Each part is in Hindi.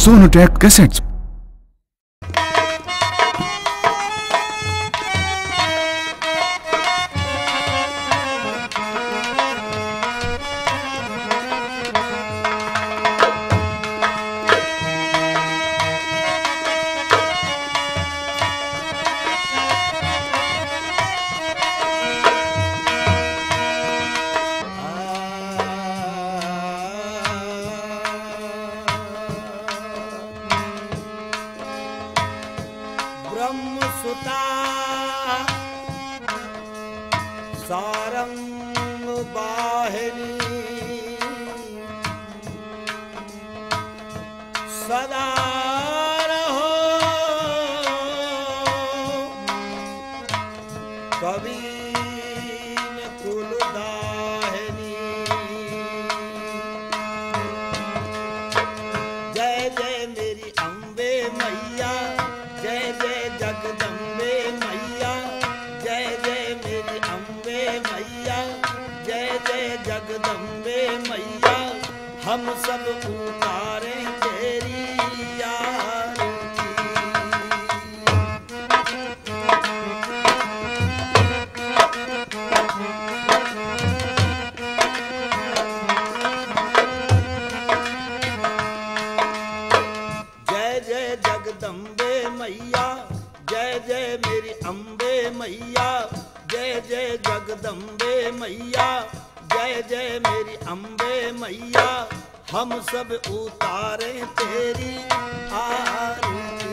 Sonotech cassettes. ब्रह्मसुता सारंग वाहिनी सदा रहो कबीन कुलदाहिनी। जय जय मेरी अम्बे मैया, जय जय जगदम्बे मैया, जय जय मेरी अम्बे मैया, जय जय जगदम्बे मैया। हम सब उतारे तेरी आरती। जय जय जगदम्बे मैया, जय जय मेरी अम्बे मैया, जय जय जगदम्बे मैया, जय जय मेरी अम्बे मैया। हम सब उतारे तेरी आरती।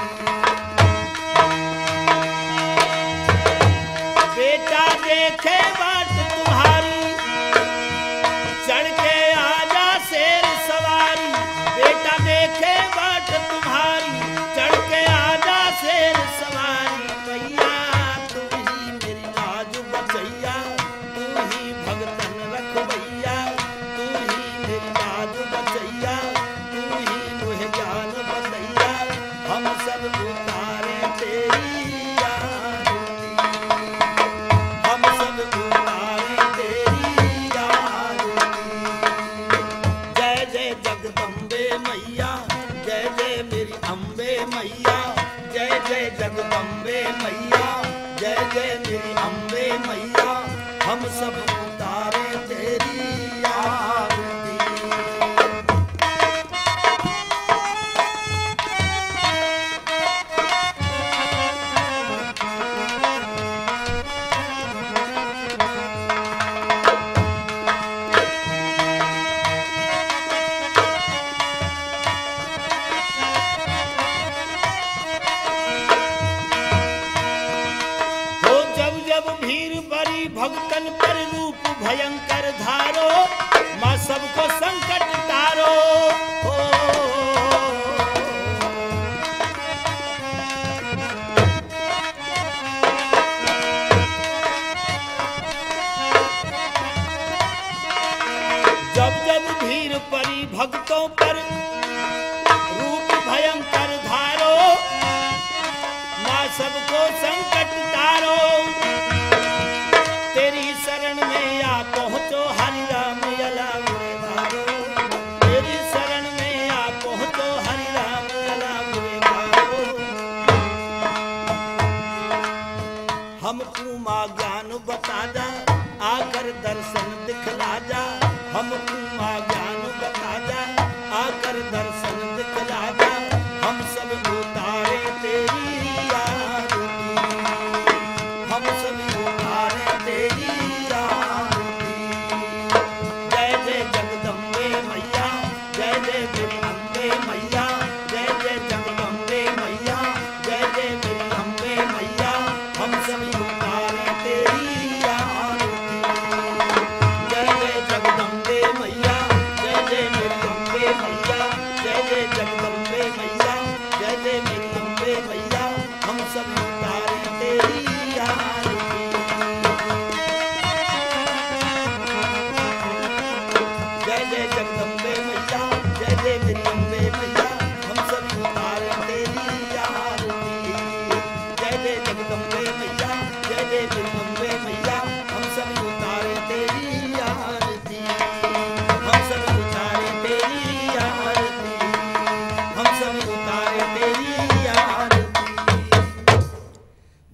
बेटा देखे बाट तुम्हारी, चढ़ के आजा शेर सवारी। बेटा देखे बाट तुम्हारी, चढ़ के आजा शेर सवारी। मैया तू ही मेरी लाज बचैया, तू ही भगतन रखवैया, तू ही मेरी लाज बचैया, तू ही मुझे ज्ञान बतैया। हम सब उतारे तेरी आरती, हम सब उतारे तेरी आरती। जय जय जगदम्बे मैया, जय जय मेरी अम्बे मैया, जय जय जगदम्बे मैया, जय जय मेरी अम्बे मैया। हम सब उतारे तेरी आरती। भीड़ बड़ी भक्तन पर रूप भयंकर धारो, माँ सबको संकट तारो। जब जब भीड़ पड़ी भक्तों पर रूप भयंकर धारो, माँ सबको संकट तारो। तेरी शरण में आ पहुँचो हरि राम अला मुरे मारो। तेरी शरण में आ पहुँचो हरि राम अला मुरे मारो। हमको माँ ज्ञान बता जा, आकर दर्शन दिखला जा। हमको माँ ज्ञान बता जा, आकर दर्शन दिखला जा। हम सब उतारे तेरी आरती, हम सब उतारे तेरी आरती। जय जय जगदम्बे मैया, जय जय मेरी अम्बे मैया, जय जय जगदम्बे मैया, जय जय मेरी अम्बे मैया। हम सब उतारे तेरी आरती। जय जय जगदम्बे मैया, जय जय मेरी अम्बे मैया, जय जय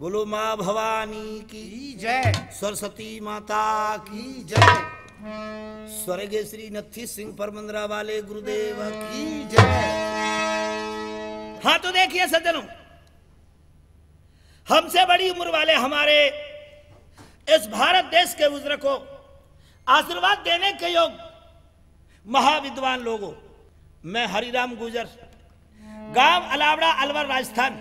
बोलो माँ भवानी की जय, सरस्वती माता की जय, स्वर्गीय श्री नथी सिंह परमंदरा वाले गुरुदेव की जय। हाँ तो देखिए सज्जनों, हमसे बड़ी उम्र वाले हमारे इस भारत देश के बुजुर्ग को आशीर्वाद देने के योग महाविद्वान लोगों, मैं हरिराम गुजर, गांव अलावड़ा, अलवर, राजस्थान,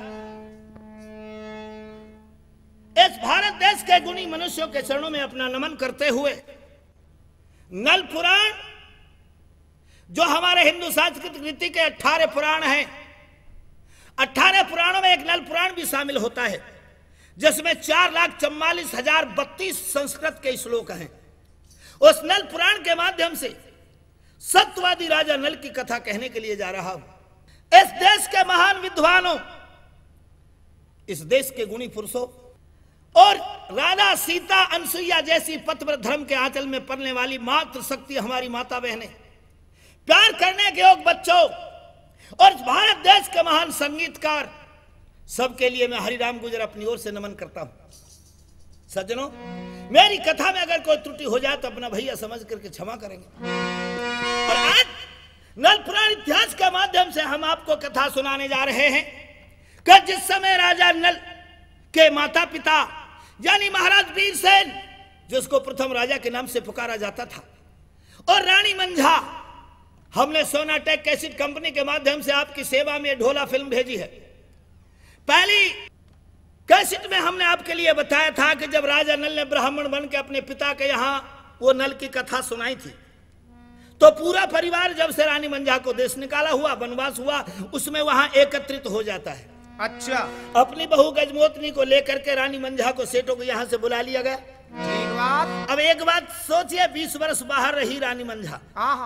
इस भारत देश के गुणी मनुष्यों के चरणों में अपना नमन करते हुए नल पुराण, जो हमारे हिंदू सांस्कृतिक रीति के 18 पुराण हैं, 18 पुराणों में एक नल पुराण भी शामिल होता है, जिसमें 4,44,032 संस्कृत के श्लोक हैं। उस नल पुराण के माध्यम से सत्यवादी राजा नल की कथा कहने के लिए जा रहा हूं। इस देश के महान विद्वानों, इस देश के गुणी पुरुषों और राधा सीता अनसुईया जैसी पतिव्रत धर्म के आंचल में पलने वाली मातृ शक्ति हमारी माता बहनें, प्यार करने के योग बच्चों और भारत देश के महान संगीतकार, सबके लिए मैं हरिराम गुजर अपनी ओर से नमन करता हूं। सज्जनों, मेरी कथा में अगर कोई त्रुटि हो जाए तो अपना भैया समझ करके क्षमा करेंगे। और आज नल पुराण इतिहास के माध्यम से हम आपको कथा सुनाने जा रहे हैं कि जिस समय राजा नल के माता पिता यानी महाराज वीरसेन, जिसको प्रथम राजा के नाम से पुकारा जाता था, और रानी मंझा, हमने सोनाटेक कैसेट कंपनी के माध्यम से आपकी सेवा में ढोला फिल्म भेजी है। पहली कैसेट में हमने आपके लिए बताया था कि जब राजा नल ने ब्राह्मण बन के अपने पिता के यहां वो नल की कथा सुनाई थी, तो पूरा परिवार जब से रानी मंझा को देश निकाला हुआ, वनवास हुआ, उसमें वहां एकत्रित हो जाता है। अच्छा, अपनी बहू गजमोतनी को लेकर के रानी मंझा को सेठों को यहां से बुला लिया गया। ठीक बात। अब एक बात सोचिए, 20 वर्ष बाहर रही रानी मंझा,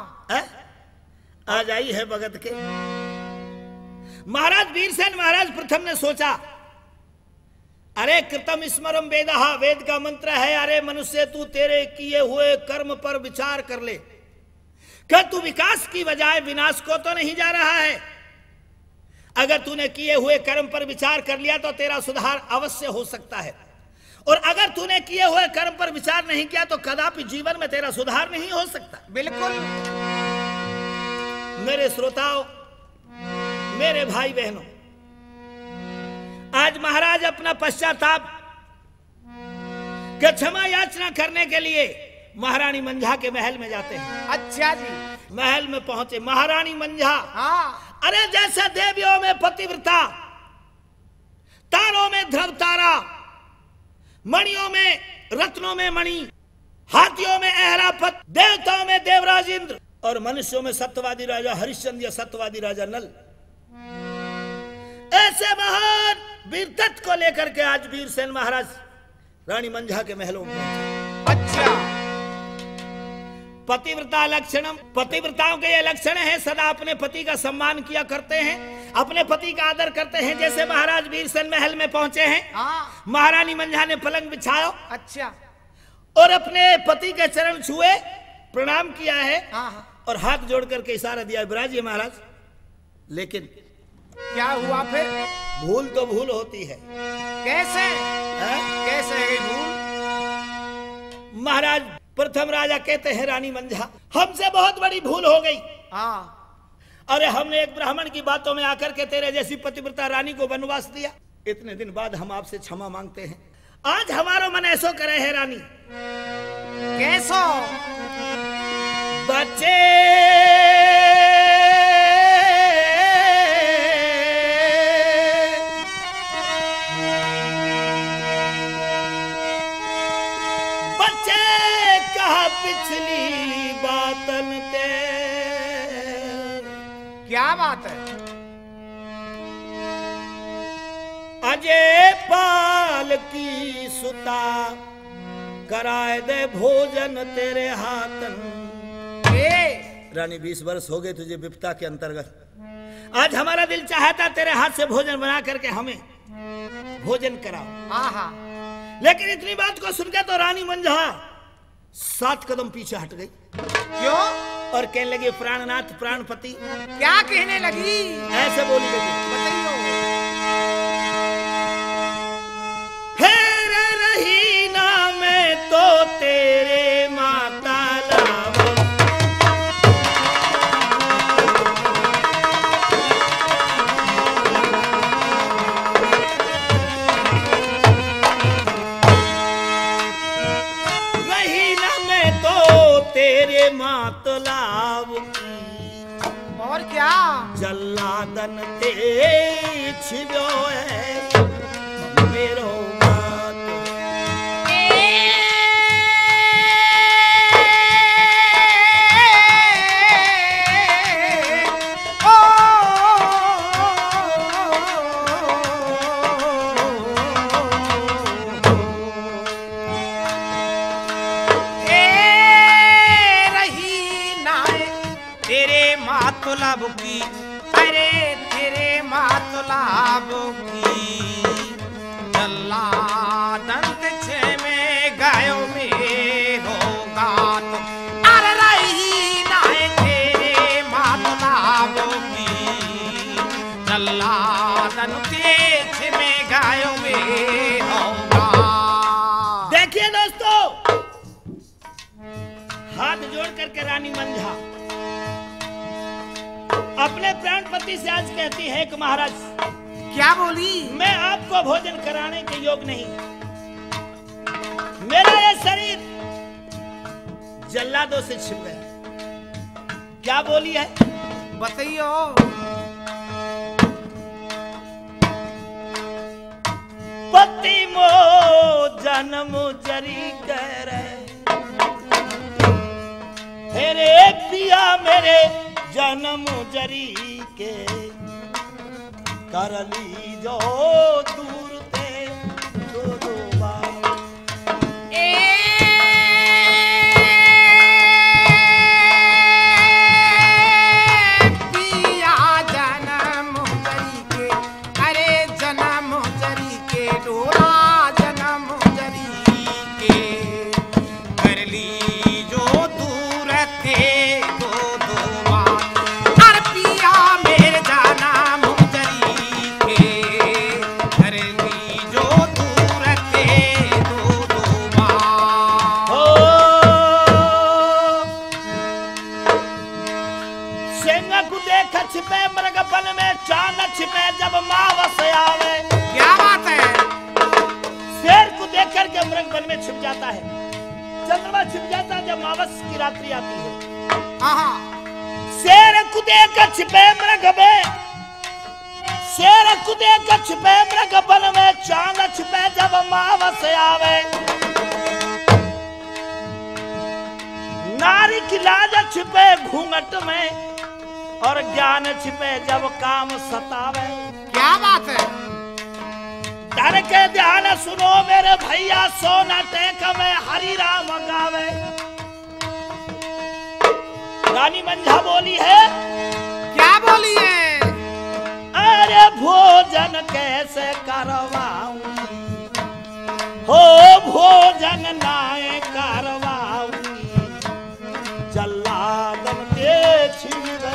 आज आई है भगत के। महाराज वीरसेन महाराज प्रथम ने सोचा, अरे कृतम स्मरम वेदहा, वेद का मंत्र है, अरे मनुष्य तू तेरे किए हुए कर्म पर विचार कर ले, क्या तू विकास की बजाय विनाश को तो नहीं जा रहा है? अगर तूने किए हुए कर्म पर विचार कर लिया तो तेरा सुधार अवश्य हो सकता है, और अगर तूने किए हुए कर्म पर विचार नहीं किया तो कदापि जीवन में तेरा सुधार नहीं हो सकता। बिल्कुल। मेरे श्रोताओं, मेरे भाई बहनों, आज महाराज अपना पश्चाताप के क्षमा याचना करने के लिए महारानी मंझा के महल में जाते हैं। अच्छा जी। महल में पहुंचे महारानी मंझा, हाँ। अरे जैसे देवियों में पतिव्रता, तारों में ध्रुव तारा, मणियों में रत्नों में मणि, हाथियों में ऐरावत, देवताओं में देवराज इंद्र और मनुष्यों में सत्यवादी राजा हरिश्चंद्र या सत्यवादी राजा नल, ऐसे महान वीरतत्व को लेकर के आज वीरसेन महाराज रानी मंझा के महलों में पहुंचे। अच्छा। पतिव्रता लक्षणम, पतिव्रताओं के ये लक्षण हैं, सदा अपने पति का सम्मान किया करते हैं, अपने पति का आदर करते हैं। जैसे महाराज वीरसेन महल में पहुंचे हैं, हाँ। महारानी मंझा ने पलंग बिछाया, अच्छा, और अपने पति के चरण छुए, प्रणाम किया है, हाँ। और हाथ जोड़ करके इशारा दिया, विराजिए महाराज। लेकिन क्या हुआ फिर? भूल तो भूल होती है। कैसे? कैसे है भूल? महाराज प्रथम राजा कहते हैं, रानी मंझा, हमसे बहुत बड़ी भूल हो गई। हाँ। अरे हमने एक ब्राह्मण की बातों में आकर के तेरे जैसी पतिव्रता रानी को वनवास दिया। इतने दिन बाद हम आपसे क्षमा मांगते हैं। आज हमारा मन ऐसो करे है रानी। कैसो? बच्चे पिछली बातन ते, क्या बात है? अजय पाल की सुता, कराए दे भोजन तेरे हाथन। रानी 20 वर्ष हो गए तुझे विपता के अंतर्गत, आज हमारा दिल चाहता तेरे हाथ से भोजन बना करके हमें भोजन कराओ। हाँ। लेकिन इतनी बात को सुनकर तो रानी मंझा 7 कदम पीछे हट गई। क्यों? और कहने लगी, प्राणनाथ प्राणपति। क्या कहने लगी? ऐसे बोली बेटी, बताइए। मातलाब की और क्या जल्लादन ते छिव्यो है मेरो मात मातलाब की अरे तेरे मातलाब की जल्लादन छे में गायो मेरो गात अरे रही ना तेरे मातलाब की जल्लादन छे में गायो मेरो गात। देखिए दोस्तों, हाथ जोड़ करके रानी मंझा अपने प्राणपति से आज कहती है कि महाराज क्या बोली? मैं आपको भोजन कराने के योग नहीं, मेरा ये शरीर जल्लादों से छिप गया। क्या बोली है बताइयो। पति मो जन्म जरी कह रहे तेरे पिया मेरे जन्म जरी के करली जो दूर थे दो दो बार पिया जन्म जरी के अरे जन्म जरी के डोरा जन्म जरी के करली जो दूर थे छिपे मृगपन में चांद छिपे जब मावस आवे। क्या बात है? शेर को देख करके मृगपन में छिप जाता है, चंद्रमा छिप जाता है जब मावस की रात्रि आती है। शेर को देख छिपे मृग में, शेर को देख छिपे मृगपन में चांद छिपे जब मावस आवे। नारी की लाज छिपे घूंघट में और ज्ञान छिपे जब काम सतावे। क्या बात है? डर के ध्यान सुनो मेरे भैया, सोना टेक में हरि राम गावे। रानी मंझा बोली है। क्या बोली है? अरे भोजन कैसे करवाऊं, हो भोजन नाए करवाऊं, जल्लादन के छिड़ो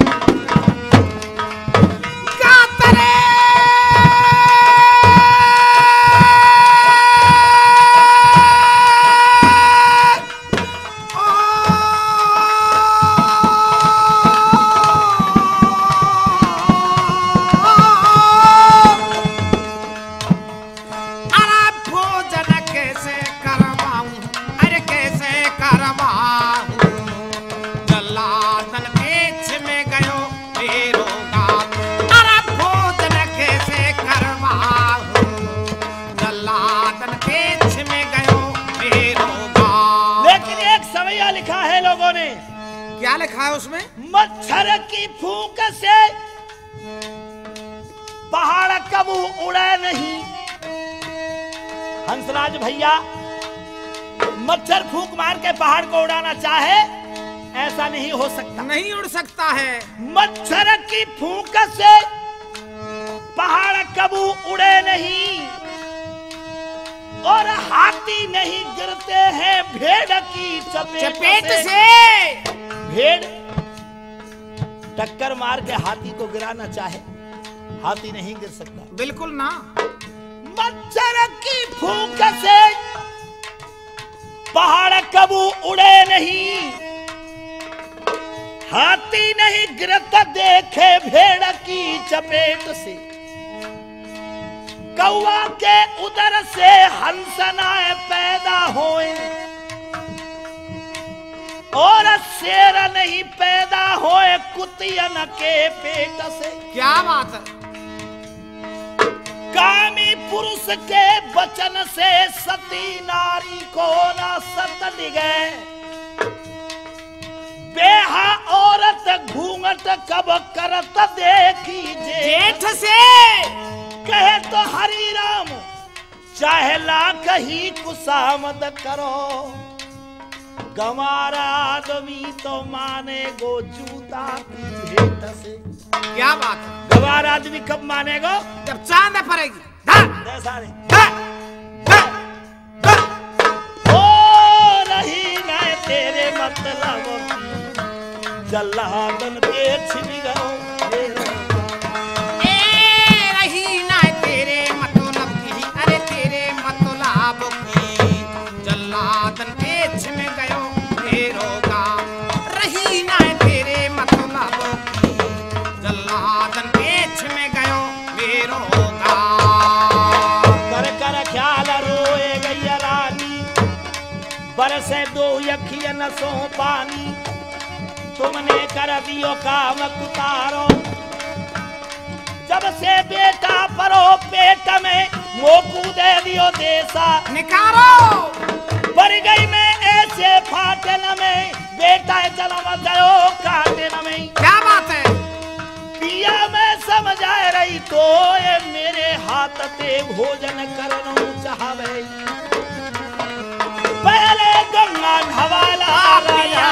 क्या लिखा है उसमें? मच्छर की फूंक से पहाड़ कबू उड़े नहीं। हंसराज भैया, मच्छर फूंक मार के पहाड़ को उड़ाना चाहे ऐसा नहीं हो सकता, नहीं उड़ सकता है। मच्छर की फूंक से पहाड़ कबू उड़े नहीं और हाथी नहीं गिरते हैं भेड़ की चपेट से। भेड़ टक्कर मार के हाथी को गिराना चाहे, हाथी नहीं गिर सकता, बिल्कुल ना। मच्छर की फूंक से पहाड़ कबू उड़े नहीं, हाथी नहीं गिरता देखे भेड़ की चपेट से। कौवा के उदर से हंसनाएं पैदा होए, औरत शेर नहीं पैदा होए कुतियन के पेट से। क्या बात है? कामी पुरुष के वचन से सती नारी को न सत डिगे। बेहा औरत घूंघट कब करत देखी जेठ से कहे तो हरि राम चाहे लाख ही कुसामद करो। गंवारा आदमी तो माने गो जूता की भेंट से। क्या बात है? गंवारा आदमी कब मानेगो? जब चांद पड़ेगी। सारे ओ रही न तेरे मतलब की जल्लादन के छिप गयो। रही ना तेरे मतलब की, अरे तेरे मतलब की जल्लादन के छिप गयो हेरोगा। रही ना तेरे मतलब की जल्लादन के छिप गयो हेरोगा। कर कर ख्याल रोए गई रानी बरसे दो अखियन सो पानी। तुमने कर दियो काम कुतारो जब से बेटा परो पेट में मोकू दे दियो देसा। निकारो पर गई मैं ऐसे फाटन में बेटा जन्म गयो काटन में। क्या बात है? पिया मैं समझा रही तो ये मेरे हाथ ते भोजन करनो चाहवे। पहले गंगा नवाला राजा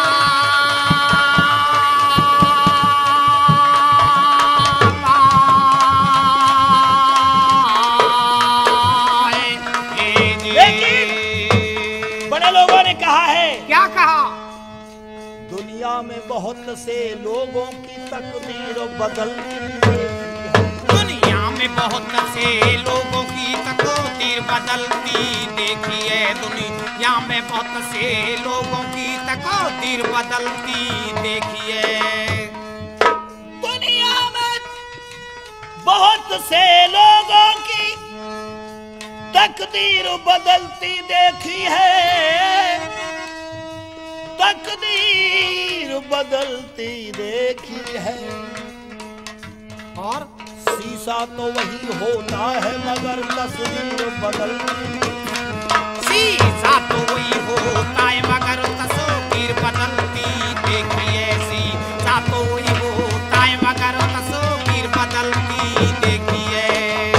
क्या कहा? दुनिया में बहुत से लोगों की तकदीर बदलती। दुनिया में बहुत से लोगों की तकदीर बदलती देखी है। दुनिया में बहुत से लोगों की तकदीर बदलती देखी है। दुनिया में बहुत से लोगों की तकदीर बदलती देखी है। तकदीर बदलती देखी है। और शीशा तो वही होता है मगर तस्वीर बदलती। शीशा तो वही होता है मगर तस्वीर बदलती देखी है। शीशा तो वही होता है मगर तस्वीर बदलती देखी है।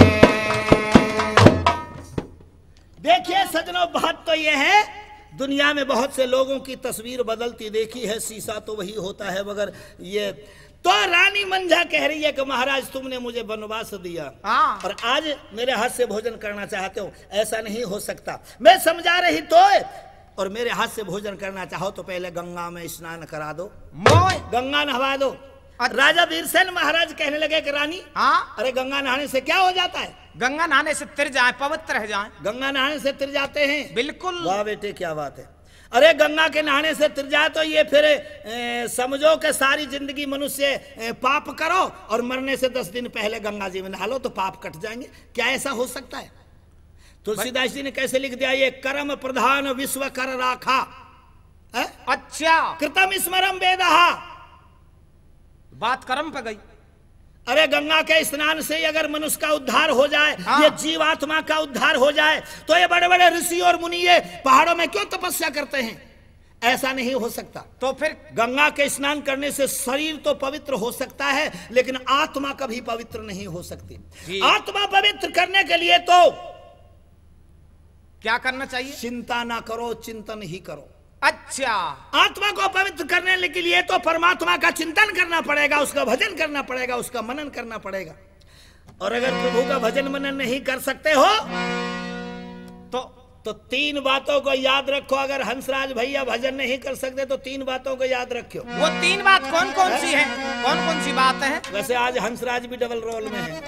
देखिए सजनों बात तो यह है दुनिया में बहुत से लोगों की तस्वीर बदलती देखी है। शीशा तो वही होता है मगर ये तो रानी मंझा कह रही है कि महाराज तुमने मुझे वनवास दिया और आज मेरे हाथ से भोजन करना चाहते हो। ऐसा नहीं हो सकता। मैं समझा रही तो और मेरे हाथ से भोजन करना चाहो तो पहले गंगा में स्नान करा दो। गंगा नहवा दो। राजा वीरसेन महाराज कहने लगे कि रानी अरे गंगा नहाने से क्या हो जाता है? गंगा नहाने से तिर जाए, पवित्र रह जाए। गंगा नहाने से तिर जाते हैं? बिल्कुल। वाह बेटे क्या बात है। अरे गंगा के नहाने से तिर जाए तो ये फिर समझो कि सारी जिंदगी मनुष्य पाप करो और मरने से 10 दिन पहले गंगा जी में नहा लो तो पाप कट जाएंगे। क्या ऐसा हो सकता है? तुलसीदास जी ने कैसे लिख दिया? ये कर्म प्रधान विश्व कर राखा। अच्छा। कृतम स्मरम वेदहा। बात कर्म पे गई। अरे गंगा के स्नान से अगर मनुष्य का उद्धार हो जाए, ये जीवात्मा का उद्धार हो जाए तो ये बड़े बड़े ऋषि और मुनि ये पहाड़ों में क्यों तपस्या करते हैं? ऐसा नहीं हो सकता। तो फिर गंगा के स्नान करने से शरीर तो पवित्र हो सकता है लेकिन आत्मा कभी पवित्र नहीं हो सकती। आत्मा पवित्र करने के लिए तो क्या करना चाहिए? चिंता ना करो, चिंतन ही करो। अच्छा। आत्मा को पवित्र करने के लिए तो परमात्मा का चिंतन करना पड़ेगा, उसका भजन करना पड़ेगा, उसका मनन करना पड़ेगा। और अगर प्रभु का भजन मनन नहीं कर सकते हो तो 3 बातों को याद रखो। अगर हंसराज भैया भजन नहीं कर सकते तो 3 बातों को याद रखो। वो 3 बात कौन कौन सी है? कौन कौन सी बात है? वैसे आज हंसराज भी डबल रोल में है।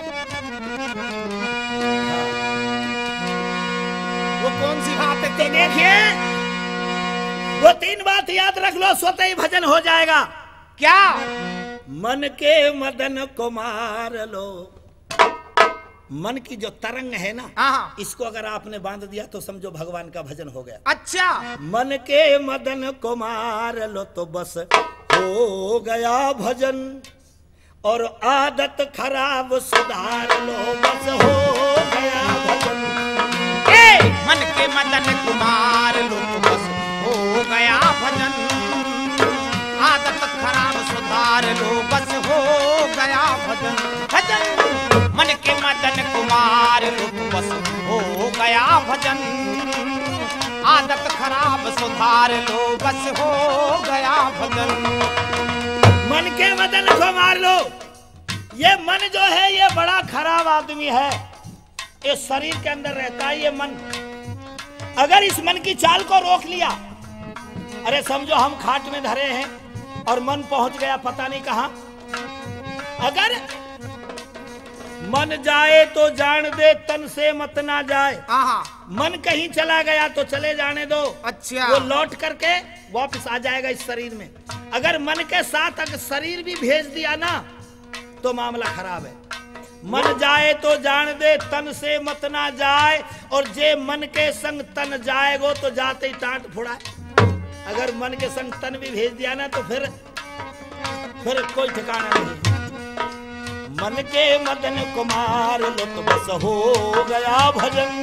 वो कौन सी बात है? तो देखिए वो 3 बात याद रख लो, स्वतः ही भजन हो जाएगा। क्या? मन के मदन को मार लो, मन की जो तरंग है ना, हाँ। इसको अगर आपने बांध दिया तो समझो भगवान का भजन हो गया। अच्छा। मन के मदन को मार लो तो बस हो गया भजन, और आदत खराब सुधार लो बस हो गया भजन। मन के मदन कुमार लो तो बस हो गया भजन, आदत खराब सुधार लो बस हो गया भजन। भजन मन के मदन कुमार लो तो बस हो गया भजन, आदत खराब सुधार लो बस हो गया भजन। मन के मदन को मार लो। ये मन जो है ये बड़ा खराब आदमी है, ये शरीर के अंदर रहता है ये मन। अगर इस मन की चाल को रोक लिया, अरे समझो हम खाट में धरे हैं और मन पहुंच गया पता नहीं कहां। अगर मन जाए तो जान दे, तन से मत ना जाए। मन कहीं चला गया तो चले जाने दो। अच्छा। वो लौट करके वापस आ जाएगा इस शरीर में। अगर मन के साथ अगर शरीर भी भेज दिया ना तो मामला खराब है। मन जाए तो जान दे, तन से मत ना जाए, और जे मन के संग तन जाएगो तो जाते ही टांट फुड़ाए। अगर मन के संग तन भी भेज दिया ना तो फिर कोई ठिकाना नहीं। मन के मदन कुमार लो तो बस हो गया भजन,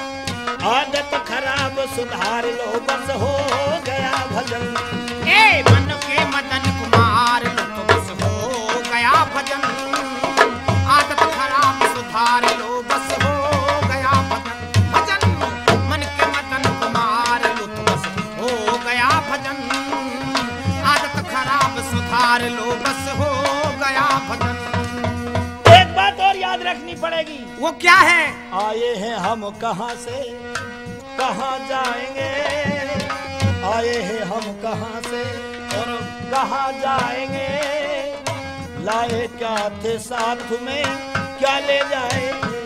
आदत खराब सुधार लो बस हो गया भजन। मन के मदन कुमार लो तो बस हो गया भजन, आदत खराब सुधार लो बस हो गया भजन। भजन मन के मदन कुमार लो तो बस हो गया भजन, आदत खराब सुधार लो बस हो गया भजन। एक बात और याद रखनी पड़ेगी। वो क्या है? आए हैं हम कहां से कहां जाएंगे, आए हैं हम कहां से और कहां जाएंगे, लाए क्या थे साथ में क्या ले जाएंगे,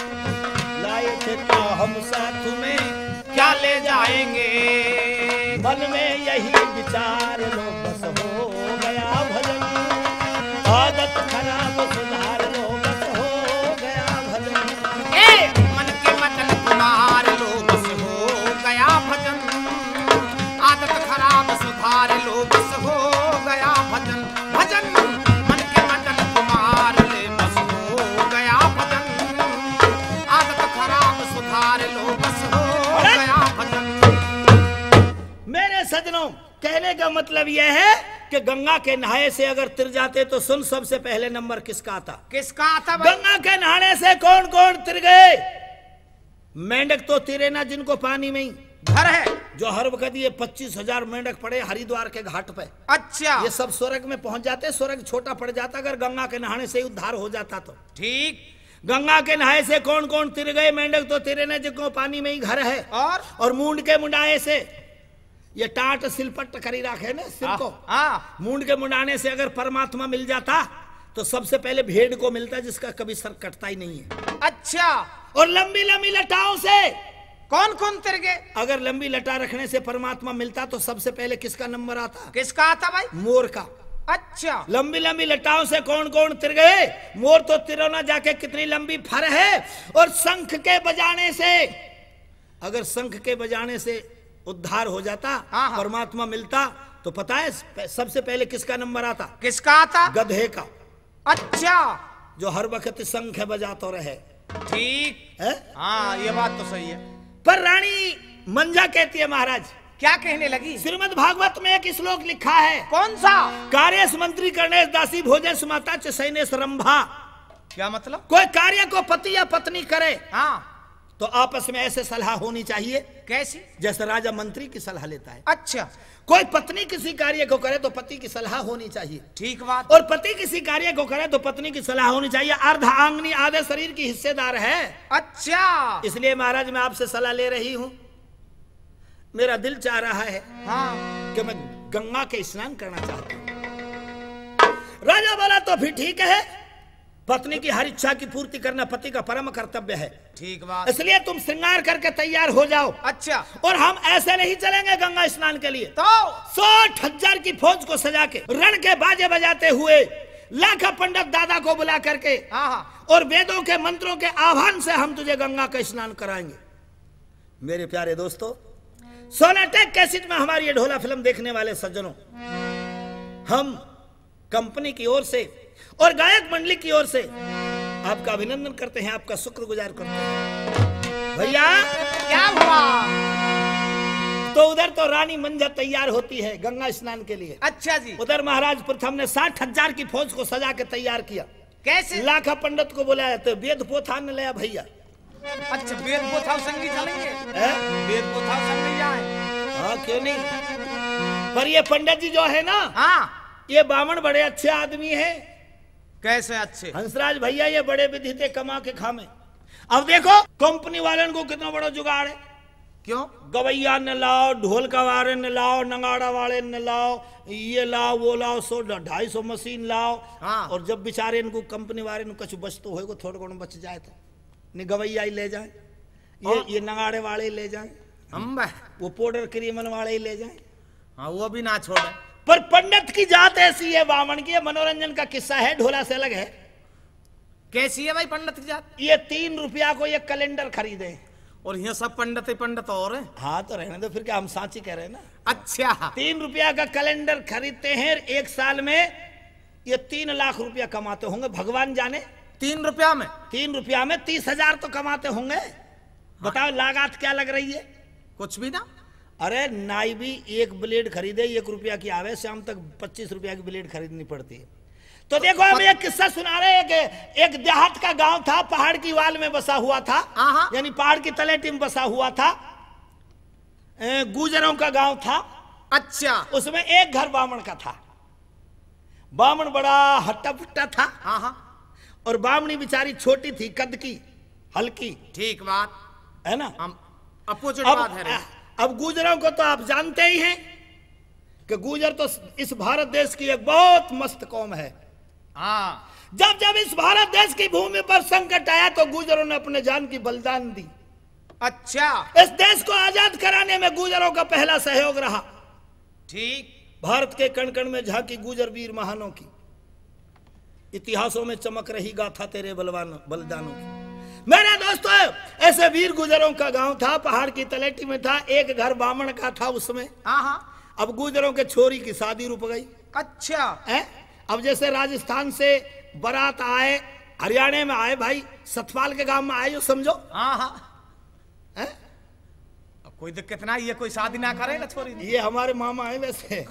लाए थे क्या हम साथ में क्या ले जाएंगे। मन में यही विचार लो बस हो गया भजन, आदत खराब सुधार लो बस हो गया भजन। मन के मदन कुमार लो बस हो गया भजन, आदत खराब सुधार लो बस हो गया भजन। भजन मन के मदन कुमार ले बस हो गया भजन, आदत खराब सुधार लो बस हो गया भजन। मेरे सजनों, कहने का मतलब यह है कि गंगा के नहाए से अगर तिर जाते तो सुन, सबसे पहले नंबर किसका आता? किसका आता भाई? गंगा के नहाने से कौन कौन तिर गए? मेंढक तो तिरे ना जिनको पानी में ही घर है, जो हर वक्त ये 25,000 मेंढक पड़े हरिद्वार के घाट पे। अच्छा। ये सब स्वर्ग में पहुंच जाते, स्वर्ग छोटा पड़ जाता अगर गंगा के नहाने से ही उद्धार हो जाता तो। ठीक। गंगा के नहाए से कौन कौन तिर गए? मेंढक तो तिरे ना जिनको पानी में ही घर है। और मूंड के मुंडाए से, ये टाट सिलपट करी रखे ना सिर को, मूंड के मुंडाने से अगर परमात्मा मिल जाता तो सबसे पहले भेड़ को मिलता जिसका कभी सर कटता ही नहीं है। अच्छा। और लंबी लंबी लटाओं से कौन कौन तिर गए? अगर लंबी लटा रखने से परमात्मा मिलता तो सबसे पहले किसका नंबर आता? किसका आता भाई? मोर का। अच्छा। लंबी लंबी लटाओं से कौन कौन तिर गए? मोर तो तिरोना जाके कितनी लंबी फर है। और शंख के बजाने से, अगर शंख के बजाने से उद्धार हो जाता, परमात्मा मिलता तो पता है सबसे पहले किसका नंबर आता? किसका आता? गधे का। अच्छा। जो हर वक्त शंख बजाता रहे। ठीक है? हाँ, ये बात तो सही है। पर रानी मंजा कहती है महाराज, क्या कहने लगी? श्रीमद् भागवत में एक श्लोक लिखा है। कौन सा? कार्यस मंत्री कर्णेश दासी भोजन सुमाता च सैनेश रंभा। क्या मतलब? कोई कार्य को पति या पत्नी करे तो आपस में ऐसे सलाह होनी चाहिए। कैसी? जैसे राजा मंत्री की सलाह लेता है। अच्छा। कोई पत्नी किसी कार्य को करे तो पति की सलाह होनी चाहिए। ठीक बात। और पति किसी कार्य को करे तो पत्नी की सलाह होनी चाहिए। अर्धांगिनी आधे शरीर की हिस्सेदार है। अच्छा। इसलिए महाराज मैं आपसे सलाह ले रही हूं। मेरा दिल चाह रहा है कि मैं गंगा के स्नान करना चाहता हूं। राजा बोला तो फिर ठीक है, पत्नी की हर इच्छा की पूर्ति करना पति का परम कर्तव्य है। ठीक बात। इसलिए तुम श्रृंगार करके तैयार हो जाओ। अच्छा। और हम ऐसे नहीं चलेंगे गंगा स्नान के लिए। तो 60,000 की फौज को सजा के रण के बाजे बजाते हुए लाखा पंडित दादा को बुला करके और वेदों के मंत्रों के आह्वान से हम तुझे गंगा का स्नान कराएंगे। मेरे प्यारे दोस्तों, सोनाटेक कैसेट में हमारी ये ढोला फिल्म देखने वाले सज्जनों, हम कंपनी की ओर से और गायक मंडली की ओर से आपका अभिनंदन करते हैं, आपका शुक्रगुजार करते हैं। भैया क्या हुआ? तो उधर तो रानी मंजा तैयार होती है गंगा स्नान के लिए। अच्छा जी। उधर महाराज प्रथम ने 60,000 की फौज को सजा के तैयार किया। कैसे? लाखा पंडित को बुलाया तो वेद पोथा ने लिया भैया। अच्छा, वेद पोथा संगी चलेंगे? वेद पोथा संगी जाए? हाँ, क्यों नहीं। पर ये पंडित जी जो है ना, हाँ, ये बामण बड़े अच्छे आदमी है। कैसे अच्छे? हंसराज भैया ये बड़े विधि थे कमा के खामे। अब देखो कंपनी वाले को कितना बड़ा जुगाड़ है। क्यों? गवैया न लाओ, ढोल का वारे न लाओ, नगाड़ा वाले न लाओ, ये लाओ वो लाओ, 100-250 मशीन लाओ। हाँ। और जब बेचारे इनको कंपनी वाले ने कुछ बच तो होगा, थोड़ा घणा बच जाए तो नहीं गवैया ही ले जाए, ये नगाड़े वाले ही ले जाए, वो पाउडर क्रीमन वाले ही ले जाए। हाँ, वो भी ना छोड़े। पर पंडित की जात ऐसी है बामण की, मनोरंजन का किस्सा है, ढोला से अलग है। कैसी है भाई पंडित की जात? ये 3 रुपया को ये कैलेंडर खरीदे और यहाँ सब पंडित ही पंडित और है। हाँ तो रहने दो, फिर क्या हम सांची कह रहे हैं ना। अच्छा, 3 रुपया का कैलेंडर खरीदते हैं, एक साल में ये 3 लाख रुपया कमाते होंगे, भगवान जाने। 3 रुपया में? 3 रुपया में 30,000 तो कमाते होंगे। बताओ लागत क्या लग रही है? कुछ भी ना। अरे नाई भी एक ब्लेड खरीदे 1 रुपया की आवे, शाम तक 25 रुपया की ब्लेड खरीदनी पड़ती है। तो देखो हम एक किस्सा सुना रहे हैं कि एक देहात का गांव था, पहाड़ की वाल में बसा हुआ था, यानी पहाड़ की तलेटी में बसा हुआ था, गुजरों का गांव था। अच्छा। उसमें एक घर बामण का था। बामण बड़ा हट्टा फुट्टा था। और बामणी बेचारी छोटी थी, कद की, हल्की। ठीक बात है ना। अपोजिट बात है। अब गुजरों को तो आप जानते ही हैं कि गुजर तो इस भारत देश की एक बहुत मस्त कौम है। जब जब इस भारत देश की भूमि पर संकट आया तो गुजरों ने अपने जान की बलिदान दी। अच्छा। इस देश को आजाद कराने में गुजरों का पहला सहयोग रहा। ठीक। भारत के कण कण में झांकी गुजर वीर महानों की, इतिहासों में चमक रही गाथा तेरे बलिदानों की। मेरे दोस्तों, ऐसे वीर गुजरों का गांव था, पहाड़ की तलेटी में था, एक घर बामण का था उसमें। अब गुजरों के छोरी की शादी रुक गई। अच्छा है। अब जैसे राजस्थान से बारात आए, हरियाणा में आए भाई, सतपाल के गांव में आए, जो समझो। है? अब कोई दिक्कत ना, ये कोई शादी ना करे ना छोरी। ये हमारे मामा है वैसे।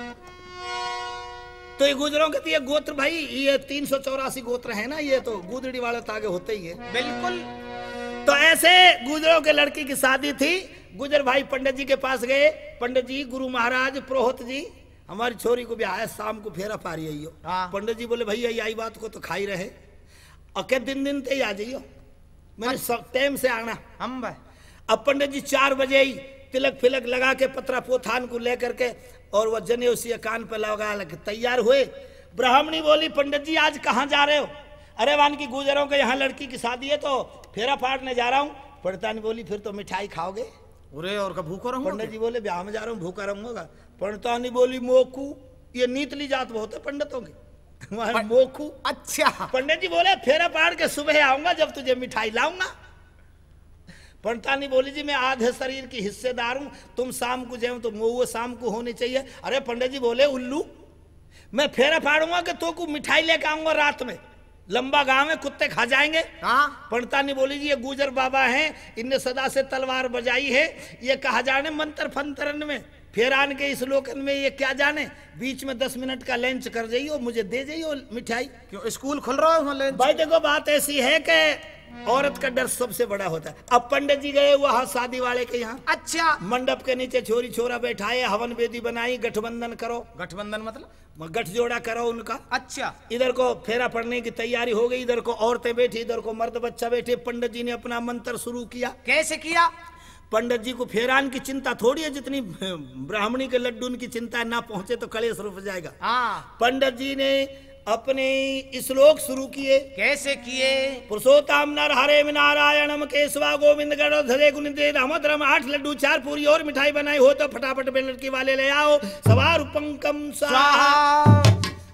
तो ये गुजरों के ये गोत्र भाई, ये 384 गोत्र है ना, ये तो गुदड़ी वाले तागे होते ही है। बिल्कुल। तो ऐसे गुजरों के लड़की की शादी थी। गुजर भाई पंडित जी के पास गए। पंडित जी, गुरु महाराज, पुरोहित जी, हमारी छोरी को ब्याह है, शाम को फेरा पारी आइयो। पंडित जी बोले भैया यही बात को तो खाई रहे, और दिन ते ही आ जाइयो, मैंने सब टाइम से आना। हम भाई अब पंडित जी 4 बजे ही तिलक फिलक लगा के पत्रा पोथान को लेकर के और वह जने उसी कान पे लगा लगे तैयार हुए। ब्राह्मणी बोली पंडित जी आज कहाँ जा रहे हो? अरे वान की गुजरों के यहाँ लड़की की शादी है तो फेरा फाड़ने जा रहा हूँ। पंडितानी बोली फिर तो मिठाई खाओगे? अरे और का भूखा रहूंगा? पंडित जी बोले ब्याह में जा रहा हूँ, भूखा रहूंगा। पंडितानी बोली मोकू, ये नीतली जात बहुत है पंडितों की, मोकू। अच्छा। पंडित जी बोले फेरा फाड़ के सुबह आऊंगा जब तुझे मिठाई लाऊंगा। पंडितानी बोली जी मैं आधे शरीर की हिस्सेदार हूं, तुम शाम को जाओ तो वो शाम को होनी चाहिए। अरे पंडित जी बोले उल्लू, मैं फेरा फाड़ूंगा कि तो को मिठाई लेकर आऊंगा रात में, लंबा गांव है कुत्ते खा जाएंगे। पंडितानी बोली जी ये गुजर बाबा हैं, इनने सदा से तलवार बजाई है, ये कहा जाने मंत्र फंतरन में, फेरान के इस लोकन में ये क्या जाने, बीच में 10 मिनट का लंच कर जाइयो, मुझे दे जाइयो मिठाई। क्यों स्कूल खुल रहा है भाई? देखो बात ऐसी है कि औरत का डर सबसे बड़ा होता है। अब पंडित जी गए वहां शादी वाले के यहाँ। अच्छा। मंडप के नीचे छोरी छोरा बैठाए, हवन वेदी बनाई, गठबंधन करो। गठबंधन मतलब गठजोड़ा करो उनका। अच्छा। इधर को फेरा पड़ने की तैयारी हो गई, इधर को औरतें बैठी, इधर को मर्द बच्चा बैठे। पंडित जी ने अपना मंत्र शुरू किया। कैसे किया? पंडित जी को फेरान की चिंता थोड़ी है जितनी ब्राह्मणी के लड्डू की चिंता है, ना पहुंचे तो कलेश रुक जाएगा। पंडित जी ने अपने श्लोक शुरू किए। कैसे किए? पुरुषोत्तम नर हरे नारायणम केशवा गोविंद गणधरे गुणिदे रामद्रम 8 लड्डू 4 पूरी और मिठाई बनाई हो तो फटाफट लड़की वाले ले आओ। सवार पंकम स्वाहा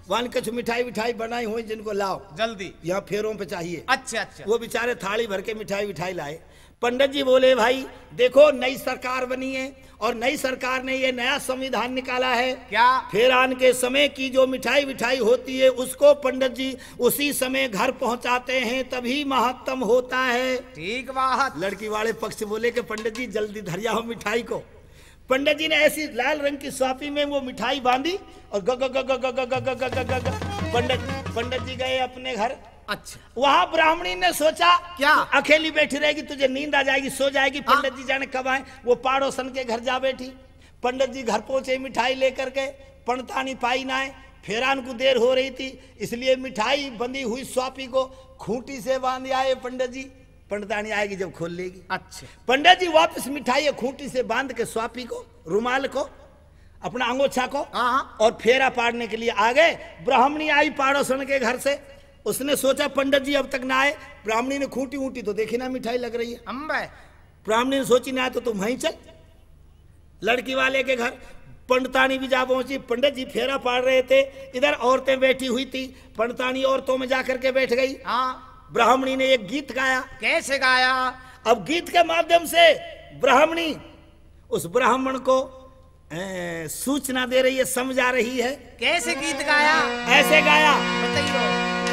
वान कुछ मिठाई विठाई बनाई हुई जिनको लाओ जल्दी यहाँ फेरों पे चाहिए। अच्छा अच्छा वो बेचारे थाली भर के मिठाई विठाई लाए। पंडित जी बोले भाई देखो नई सरकार बनी है और नई सरकार ने ये नया संविधान निकाला है। क्या? फेरान के समय की जो मिठाई विठाई होती है उसको पंडित जी उसी समय घर पहुंचाते हैं तभी महत्तम होता है। ठीक बात। लड़की वाले पक्ष बोले कि पंडित जी जल्दी धरिया हो मिठाई को। पंडित जी ने ऐसी लाल रंग की स्वापी में वो मिठाई बांधी और ग ग ग ग ग ग ग ग ग ग पंडित जी गए अपने घर। अच्छा वहां ब्राह्मणी ने सोचा क्या? अकेली बैठी रहेगी तुझे नींद आ जाएगी सो जाएगी। पंडित जी जाने कब आए। वो पाड़ोसन के घर जा बैठी। पंडित जी घर पहुंचे मिठाई लेकर के पंडतानी पाई ना आए। फेरान को देर हो रही थी इसलिए मिठाई बंधी हुई स्वापी को खूंटी से बांध आए पंडित जी। पंडतानी आएगी जब खोल लेगी। अच्छा पंडित जी वापस मिठाई खूंटी से बांध के स्वापी को रुमाल को अपना अंगोछा को और फेरा पाड़ने के लिए आ गए। ब्राह्मणी आई पाड़ोसन के घर से। उसने सोचा पंडित जी अब तक ना आए। ब्राह्मणी ने खूंटी ऊंटी तो देखी ना मिठाई लग रही है। अम्बे ब्राह्मणी ने सोची ना तो तुम वहीं चल। लड़की वाले के घर पंडतानी भी जा पहुंची। पंडित जी फेरा पाड़ रहे थे इधर औरतें बैठी हुई थी। पंडतानी औरतों में जाकर के बैठ गई। ब्राह्मणी ने एक गीत गाया। कैसे गाया? अब गीत के माध्यम से ब्राह्मणी उस ब्राह्मण को सूचना दे रही है समझा रही है। कैसे गीत गाया? ऐसे गाया बताइए।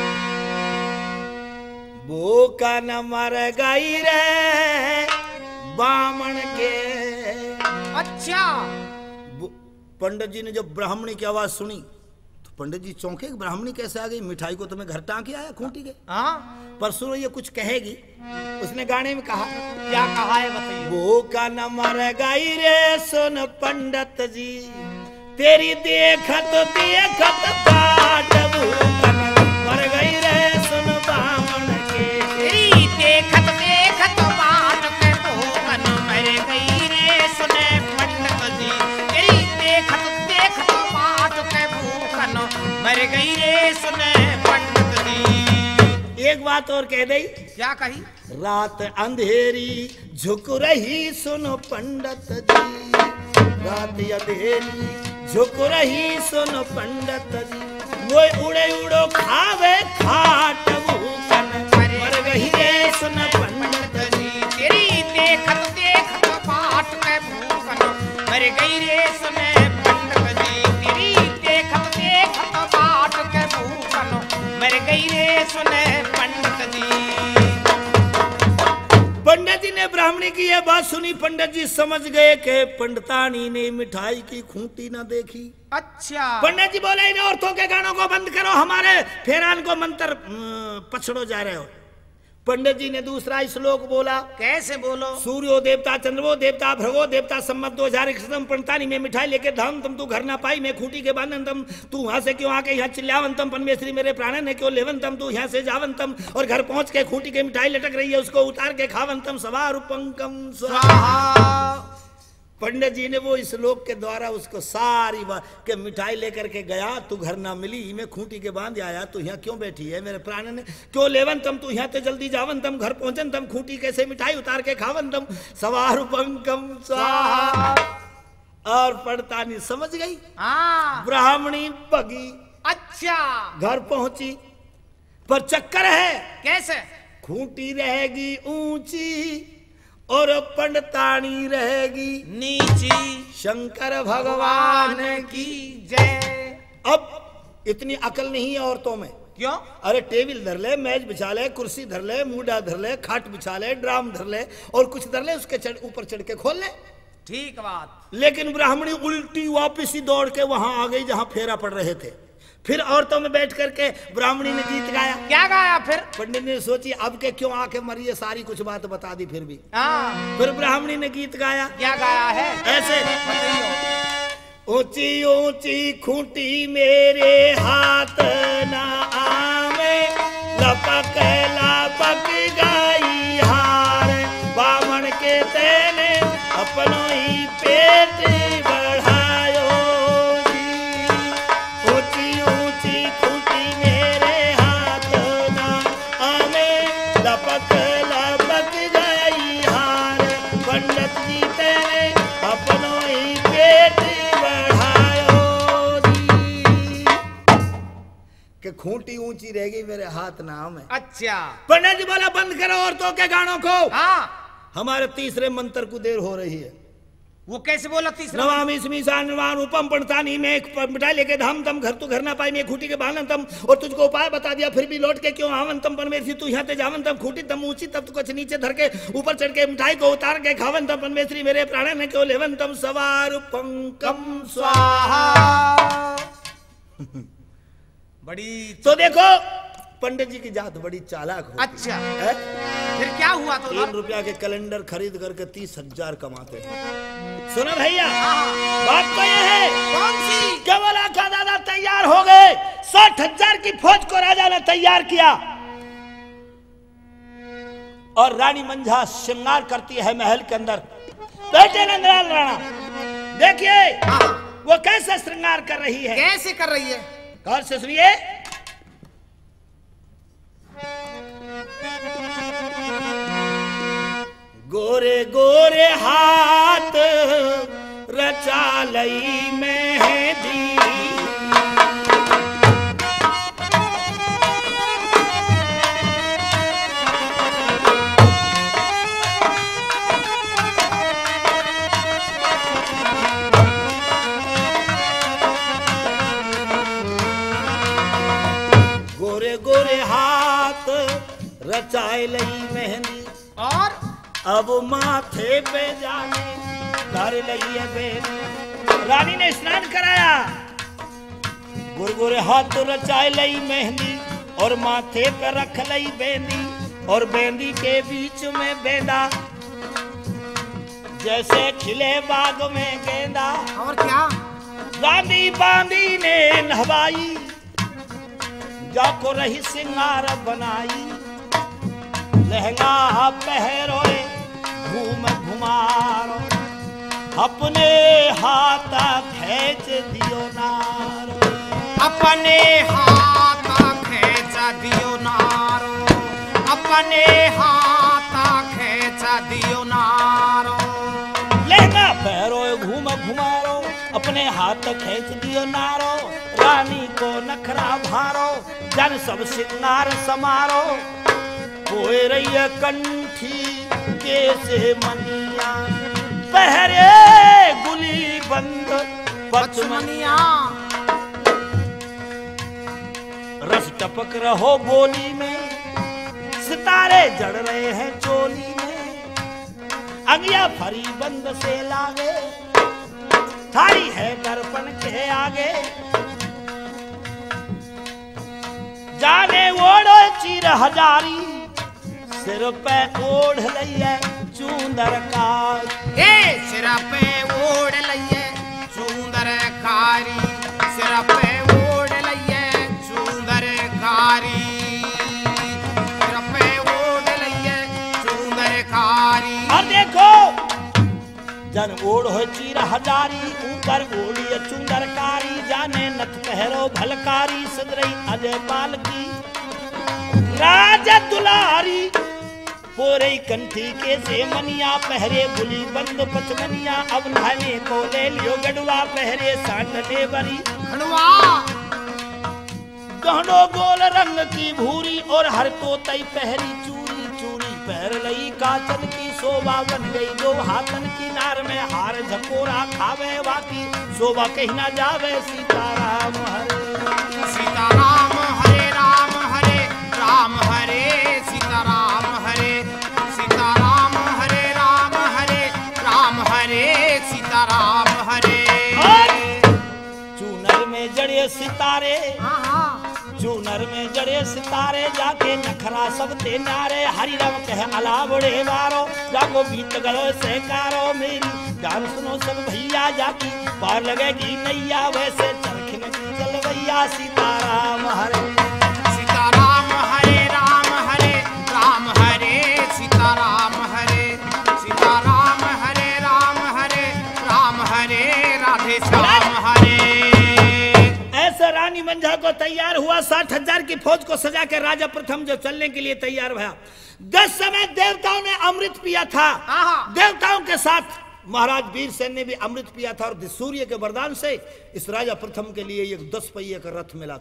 वो का न मर गई रे बामण के। अच्छा पंडित जी ने जब ब्राह्मणी की आवाज सुनी तो पंडित जी चौंके ब्राह्मणी कैसे आ गई। मिठाई को तुम्हें घर टांग के आया खूंटी के। परसों ये कुछ कहेगी। उसने गाने में कहा। क्या कहा है बताइए। वो का न मर गई रे सुन पंडित जी तेरी देखत बाट मर गई रे सुन बामण के। तेरी देखत बाट के भूखन मर गई रे सुने पंडित जी। तेरी देखत बाट के भूखन मर गई रे सुने पंडित जी। एक बात और कह दई। क्या कही? रात अंधेरी झुक रही सुनो पंडित जी। रात अंधेरी झुक रही सुनो पंडित जी। वो उड़े उड़ो खावे खाट भूखन मर गई रे सुन पंडित जी। तेरी देखत बाट के भूखन मर गई रे सुने पंडित जी। तेरी देखत बाट के भूखन मर गई रे सुने पंडित जी। पंडित जी ने ब्राह्मणी की यह बात सुनी। पंडित जी समझ गए कि पंडितानी ने मिठाई की खूंटी ना देखी। अच्छा पंडित जी बोले इन औरतों के गानों को बंद करो हमारे फेरान को मंत्र पछड़ो जा रहे हो। पंडित जी ने दूसरा श्लोक बोला। कैसे बोलो? सूर्यो देवता चंद्रो देवता भृगो देवता सम्मत 2000 पंडतानी में मिठाई लेके धाम तुम तू घर ना पाई मैं खूंटी के बांधन तम तू वहां से क्यों आके यहाँ चिल्लावंतम परमेश्वरी मेरे प्राणन है क्यों लेवंतम तू यहाँ से जावंतम और घर पहुंच के खूंटी के मिठाई लटक रही है उसको उतार के खावंतम सवारूपंकम स्वाहा। पंडित जी ने वो श्लोक के द्वारा उसको सारी बात के मिठाई लेकर के गया। तू घर ना मिली मैं खूंटी के बांध आया तू यहाँ क्यों बैठी है मेरे प्राण ने क्यों लेवन तम तू यहाँ तो जल्दी जावन तम घर पहुंचन तम खूंटी कैसे मिठाई उतार के खावन तम सवारूपंकम स्वाहा। और पड़तानी समझ गई। ब्राह्मणी भगी। अच्छा घर पहुंची पर चक्कर है। कैसे? खूंटी रहेगी ऊंची और पंडतानी रहेगी नीची। शंकर भगवान की जय। अब इतनी अकल नहीं है औरतों में। क्यों? अरे टेबल धर ले मेज बिछा ले कुर्सी धर ले मूडा धर ले खाट बिछा ले ड्राम धर ले और कुछ धर ले उसके ऊपर चढ़ के खोल ले। ठीक बात। लेकिन ब्राह्मणी उल्टी वापिस ही दौड़ के वहां आ गई जहां फेरा पड़ रहे थे। फिर औरतों में बैठ करके ब्राह्मणी ने गीत गाया। क्या गाया फिर? पंडित ने सोची अब के क्यों आके मरी है सारी कुछ बात बता दी फिर भी। फिर ब्राह्मणी ने गीत गाया। क्या गाया है? ऐसे ऊंची ऊंची खूंटी मेरे हाथ ना आवे लपक लपक गई हार बामण के तेने अपनो ही पेट बढ़ायो जी। ऊंची ऊंची खूंटी मेरे हाथ ना आवे लपक लपक गई हार पंडित जी तेने अपनो ही पेट बढ़ायो जी। खूंटी ऊंची रहेगी मेरे हाथ नाम है। अच्छा पंडित जी बोला बंद करो औरतों के गानों को। हाँ हमारे तीसरे मंत्र को देर हो रही है। वो कैसे बोला तीसरा? नवामी स्मीसान नवान उपम पड़तानी में एक मिठाई लेके धाम तम घर तू घर ना पाई में खूटी के बालन तम, और तुझको उपाय बता दिया फिर भी लौट के क्यों आवन तम परमेश्वरी तू यहाँ ते जावन तम खूटी तम ऊंची तब तू कुछ नीचे धर के ऊपर चढ़ के मिठाई को उतार के खावन तम परमेश्वरी मेरे प्राण ने क्यों लेवन तम सवार पंकम स्वाहा। बड़ी तो देखो पंडित जी की जात बड़ी चालाक हो। अच्छा फिर क्या हुआ? तो 3 रुपया के कैलेंडर खरीद करके 30,000 कमाते हैं। सुनो भैया बात तो ये है। कौन सी? केवल आका दादा तैयार हो गए, 60,000 की फौज को राजा ने तैयार किया और रानी मंझा श्रृंगार करती है महल के अंदर। बेटे नंदलाल राणा देखिए वो कैसे श्रृंगार कर रही है। कैसे कर रही है? गौर से सुनिए। गोरे गोरे हाथ रचा लई मेहंदी, गोरे गोरे हाथ रचाए लई मेहंदी, और अब माथे पे जाने कर लगी है बेनी। रानी ने स्नान कराया, गुरगुरे हाथ रचाए लई मेहंदी और माथे पे रख लई बेंदी, और बेंदी के बीच में बेंदा जैसे खिले बाग में गेंदा। और क्या? गांधी बांदी ने नहवाई जाको रही सिंगार बनाई, लहंगा पहरोए घूम घुमारो, अपने हाथ खींच दियो नारो, अपने हाथ खींच दियो नारो, अपने हाथ खींच दियो नारो। लहंगा पहरोए घूम घुमारो, अपने हाथ खींच दियो नारो, रानी को नखरा भारो, जन सब सिंगार समारो, कोई रही कंठी कैसे मनिया, पहरे गुली बंद पचमनिया, रस टपक रहो बोली में, सितारे जड़ रहे हैं चोली में, अगिया फरी बंद से लागे, थारी है दर्पण के आगे, जाने ओढ़ो चीर हजारी, सिर पे ओढ़ लइए चूंदर कारी, सिर पे ओढ़ लइए चूंदर कारी, सिर पे ओढ़ लइए चूंदर कारी, सिर पे ओढ़ लइए चूंदर कारी। और देखो जन ओढ़ हो चीर हजारी, ऊपर ओढ़ी चूंदर कारी, जाने नथ पहरो भलकारी, सदरई अजय पाल की राजा दुलारी, पोरे कंठी के से मनिया, पहरे गुली बंद पचमनिया, अब नहाने को ले लियो गढ़वा, पहरे सांडने बरी खड़वा, गहनो गोल रंग की भूरी, और हर को तई पहरी चूड़ी, चूड़ी पहर लई काचन की, शोभा बन गई दो हाथन की, नार में हार झकोरा खावे वाकी, शोभा कहीं ना जावे। सीताराम हरे सीताराम हरे राम हरे राम हरे सीताराम हरे, सीताराम हरे राम हरे राम हरे सीताराम हरे। चूनर में जड़े सितारे, चूनर में जड़े सितारे, जाके नखरा सब ते नारे, हरि राम कह अलावड़े वारो, जाको बीत गलो से कारो, मेरी जान सुनो सब भैया, जाकी पार लगेगी नैया, वैसे चरखिन की चलवैया। सीताराम हरे सीताराम हरे राम हरे राम हरे सीताराम हरे, सीताराम हरे राम हरे राम हरे, राधे श्याम हरे। ऐसे रानी मंझा को तैयार हुआ, 60,000 की फौज को सजा के राजा प्रथम जो चलने के लिए तैयार हुआ। 10 समय देवताओं ने अमृत पिया था, देवताओं के साथ महाराज वीरसेन ने भी अमृत पिया था, और सूर्य के वरदान से इस राजा प्रथम के लिए एक 10 पहिए का रथ मिला था।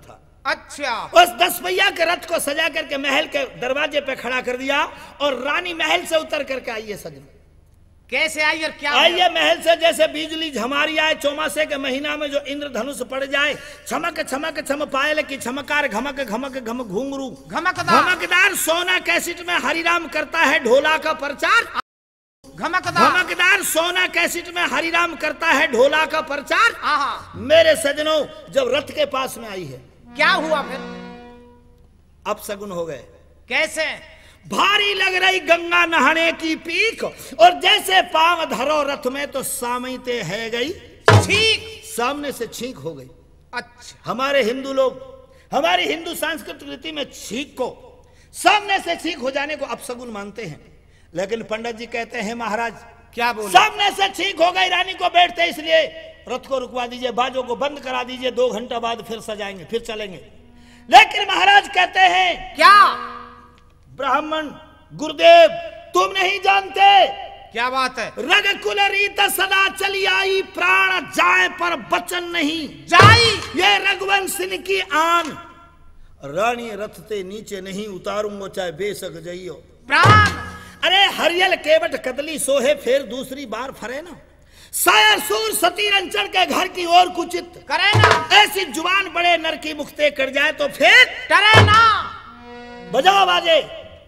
अच्छा। उस 10 पहिया के रथ को सजा करके महल के दरवाजे पे खड़ा कर दिया और रानी महल से उतर करके आई है सजन। कैसे आई और क्या आइए महल से जैसे बिजली झमारी आए चौमासे के महीना में जो इंद्रधनुष पड़ जाए, छमक छमक छम पायल की छमकार घमक घमक घम घुंगरू घमकदार सोना कैसेट में हरिराम करता है ढोला का प्रचार। घमकदार सोना कैसेट में हरिराम करता है ढोला का प्रचार। मेरे सजनों जब रथ के पास में आई है क्या हुआ फिर? अब सगुन हो गए। कैसे? भारी लग रही गंगा नहाने की पीक और जैसे पांव धरो रथ में तो सामयते है गई छींक, सामने से छींक हो गई। अच्छा। हमारे हिंदू लोग, हमारी हिंदू सांस्कृतिक रीति में छींक को, सामने से छींक हो जाने को अपशगुन मानते हैं, लेकिन पंडित जी कहते हैं महाराज क्या बोले? सामने से छींक हो गई, रानी को बैठते इसलिए रथ को रुकवा दीजिए, बाजों को बंद करा दीजिए, 2 घंटा बाद फिर सजाएंगे, फिर चलेंगे। लेकिन महाराज कहते हैं क्या? ब्राह्मण गुरुदेव तुम नहीं जानते। क्या बात है? रग कुल रीत सदा चली आई, प्राण जाए पर बचन नहीं जाई, ये रघुवंश की आन। रानी रथ से नीचे नहीं उतारूंगा चाहे बेशक जाइयो प्राण। अरे हरियल केवट कदली सोहे फिर दूसरी बार फरे ना, सायर सूर सती रंचन के घर की ओर कुचित करे ना, ऐसी जुबान बड़े नर की मुक्ते कर जाए तो फिर डरे ना। बजाओ बाजे।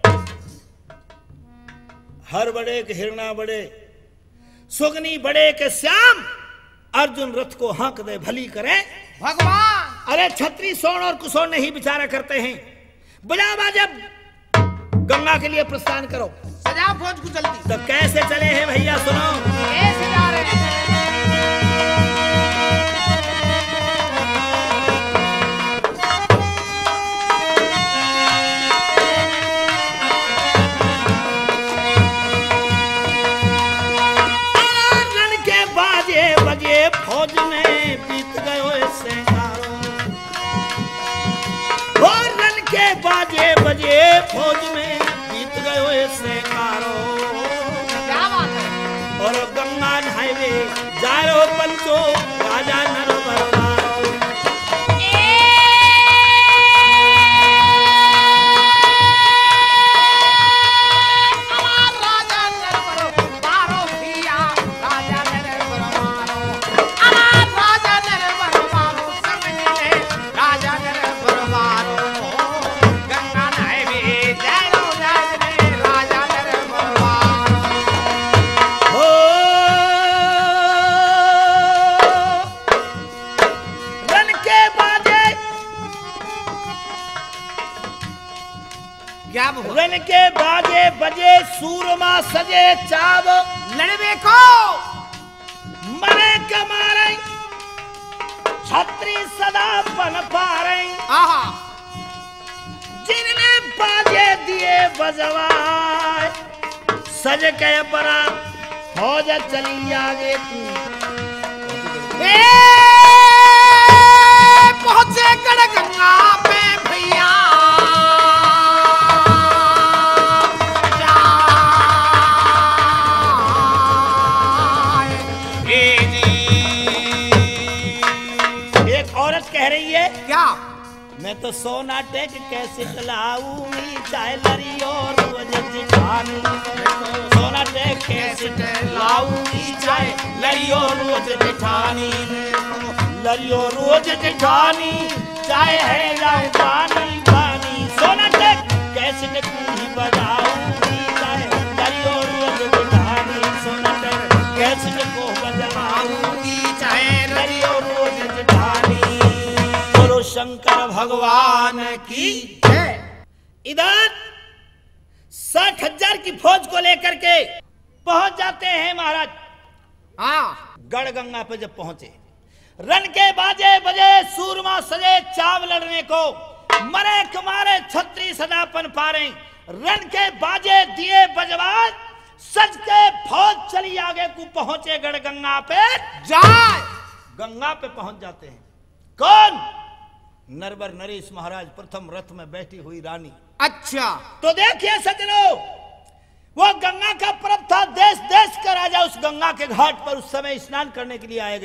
हर बड़े के हिरना बड़े, सुगनी बड़े के श्याम, अर्जुन रथ को हाँक दे भली करे भगवान। अरे छत्री सोन और कुसोन नहीं विचारा करते हैं। बजाओ बाजे, गंगा के लिए प्रस्थान करो। सजा फौज को जल्दी। तो कैसे चले हैं भैया सुनो। कैसे जा रहे हैं? फौज में बीत गयो सेंगारो, और रन के बाजे बजे फौज में बीत गयो सेंगारो। क्या बात है? और गंगा हाईवे जायो पंचो राजा नर बरवारो। रन के बाजे बजे सूरमा सजे चाव, लड़वे को मरे कमारे छत्री सदा पन पारे। जिनने बाजे दिए बजवाए, सज के बरा फौज चली आगे। पहुंचे गढ़ गंगा पे भैया, कह रही है क्या? मैं तो सोना टेक कैसे लाऊंगी चाहे लरियो रोज जिठानी। सोना टेक कैसे लाऊंगी चाहे लरियो रोज जिठानी। लरियो रोज जिठानी चाहे है लाऊं पानी पानी। सोना टेक कैसे ही बजाऊंगी चाहे लरियो रोज जिठानी। सोना टेक कैसे को बजाऊंगी चाहे लरियो रोज जिठानी। शंकर भगवान की जय। इधर 60,000 की फौज को लेकर के पहुंच जाते हैं महाराज। गढ़ गंगा पे जब पहुंचे, रन के बाजे बजे सूरमा सजे चाव लड़ने को, मरे कमारे छत्री सदापन पारे। रन के बाजे दिए बजवान, सज के फौज चली आगे को पहुंचे गढ़ गंगा पे जाए। गंगा पे पहुंच जाते हैं। कौन? नरवर नरेश महाराज प्रथम रथ में बैठी हुई रानी। अच्छा। तो देखिए सजनों, वो गंगा का पर्व था, देश देश का राजा उस गंगा के घाट पर उस समय स्नान करने के लिए आए गए।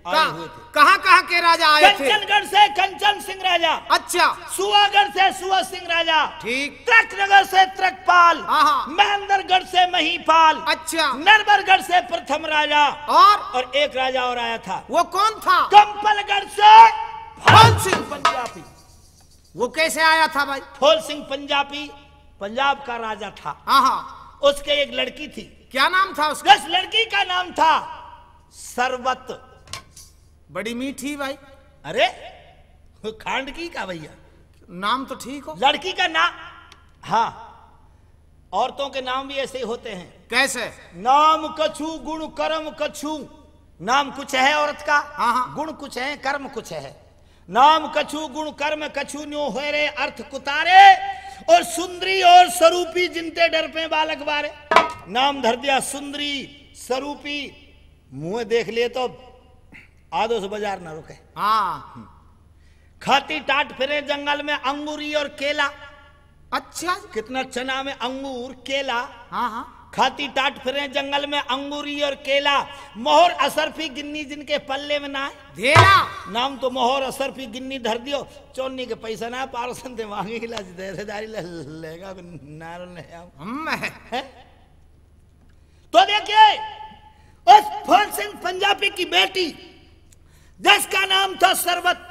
आए हुए थे। कहाँ कहाँ के राजा आए थे? कंचनगढ़ से कंचन सिंह राजा, अच्छा, सुआगढ़ से सुआ सिंह राजा, ठीक, त्रकनगर से त्रकपाल, हाँ, महेंद्रगढ़ से महीपाल, अच्छा, नरबरगढ़ से प्रथम राजा, और एक राजा और आया था, वो कौन था? कंपलगढ़ से फूल सिंह पंजाबी। वो कैसे आया था भाई? फूल सिंह पंजाबी पंजाब का राजा था। हाँ, उसके एक लड़की थी। क्या नाम था उसका? उस लड़की का नाम था सरबत। बड़ी मीठी भाई। अरे वो खांड की का भैया, नाम तो ठीक हो। लड़की का नाम, हाँ, औरतों के नाम भी ऐसे ही होते हैं। कैसे? नाम कछु गुण कर्म कछु, नाम कुछ है औरत का, हाँ, गुण कुछ है, कर्म कुछ है। नाम कछु गुण कर्म कछु न्यो हो रे अर्थ कुतारे, और सुंदरी और स्वरूपी जिनते डर पे बालक बारे। नाम धर दिया सुंदरी स्वरूपी, मुंह देख लिए तो आधो से बाजार ना रुके। हाँ, खाती टाट फिरे जंगल में अंगूरी और केला। अच्छा, कितना चना में अंगूर केला। हाँ हाँ, खाती टाट फिरे जंगल में अंगूरी और केला, मोहर असरफी गिन्नी जिनके पल्ले में ना है। धेला नाम तो मोहर असरफी गिन्नी धर दियो, चोन्नी के पैसा ना पारसन थे मांगे गिला देरेदारी लेगा नारल नहीं आओ हम है। तो देखिए उस फूल सिंह पंजाबी की बेटी जिसका नाम था सरबत,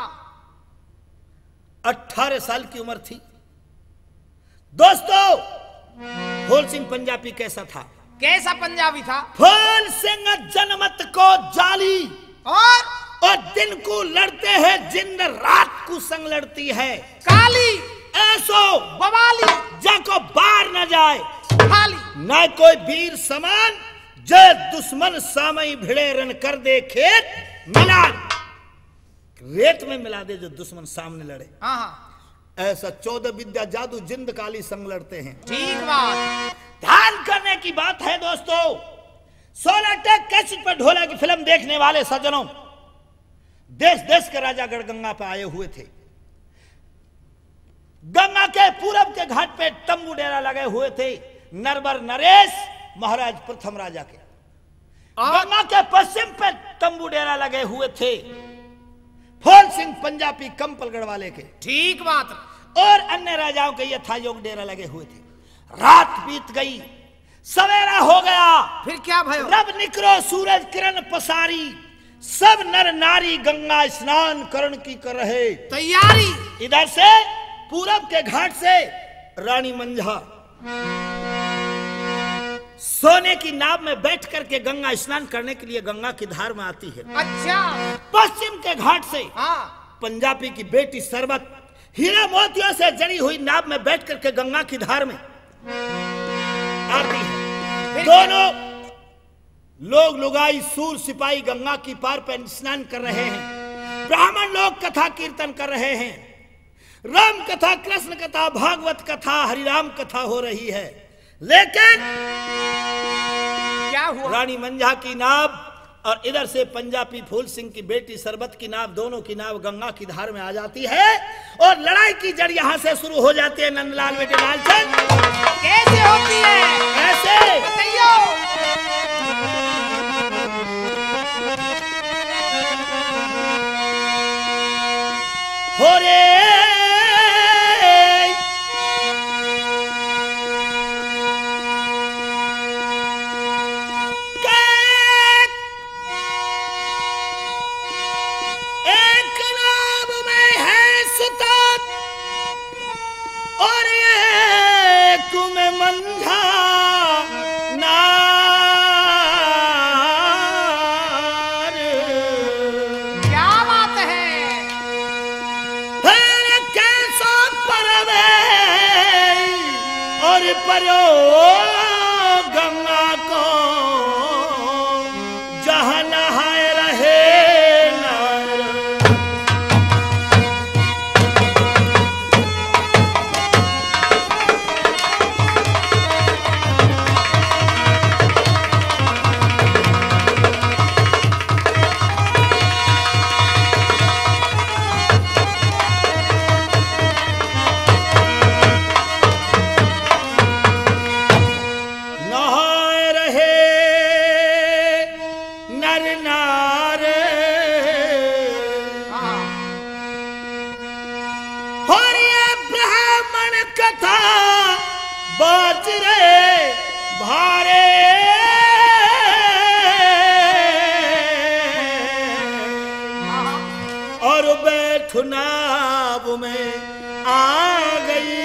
18 साल की उम्र थी। दोस्तों फूल सिंह पंजाबी कैसा था? कैसा पंजाबी था? फूल सिंह जनमत को जाली, और दिन को लड़ते हैं जिन रात को संग लड़ती है काली, ऐसो बवाली, जाको बार न जाए खाली, न कोई वीर समान, जय दुश्मन सामई भिड़े रन कर दे खेत मिलान, रेत में मिला दे जो दुश्मन सामने लड़े। हाँ, ऐसा 14 विद्या जादू जिंद काली संग लड़ते हैं। ठीक बात। ध्यान करने की बात है दोस्तों, 16 टेक कैसेट पर ढोला की फिल्म देखने वाले सज्जनों, देश देश के राजा गढ़गंगा पर आए हुए थे। गंगा के पूरब के घाट पे तंबू डेरा लगे हुए थे नरबर नरेश महाराज प्रथम राजा के। गंगा के पश्चिम पे तंबू डेरा लगे हुए थे फूल सिंह पंजाबी कंपलगढ़ वाले के। ठीक बात। और अन्य राजाओं के यथायोग डेरा लगे हुए थे। रात बीत गई, सवेरा हो गया, फिर क्या भयो? रब निकलो सूरज किरण पसारी, सब नर नारी गंगा स्नान करण की कर रहे तैयारी। इधर से पूरब के घाट से रानी मंझा सोने की नाव में बैठ करके गंगा स्नान करने के लिए गंगा की धार में आती है। अच्छा। पश्चिम के घाट से हाँ, पंजाबी की बेटी सरबत हीरा मोतियों से जड़ी हुई नाव में बैठ करके गंगा की धार में आती है। दोनों लोग लुगाई सूर सिपाही गंगा की पार पर स्नान कर रहे हैं। ब्राह्मण लोग कथा कीर्तन कर रहे हैं। राम कथा, कृष्ण कथा, भागवत कथा, हरिराम कथा हो रही है। लेकिन क्या हुआ? रानी मंझा की नाव और इधर से पंजाबी फूल सिंह की बेटी सरबत की नाव, दोनों की नाव गंगा की धार में आ जाती है और लड़ाई की जड़ यहां से शुरू हो जाती है। नंदलाल बेटे लालचंद, कैसे होती है? ऐसे बताइयो। हो रे एक नाव में है सुतात और एक में मंझा नार। क्या बात है? है कथा बाज रे भारे और बैठनाब में आ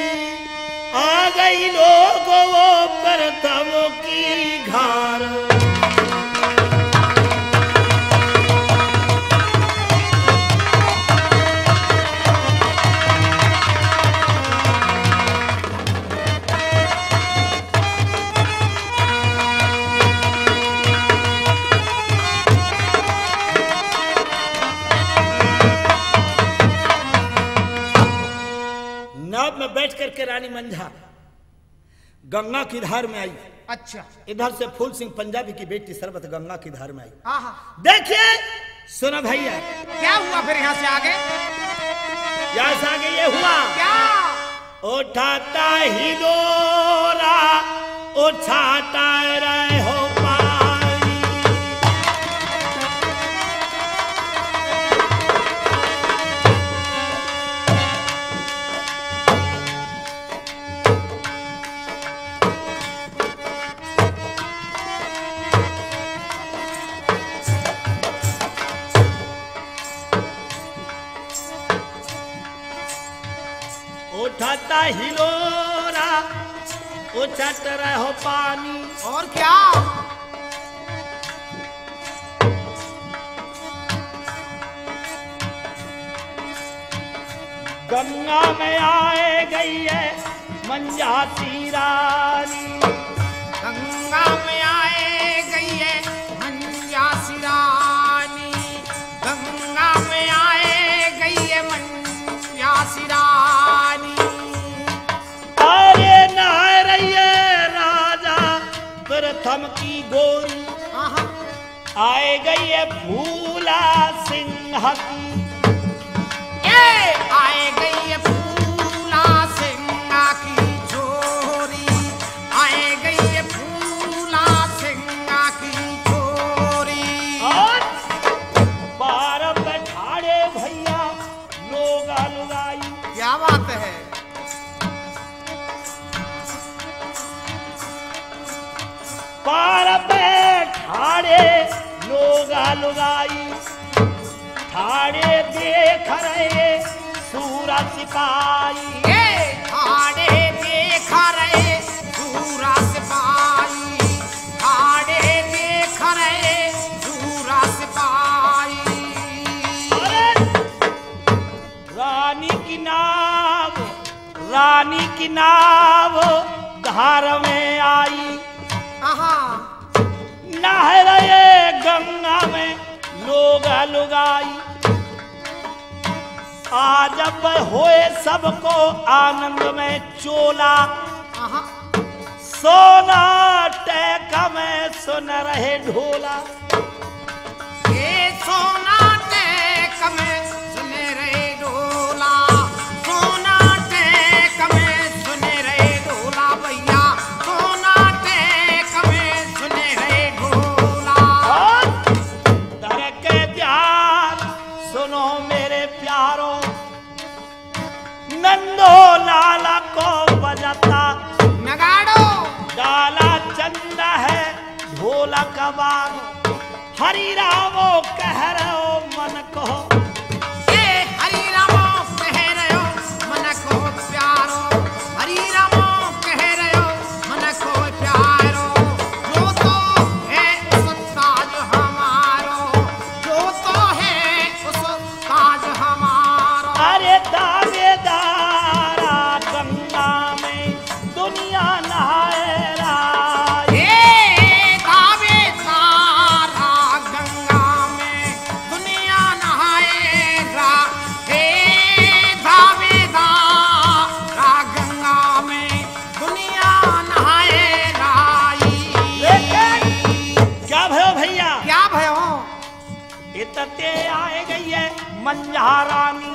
गई लोगों पर तमों की घार। नाव में बैठ करके रानी मंझा गंगा की धार में आई। अच्छा, इधर से फूल सिंह पंजाबी की बेटी सरबत गंगा की धार में आई। आहा, देखिए सुनो भैया, क्या हुआ फिर यहाँ से आगे? यहाँ से आगे ये हुआ क्या? उठाता ही डोरा उठाता रहे हो पानी। उठाता हिलोरा उछट रहे हो पानी। और क्या? गंगा में आए गई है मंझाती रानी। गंगा में आए गई है मंझाती रानी। गंगा में आए गई है मंझाती रानी। अरे नहा रही है राजा प्रथम की गोरी। आहा, आए गई है फूला सिंह की। आए गई है फूला सिंह की छोरी। आए गई है फूला सिंह की छोरी। और बार बैठाड़े भैया लोग लुगाई। क्या बात है? पार बैठाड़े लोग लुगाई। ठाड़े देख रहे सूरा सिपाही। ठाड़े देख रहे सूरा सिपाही। ठाड़े देख रहे सूरा सिपाही। रानी की नाव धार में आई। आहा, नहा रहे गंगा में लोग लुगाई। आज अब होए सबको आनंद में चोला। आहा, सोना टेक में सुन रहे ढोला। ये सोना टेक में सुने रहे ढोला। सोना टेक में सुने रहे ढोला भैया। सोना टेक में सुने रहे ढोला। और दर के ध्यान सुनो मेरे प्यारों, नंदो लाला को बजाता नगाड़ो। डाला चंदा है ढोलक बाग। हरि रामो कह रहे हो मन को। ए हरि रामो कह रहे हो मन को प्यारो। हरि रामो कह रहे हो मन को प्यारो। जो तो है उस ताज हमारो। जो तो है उस ताज हमारो। अरे दावेदारा गंगा में दुनिया नहाए राय। दावेदारा गंगा में दुनिया नहाएगा। दावेदारा गंगा में दुनिया नहाएगा। क्या भयो भैया? क्या भयो? इतते आए गई है मंझा रानी।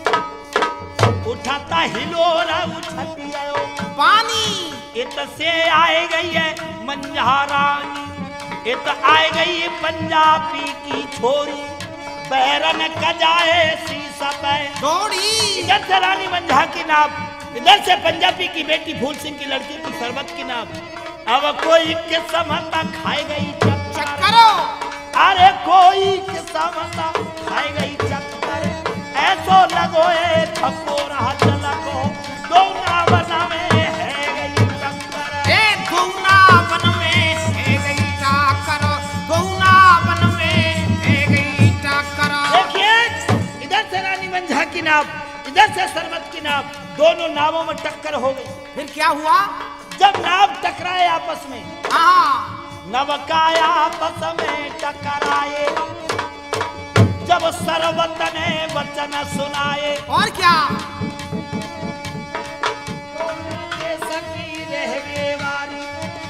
उठाता हिलोरा उठती है पानी। इत से आए गई है मंझा रानी। इत आए गई पंजाबी की छोरी। बैरन कजाए शीशा पे दौड़ी। इधर से रानी मंझा की नाव इधर से पंजाबी की बेटी फूल सिंह की लड़की की शरबत की नाम। अब कोई किस्मता खाए गई चक्कर, अरे कोई किस्मता खाए गई चक्कर, ऐसो लगोए थको रहा चला को दोना बना में है गई चक्कर। ए दोना बन में है गई चक्कर, दोना बन में है गई चक्कर। देखिए इधर से रानी मंझा की नाव, इधर से शरबत की नाव, दोनों नावों में टक्कर हो गई। फिर क्या हुआ? जब नाव टकराए आपस में, हाँ, नवकाया आपस में टकराए, जब शरबत ने वचन सुनाए, और क्या? सकी रह गे वारी,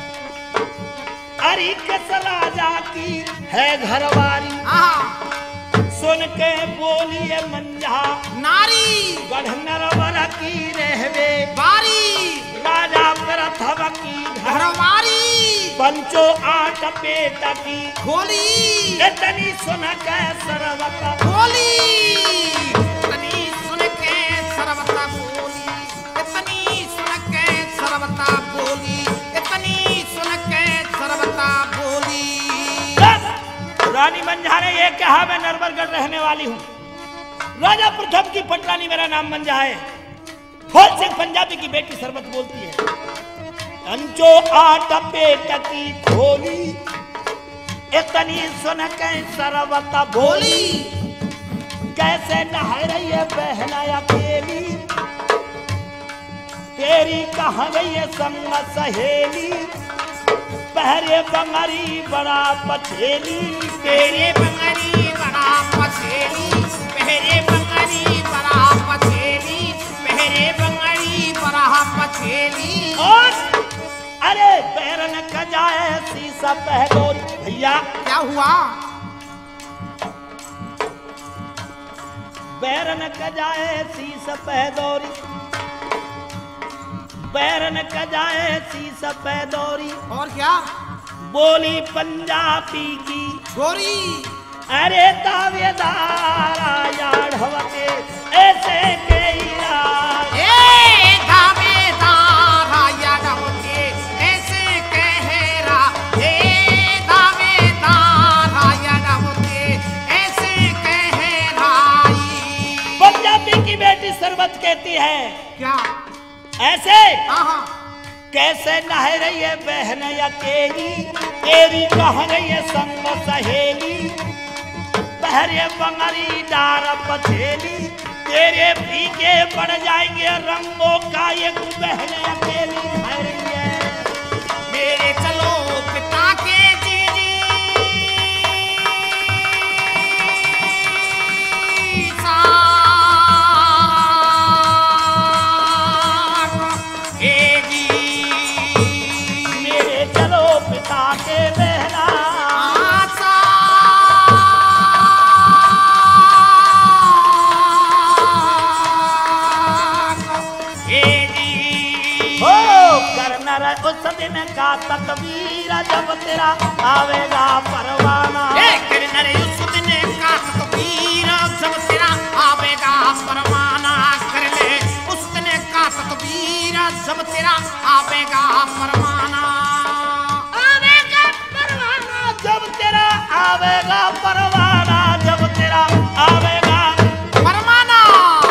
अरे किस राजा की है घरवारी। हाँ, सुन के बोलिए मंझा नारी गढ़ नरवर की रहवे बारी, राजा प्रथम की घरवारी पंचो आठ पेट की खोली, इतनी सुन के शरबत बोली, इतनी सुन के शरबत बोली, इतनी सुन के शरबत बोली, इतनी सुन के शरबत बोली। रानी मंझा ने ये कहा, मैं नरवरगढ़ रहने वाली हूँ, राजा प्रथम की पटरानी मेरा नाम मंझा है। फूल सिंह पंजाबी की बेटी शरबत बोलती है, पंचो आठ पेट की खोली, इतनी सुन के शरबत बोली, कैसे नहा रही है बहन अकेली, तेरी कहाँ गई है संग सहेली, पहरे बंगरी बड़ा पछेली, तेरे बंगरी बड़ा पछेली, पहरे बंगरी बड़ा पछेली, पहरे बंगरी बड़ा पछेली। और अरे पैरन कजाए शीशा पहलोरी। भैया क्या हुआ? बैरन कजाए शीश पैदौरी, बैरन कजाए शीश पैदौरी, और क्या? बोली पंजाबी की छोरी, अरे दावेदारा याढ़वते ऐसे के ए दावेदारा याढ़वते ऐसे कहरा, ए दावेदारा याढ़वते ऐसे कहराई। पंजाबी की बेटी शरबत कहती है, क्या? ऐसे हाँ, कैसे नह रही है बहन अकेली, तेरी कह रही है संग सहेली, पहरे बंगरी डार पछेली, तेरे फीके पड़ जाएंगे रंगों का ये बहन अकेली नह रही है। मेरे चलो पिता के जीजी के बहना हो करनर उस दिन का तकबीर जब तेरा आवेगा परवाना, करनर उस दिन का तकबीर जब तेरा आवेगा परवाना, कर ले उस दिन का तकबीर जब तेरा आवेगा परवाना, आवेगा परवाना जब तेरा आवेगा परवाना,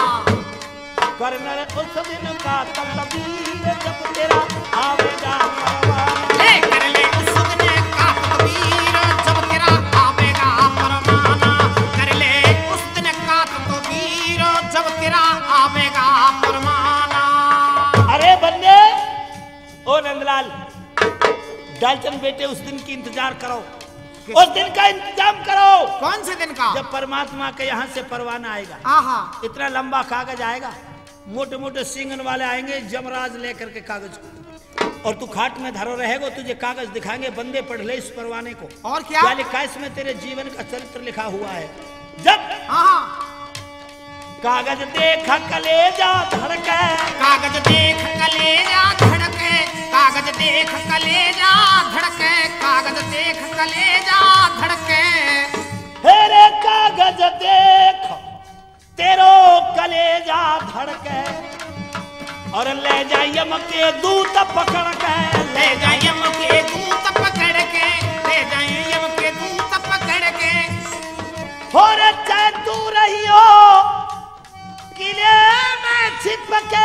करनर उस दिन का तकबीर जब तेरा आवेगा परवाना, कर ले उस दिन का तकबीर जब तेरा आवेगा परवाना, कर ले उस दिन का तकबीर जब तेरा आवेगा परवाना। अरे बंदे ओ नंदलाल, डालचन बेटे उस दिन की इंतजार करो, उस दिन का इंतजाम करो। कौन से दिन का? जब परमात्मा के यहाँ से परवाना आएगा, आहा, इतना लंबा कागज आएगा, मोटे मोटे सिंगन वाले आएंगे जमराज लेकर के कागज को, और तू खाट में धरो रहेगा, तुझे कागज दिखाएंगे, बंदे पढ़ ले इस परवाने को। और क्या? क्या लिखा है इसमें? तेरे जीवन का चरित्र लिखा हुआ है। जब आहा, कागज देख कलेजा धड़के, कागज देख कलेजा धड़के, कागज देख कलेजा धड़के, कागज देख कलेजा धड़के, हेरे कागज देख तेरो कलेजा धड़के, और ले जा यम के दूत पकड़ के, ले जा यम के दूत पकड़ के, ले जा यम के दूत पकड़ के। और चाहे तू रही हो किले में छिप के,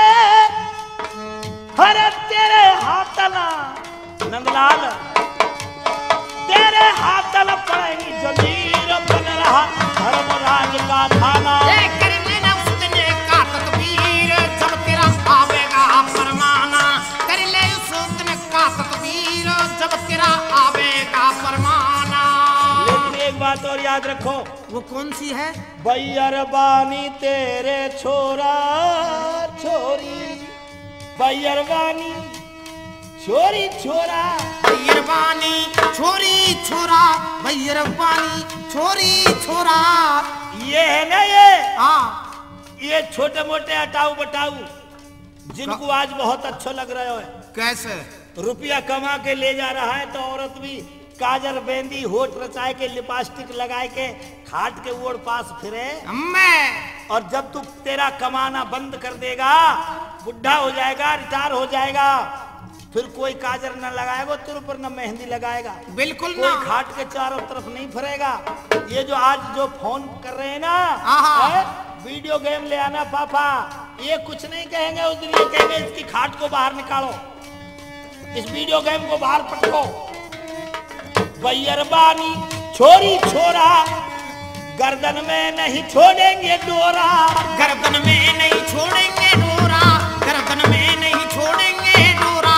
हर तेरे हाथला नंदलाल तेरे हाथल पड़ेगी जमीर बन रहा धर्मराज का थाना। कर लेना उसने का तकबीर जब तेरा आवेगा फरमाना, कर ले उसने का तकबीर जब तेरा आवेगा फरमाना। लेकिन एक बात और याद रखो, वो कौन सी है? बैरबानी तेरे छोरा छोरी, बैरबानी छोरी छोरा, बैरबानी छोरी छोरा, बैरबानी छोरी छोरा। ये है ना हाँ, ये छोटे मोटे हटाऊ बटाऊ जिनको आज बहुत अच्छा लग रहा है। कैसे? रुपया कमा के ले जा रहा है तो औरत भी काजल बेंदी होठ रचाए के लिपस्टिक लगाए के खाट के ओर पास फिरे। मैं और जब तू तेरा कमाना बंद कर देगा, बुढ़ा हो जाएगा, रिटायर हो जाएगा, फिर कोई काजल न लगाएगा तेरे ऊपर, न मेहंदी लगाएगा, बिल्कुल कोई ना। खाट के चारों तरफ नहीं फिरेगा। ये जो आज जो फोन कर रहे हैं ना, हाँ। वीडियो गेम ले आना पापा, ये कुछ नहीं कहेंगे उस दिन, ये कहेंगे इसकी खाट को बाहर निकालो, इस वीडियो गेम को बाहर पटको। बैरबानी छोरी छोरा, गर्दन में नहीं छोड़ेंगे डोरा, गर्दन में नहीं छोड़ेंगे डोरा, गर्दन में नहीं छोड़ेंगे डोरा।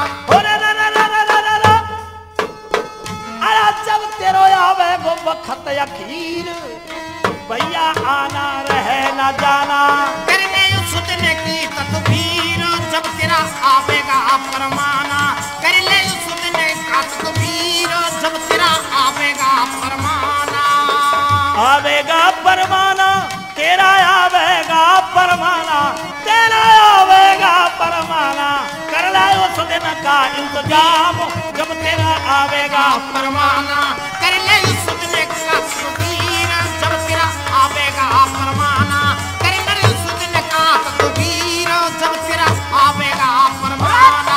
अरे जब तेरो आवे गो वक्त अखीर, भैया आना रहे न जाना, करने उसने की तकबीर जब तेरा आवेगा फरमाना, कर ले उसने का तकबीर जब तेरा आवेगा फरमाना। आवेगा परमाना तेरा, आवेगा परमाना तेरा, आवेगा परमाना, कर ला उस दिन का इंतजाम जब तेरा आवेगा फरमाना, कर ले उसने का तकबीर जब तेरा आवेगा फरमाना, कर ले उसने का तकबीर जब तेरा आवेगा फरमाना।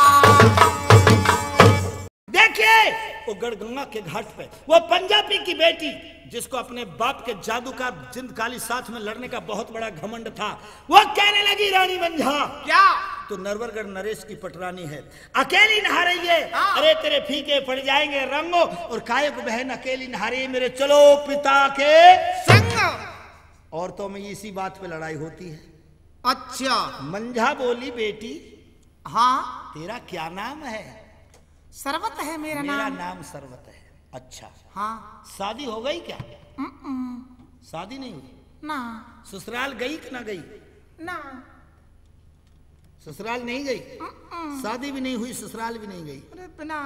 देखिए वो गढ़गंगा के घाट पे वो पंजाबी की बेटी जिसको अपने बाप के जादू का जिंदगाली साथ में लड़ने का बहुत बड़ा घमंड था, वो कहने लगी रानी मंझा क्या? तो नरवरगढ़ नरेश की पटरानी है, अकेली नहा रही है। हाँ। अरे तेरे फीके पड़ जाएंगे रंगो, और काये को बहन अकेली नहा रही है, मेरे चलो पिता के संग। औरतों में इसी बात पे लड़ाई होती है। अच्छा, मंझा बोली बेटी हाँ, तेरा क्या नाम है? सरवत है मेरा मेरा नाम। नाम सरवत है। अच्छा, हाँ, शादी हो गई क्या? शादी नहीं हुई? ना ससुराल गई कि ना गई? ना, ससुराल नहीं गई, शादी भी नहीं हुई, ससुराल भी नहीं गई। अरे बिना,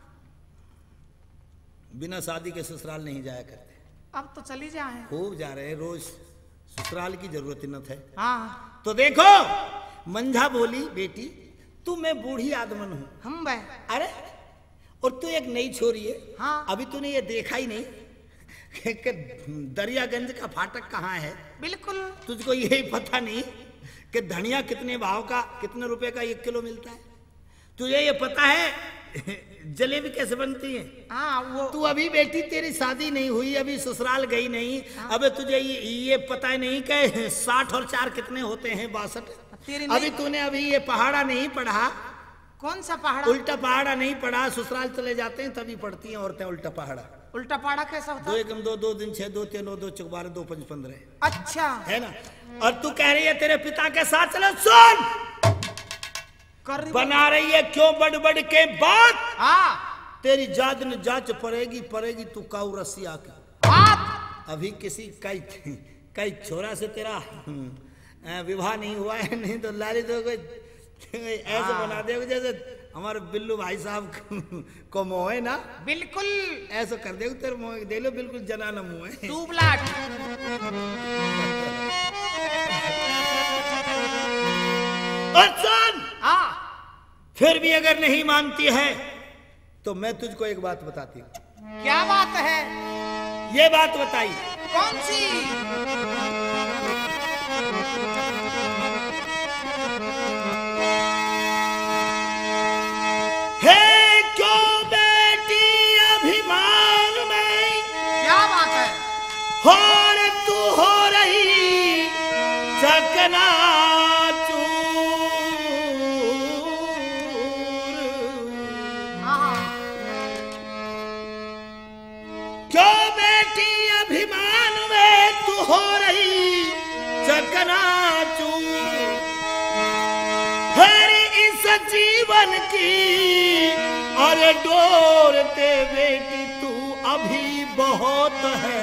बिना शादी के ससुराल नहीं जाया करते। अब तो चली जाए। खूब जा रहे हैं, रोज ससुराल की जरूरत न है। हाँ, तो देखो मंझा बोली बेटी तू मैं बूढ़ी आदमन हूँ, हम बे। अरे और तू एक नई छोरी है। हाँ। अभी तूने ये देखा ही नहीं कि दरियागंज का फाटक कहाँ है? बिल्कुल। तुझको यही पता नहीं कि धनिया कितने भाव का, कितने रुपए का 1 किलो मिलता है? तुझे ये पता है जलेबी कैसे बनती है? हाँ, वो तू अभी बेटी तेरी शादी नहीं हुई, अभी ससुराल गई नहीं। अब तुझे ये पता ही नहीं कि 60 और 4 कितने होते हैं? 62। अभी तूने अभी ये पहाड़ा नहीं पढ़ा। कौन सा पहाड़ा? उल्टा पहाड़ा नहीं पढ़ा, ससुराल चले जाते हैं तभी पढ़ती हैं औरतें उल्टा पहाड़ा। उल्टा पहाड़ा कैसा होता? 2 एकम 2 2 दिन 6 2 3 9 2 4 12 2 5 15 अच्छा है ना। और तू कह रही है तेरे पिता के साथ चलो, सुन कर बना रही है क्यों बड़ बड़ के बात? हाँ, तेरी जात न जांच पड़ेगी पड़ेगी, तू काऊ रसिया की बात। अभी किसी कई छोरा से तेरा विवाह नहीं हुआ है, नहीं तो लाली तो ऐसे बना दे जैसे हमारे बिल्लू भाई साहब को मोह है ना, बिल्कुल ऐसा कर दे तेरे मोह दे लो, बिल्कुल जनाना मुंह है। टूबलाट। और सुन, हाँ, फिर भी अगर नहीं मानती है तो मैं तुझको एक बात बताती हूँ। क्या बात है? ये बात बताई कौन सी? और तू हो रही चकना क्यों बेटी अभिमान में तू हो रही चकनाचूर हर इस जीवन की और डोरते बेटी तू अभी बहुत है।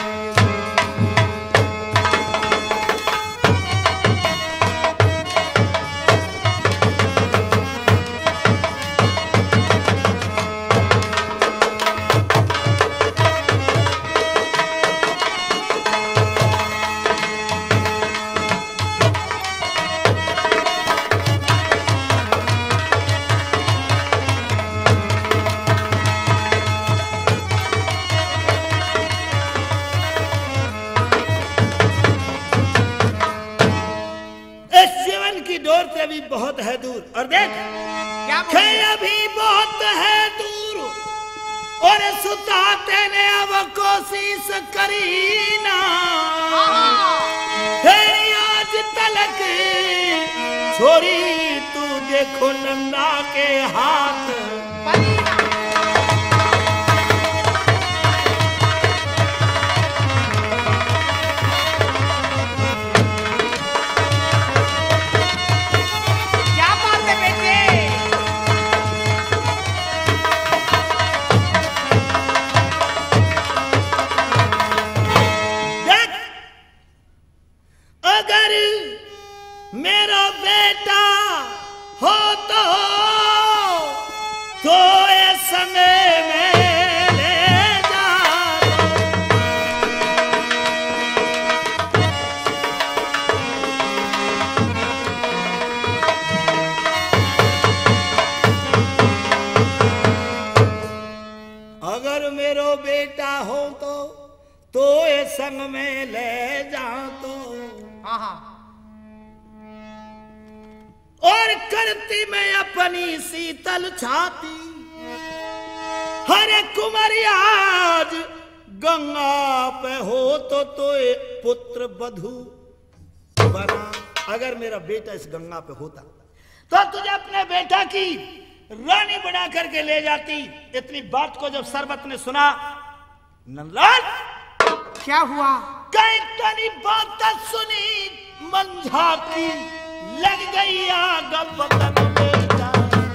अभी बहुत है दूर और देख क्या अभी बहुत है दूर और सुताते ने अब कोशिश करी ना आज तलक छोरी तू देखो नंदा के हाथ मेरा बेटा हो तो ये समय में ले जा अगर मेरा बेटा हो तो ये संग में ले जा तो और करती मैं अपनी शीतल छाती हरे कुमारिया आज गंगा पे हो तो पुत्र बधू बना। अगर मेरा बेटा इस गंगा पे होता तो तुझे अपने बेटा की रानी बना करके ले जाती। इतनी बात को जब सरबत ने सुना नंदलाल क्या हुआ? कई तनी बात सुनी मंझा की लग गई आग बदन में जा।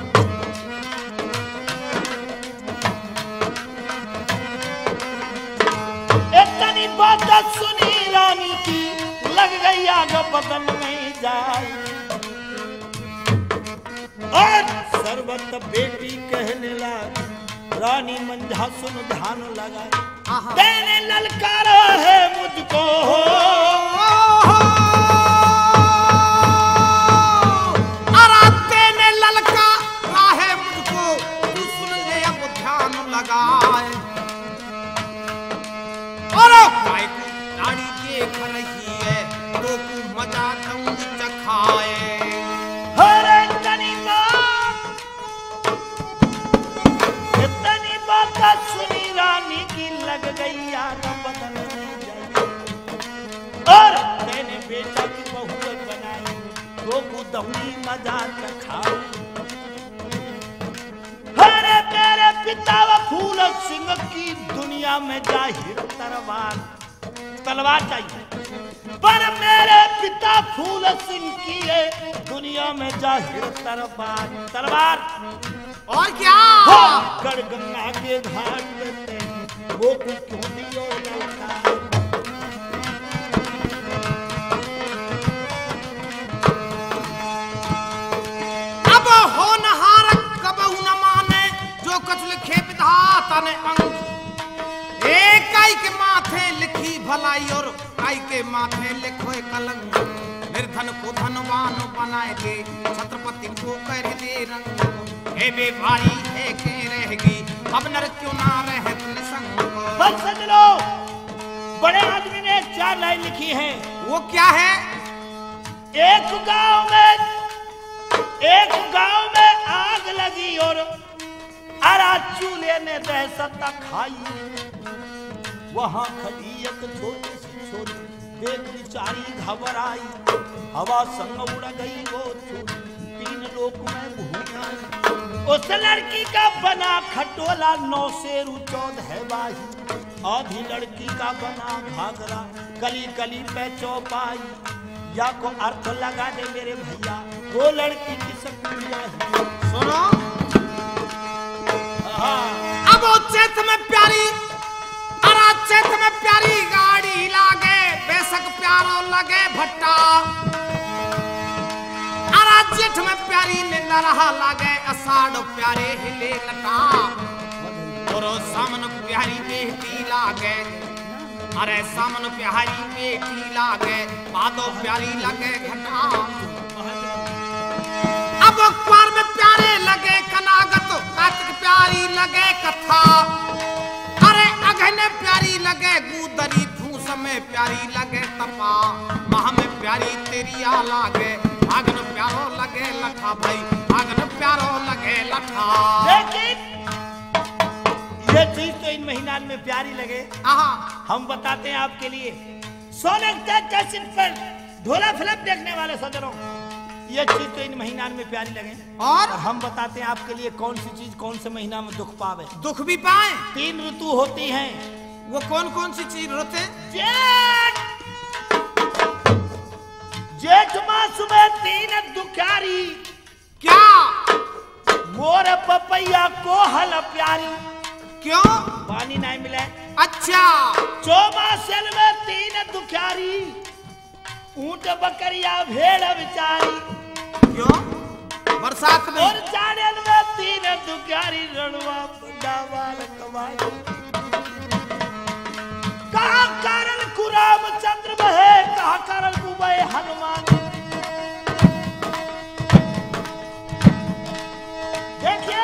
इतनी बात सुनी रानी की लग गई आग बदन में जाए और सर्वत बेटी कहने लगा रानी मंझा सुन ध्यान लगा तेने ललकारा है मुझको सुनी रानी की लग गई आग बदन में जाए और मैंने बेटा की बहू बनाई तो दौड़ी मजा खाओ। अरे मेरे पिता फूल सिंह की दुनिया में जाहिर तलवार चाहिए पर मेरे पिता फूल सिंह की है दुनिया में जाहिर तलवार और क्या कर गंगा के घाट देते वो क्यों दियो लौटा। अब हो नहार कबहू न माने जो कुछ लिखे विधाता ने अंग एक काई के माथे लिखी भलाई और काई के माथे लिखो कलंक। निर्धन को धनवान बनाए दे छत्रपति को कर दे रंग। हे बेभारी है के रहेगी अब नर क्यों ना रहे तुम संग। बस समझ लो बड़े आदमी ने 4 लाइन लिखी है। वो क्या है? एक गांव में आग लगी और अरा चूल्हे ने दहशत खाई, वहां खड़ी एक छोटी सी छोरी, देख बिचारी घबराई, हवा संग उड़ गई वो छोरी, 3 लोक में घूम आई। उस लड़की का बना खटोला 9 शेर 14 बाही, आधी लड़की का बना घाघरा कली कली पे चौपाई। या को अर्थ लगा दे मेरे भैया, वो लड़की की सकुलिया है। सुनो अब चेत में प्यारी, अरा चेत में प्यारी गाड़ी लागे, बेशक प्यारो लगे भट्टा, अरा जेठ में प्यारी निंदा रहा लागे, अषाढ़ प्यारे हिले लटा, और सामन प्यारी बेटी लागे, अरे सामन प्यारी बेटी लागे, भादो प्यारी लगे घटा। अब अखबार में प्यारे लगे कनागत, कार्तिक प्यारी लगे कथा, अरे अगहन प्यारी लगे गूदरी, ठूस में प्यारी लगे तपा, माह में प्यारी तेरिया लागे, आगन प्यारो लगे लठा भाई, आगन प्यारो लगे लठा। लेकिन ये चीज तो इन महीना में प्यारी लगे। हम बताते हैं आपके लिए, सोने कैसेट पर ढोला फिल्म देखने वाले सजनों, ये चीज तो इन महीना में प्यारी लगे। और हम बताते हैं आपके लिए कौन सी चीज कौन से महीना में दुख पावे। दुख भी पाए। 3 ऋतु होती हैं। वो कौन कौन सी चीज होते? जेठ, जेठ मास में 3 दुखारी, क्या? मोर पपैया कोहल प्यारी। क्यों? पानी नहीं मिले। अच्छा। चौमासल में 3 दुखारी, ऊंट बकरिया भेड़ बिचारी। क्यों? बरसात में। और जाड़ेल में 3 दुखारी, रणवा डावाल कमाई। कहा कारण को रामचंद्र बहे, कहा कारण को बहे हनुमान। देखिए,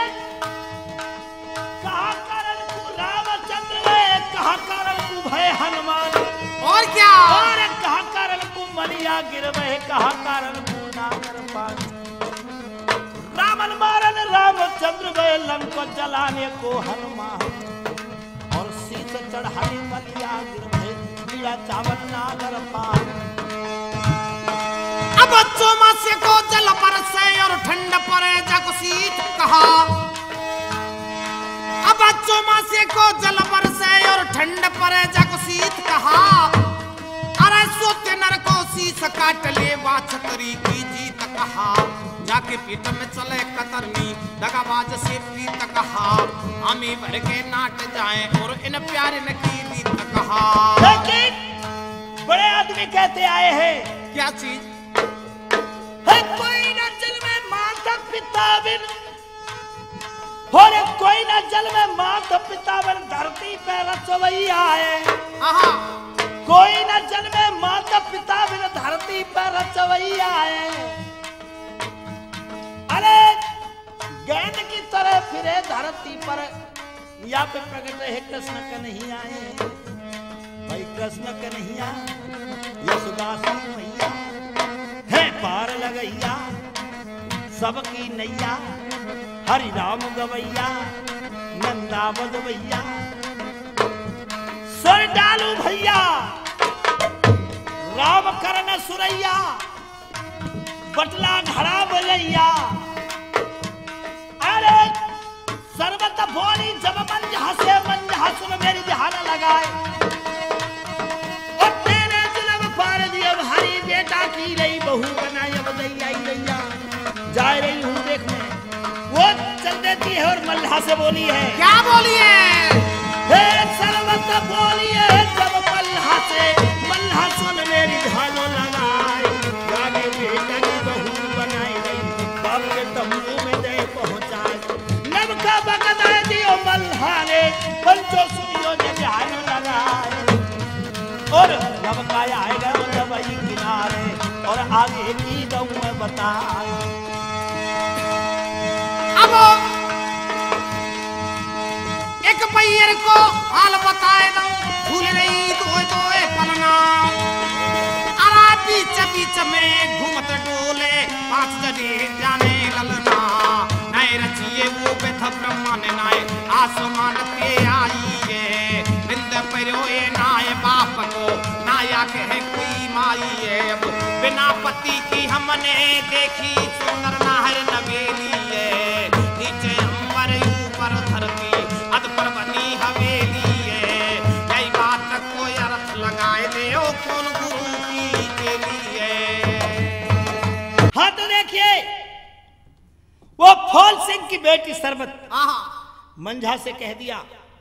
कहा कारण को रामचंद्र बहे, कहा कारण को भय हनुमान। और क्या? और कहा कारण को मलिया गिर बहे, कहा कारण को नागर पानी। रावण मारन रामचंद्र बहे, लंका जलाने को हनुमान। और शीश चढ़ाने मलिया गिर बहे, दिया चावल नागर पानी। अब चौमासे को जल बरसे और ठंड पड़े जग शीत कहा। अब चौमासे को जल बरसे और ठंड पड़े जग शीत कहा। अरे सोते नर को शीश काट ले, छतरी की जीत कहा। जाके पीठ में चले कतरनी, दगाबाज से प्रीत कहा। हमें भर के नाट जाए और इन प्यारे न की रीत कहा। लेकिन बड़े आदमी कहते आए हैं, क्या चीज? है कोई न जल में माता पिता बिन, और कोई न जल में माता पिता बिन, धरती पे रचवैया है। कोई न जल में माता पिता बिन, धरती पे रचवैया है। अरे गेंद की तरह फिरे धरती पर, यहाँ पे प्रकट है कृष्ण कन्हैया है। भाई कृष्ण कन्हैया यशोदा मैया है, पार लगैया सबकी नैया। हरि राम गवैया नंदा बजवैया, स्वर डालू भैया राम करन सुरैया, बटला घड़ा बजैया। अरे सर्वत भोली जब मंजहा से मंजहा सुन मेरी ध्यान लगाए। और तेरे जुलम पार दिए भारी, बेटा की रही बहू बनाई अब दैया। जा रही हूँ देखने, वो चल देती है और मल्हा से बोली है। क्या बोली है? हे सर्वत बोली है जब मल्हा से, मल्हा सुन मेरी ध्यान लगाए। जाने बेटा की बहू बनाई गई, बाप के तंबू में दे पहुंचाए। नब का बगदाए दियो मल्हा ने, पंचो सुनियो ने ध्यान लगाए। और नब का आएगा दवाई किनारे, और आगे की दऊ में बताए। अब एक पैर को हाल सुमानते आइए बिंद परियोए नाय बाप को नाया कहे कोई माइए। अब बिना पति की हमने देखी सुंदर नाहर नवेली है, नीचे अंबर ऊपर धरती अध पर बनी हवेली है। यही बात को अर्थ लगाए ले ओ कौन गुरु की चेली है। हाँ तो देखिए वो फूल सिंह की बेटी सरबत मंझा से कह दिया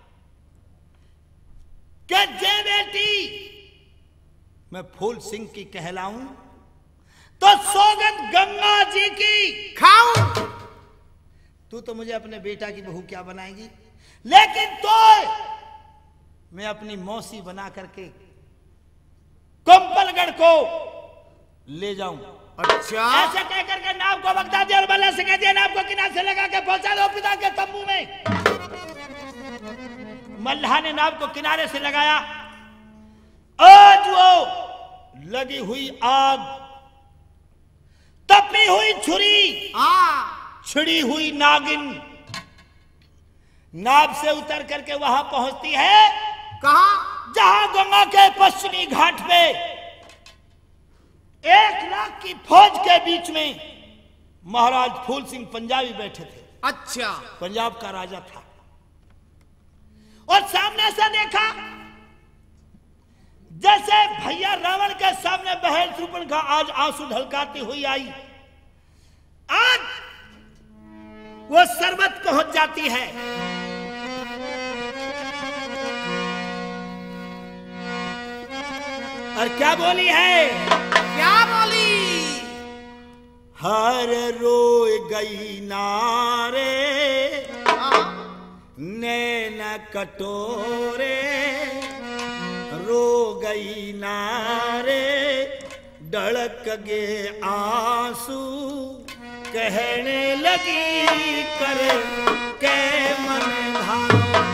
कि जे बेटी मैं फूल सिंह की कहलाऊं तो सौगंध गंगा जी की खाऊं। तू तो मुझे अपने बेटा की बहू क्या बनाएगी, लेकिन तो मैं अपनी मौसी बना करके कंपलगढ़ को ले जाऊं। अच्छा ऐसे कह करके नाव को बगदादी और बल्ला से कह दिया, नाव को किनारे से लगा के पहुंचा दो पिता के तंबू में। मल्लाह ने नाव को किनारे से लगाया। आज वो लगी हुई आग, तपी हुई छुरी, छिड़ी हुई नागिन नाव से उतर करके वहां पहुंचती है। कहां? जहां गंगा के पश्चिमी घाट पे 1 लाख की फौज के बीच में महाराज फूल सिंह पंजाबी बैठे थे। अच्छा पंजाब का राजा था। और सामने से देखा जैसे भैया रावण के सामने बहन शूर्पणखा आज आंसू ढलकाती हुई आई, आज वो सरबत पहुंच जाती है। और क्या बोली है? क्या बोली? हर रोए गई नारे नैन कटोरे, रो गई नारे ढड़क गे आंसू, कहने लगी कर के मन भानो,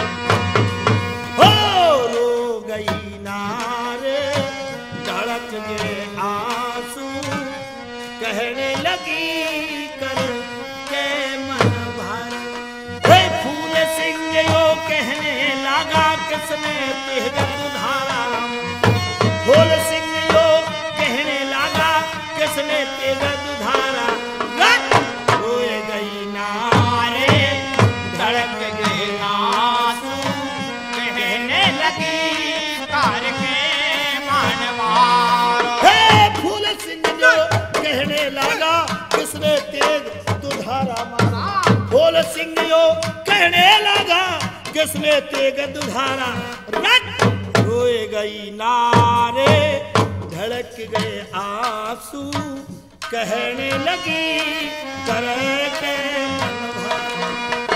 हो रो गई नारे ढड़क गे आंसू, कहने लगी कर के मन भानो। फूल सिंह यो कहने लगा किसने तेज दुधारा, फूल सिंह यो कहने लगा किसने तेज दुधारा, रोए गई नारे धड़क गए आंसू, कहने लगी कर के मनवारो। फूल सिंह जो कहने लगा किसने तेज दुधारा मारा, फूल सिंह यो कहने लगा किसने तेज दुधारा, रोए गई नारे धड़क गए आंसू, कहने लगी कर के मन भानो।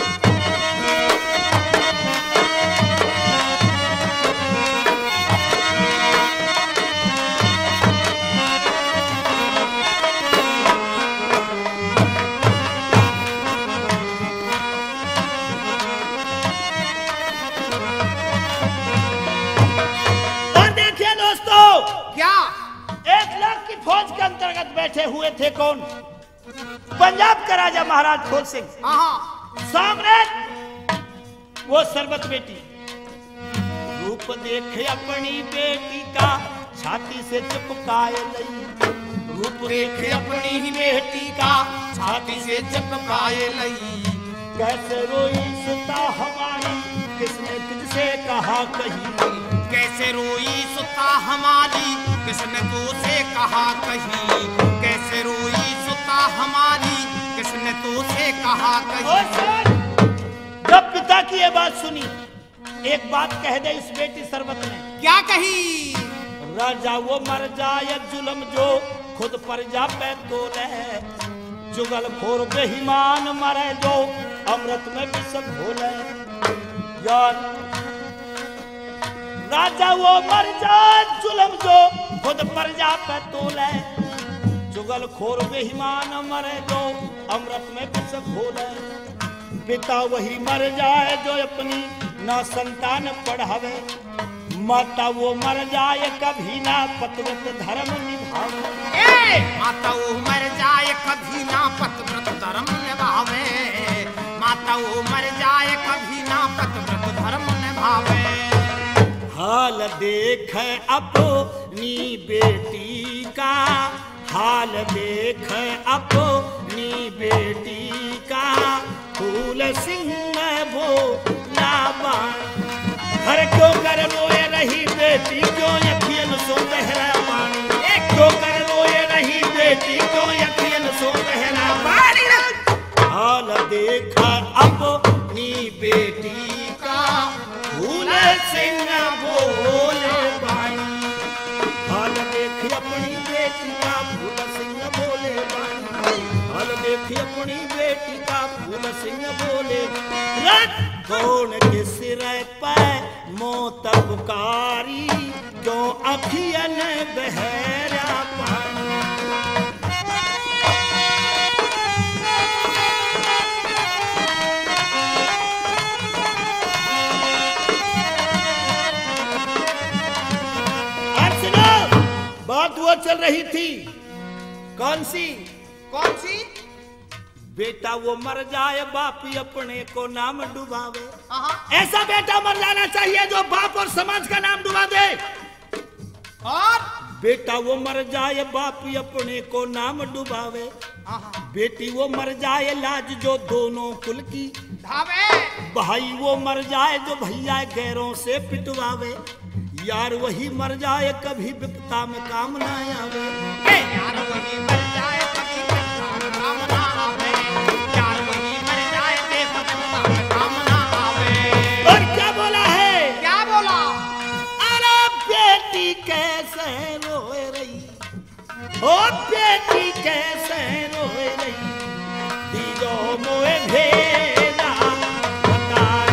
क्या? 1 लाख की फौज के अंतर्गत बैठे हुए थे कौन? पंजाब का राजा महाराज फूल सिंह। सामने वो सरबत बेटी, रूप देखे अपनी बेटी का छाती से चिपकाए लई, रूप देखे अपनी ही बेटी का छाती से चिपकाए लई, कैसे रोई सुता हमारी किसने तुझसे कहा कही, कैसे रोई सुता हमारी किसने तुझसे कहा कही, कैसे रोई सुता हमारी किसने तुझसे कहा कही। जब पिता की ये बात सुनी, एक बात कह दे इस बेटी सरबत ने। क्या कही? राजा वो मर जाए जुल्म जो खुद पर जा पे तोले, जुगल खोर बेईमान मरे जो अमृत में विषम घोले। यार राजा वो मर जाए जुल्म जो खुद पर जा पे तोले, जुगल खोर बेईमान मरे जो अमृत में विषम घोले। पिता वही मर जाए जो अपनी ना संतान पढ़ावे, माता वो मर जाए कभी ना पतिव्रत धर्म निभावे। माता वो मर जाए कभी ना पतिव्रत धर्म निभावे, माता वो मर जाए कभी ना हाल देख अपनी बेटी का, हाल देख अपनी बेटी का, फूल सिंह भोला बाण। हर क्यों कर रोए रही बेटी, क्यों अखियन सो बहरा पानी, क्यों कर रोए रही बेटी, क्यों अखियन सो बहरा पानी। हाल देखा अपनी बेटी का, फूल सिंह भोले बाणी। हाल देख अपनी बेटी का, फूल सिंह भोले बाणी। हाल देख अपनी बेटी का, फूल सिंह भोले। कौन के सिर पर मौत पुकारी, क्यों अखियन बहरा पानी। अब सुनो, बात वो चल रही थी। कौन सी? कौन सी? बेटा वो मर जाए, बाप ही अपने को नाम डुबावे। ऐसा बेटा मर जाना चाहिए जो बाप और समाज का नाम डुबा दे। और बेटा वो मर जाए, बाप ही अपने को नाम डुबावे। बेटी वो मर जाए, लाज जो दोनों कुल की धावे। भाई वो मर जाए, जो भैया गैरों से पिटवावे। यार वही मर जाए, कभी विपता में काम ना आवे। यार वही मर जाए, कभी विपता में काम ना आवे। यार वही मर जाए, कभी विपता में काम ना आवे। और क्या बोला है? क्या बोला? अरे बेटी कैसे रोए रही, ओ बेटी कैसे रोए रही, दीजो मोए भेदा बताए।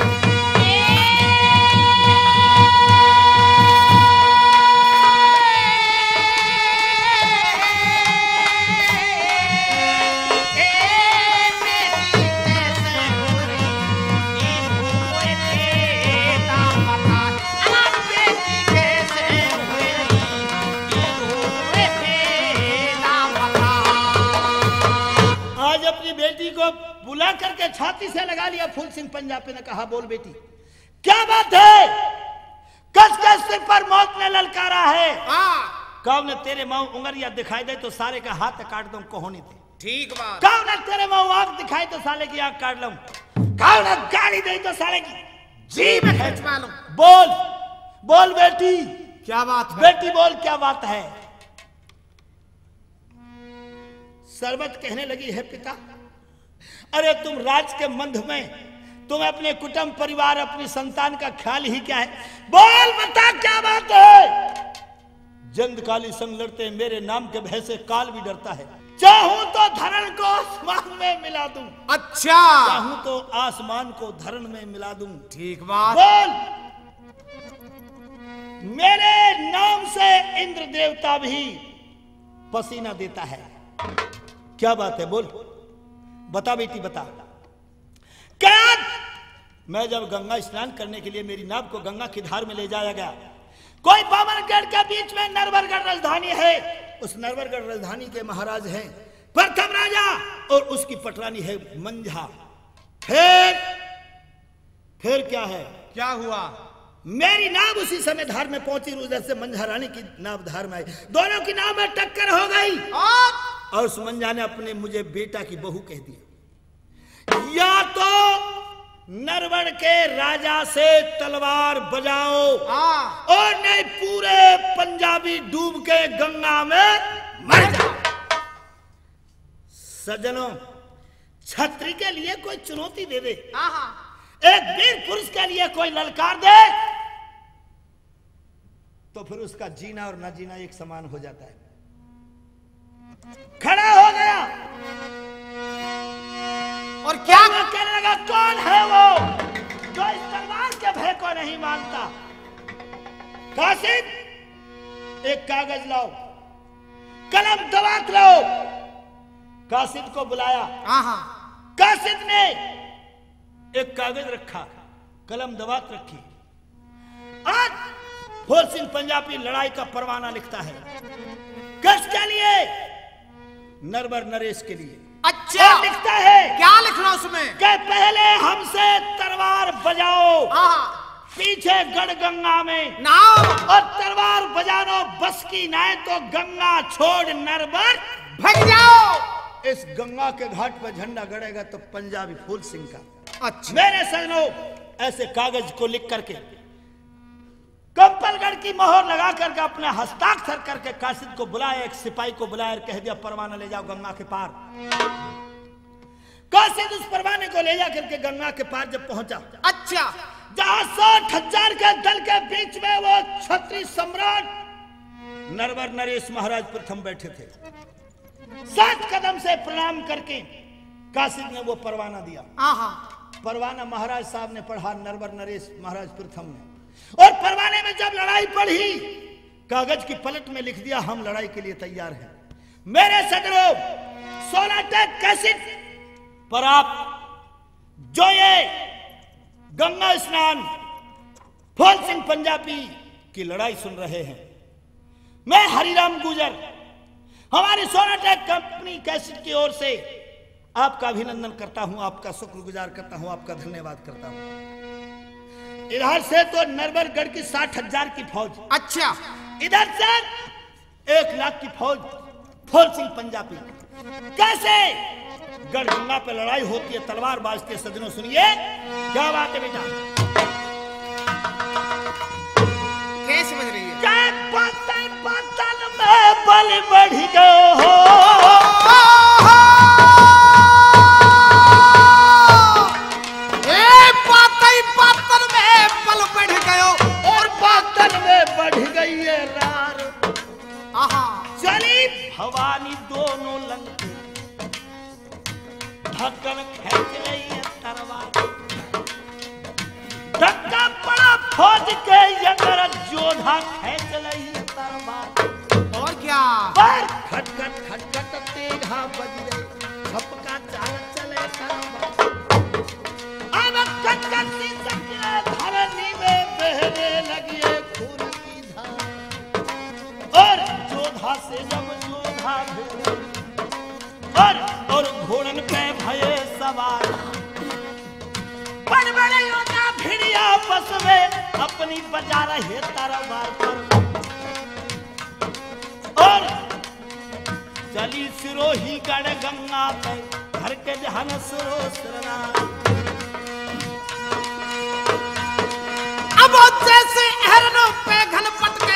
बुला करके छाती से लगा लिया फूल सिंह पंजाबी ने कहा, बोल बेटी क्या बात है? कस कस सिर पर मौत ने ललकारा है। कौन ने तेरे मुंह उंगलियां दिखाई दे तो सारे का हाथ काट दूं कोहनी थे। ठीक बात। कौन ने तेरे मुंह आंख दिखाई तो साले की आंख काट लूं। कौन ने गाली दे तो साले की जीभ खींचवा लूं। बोल बोल बेटी क्या बात है? बेटी बोल क्या बात है? सरबत कहने लगी है, पिता अरे तुम राज के मंध में, तुम अपने कुटुंब परिवार अपनी संतान का ख्याल ही क्या है? बोल बता क्या बात है? जंद काली संग लड़ते मेरे नाम के भय से काल भी डरता है। चाहूं तो धरण को आसमान में मिला दूं। अच्छा। चाहूं तो आसमान को धरण में मिला दूं। ठीक बात। बोल मेरे नाम से इंद्र देवता भी पसीना देता है। क्या बात है? बोल बता बेटी बता। क्या? मैं जब गंगा स्नान करने के लिए मेरी नाव को गंगा की धार में ले जाया गया, कोई बामनगढ़ के बीच में नरवरगढ़ राजधानी है। उस नरवरगढ़ राजधानी के महाराज हैं प्रथम राजा और उसकी पटरानी है मंझा। फिर क्या है? क्या हुआ? मेरी नाव उसी समय धार में पहुंची, उधर से मंझा रानी की नाव धार में आई। दोनों की नाव में टक्कर हो गई और उस मंझा ने अपने मुझे बेटा की बहू कह दिया। या तो नरवण के राजा से तलवार बजाओ और नहीं पूरे पंजाबी डूब के गंगा में मर जाओ। सज्जनों, छत्री के लिए कोई चुनौती दे दे, एक वीर पुरुष के लिए कोई ललकार दे, तो फिर उसका जीना और न जीना एक समान हो जाता है। खड़ा हो गया और क्या कहने लगा, कौन है वो जो इस तलवार के भय को नहीं मानता? कासिद, एक कागज लाओ, कलम दवात लाओ। कासिद को बुलाया। कासिद ने एक कागज रखा, कलम दवात रखी। आज फूल सिंह पंजाबी लड़ाई का परवाना लिखता है। किसके लिए? नरवर नरेश के लिए। अच्छा। लिखता है क्या लिखना उसमें? कि पहले हमसे तलवार बजाओ, पीछे गढ़ गंगा में नाव और तलवार बजानो बस की नाय तो गंगा छोड़ नरबर भाग जाओ। इस गंगा के घाट पर झंडा गड़ेगा तो पंजाबी फूल सिंह का। अच्छा मेरे सजनों ऐसे कागज को लिख करके कंपलगढ़ की मोहर लगा करके अपने हस्ताक्षर करके कासिद को बुलाया, एक सिपाही को बुलाया और कह दिया परवाना ले जाओ गंगा के पार। कासिद उस परवाने को ले जा करके गंगा के पार जब पहुंचा, अच्छा जहां 60,000 के दल के बीच में वो क्षत्रिय सम्राट नरवर नरेश महाराज प्रथम बैठे थे। 7 कदम से प्रणाम करके कासिद ने वो परवाना दिया। परवाना महाराज साहब ने पढ़ा, नरवर नरेश महाराज प्रथम ने, और परवाने में जब लड़ाई पढ़ी कागज की पलट में लिख दिया हम लड़ाई के लिए तैयार हैं। मेरे सदरों सोनाटेक कैसेट पर आप जो ये गंगा स्नान फूल सिंह पंजाबी की लड़ाई सुन रहे हैं, मैं हरिराम गुजर हमारी सोनाटेक कंपनी कैसेट की ओर से आपका अभिनंदन करता हूं, आपका शुक्रगुजार करता हूं, आपका धन्यवाद करता हूं। इधर से तो नरवरगढ़ की 60,000 की फौज, अच्छा इधर से 1 लाख की फौज फूल सिंह पंजाबी। कैसे गढ़ गंगा पे लड़ाई होती है, तलवार बाजती है। सज्जनों सुनिए क्या बात है बेटा, कैसे बज रही है? बातल में बल बढ़ गयो हो, पातल में बल बढ़ गयो और बातल में बढ़ गई है रार। चली भवानी दोनों लंके ढक्कन खींच रही है तलवार। धक्का पड़ा फौज के अंदर जोधा खींच रही है तलवार। और क्या पर खटखट खटखट तेघा बज रहे, झपका चाल चले तलवार। अब खटखट सी सके धरनी में बहने लगी है खून की धार। और जोधा से जब जोधा भिड़े और घोड़न पे भये सवार, बड़ बड़े योद्धा भिड़ी आपस में अपनी बजा रहे तलवार पर। और चली सिरोही गढ़ गंगा पे घर के जहन सुरो सरना। अब जैसे हरणों पे घन पटके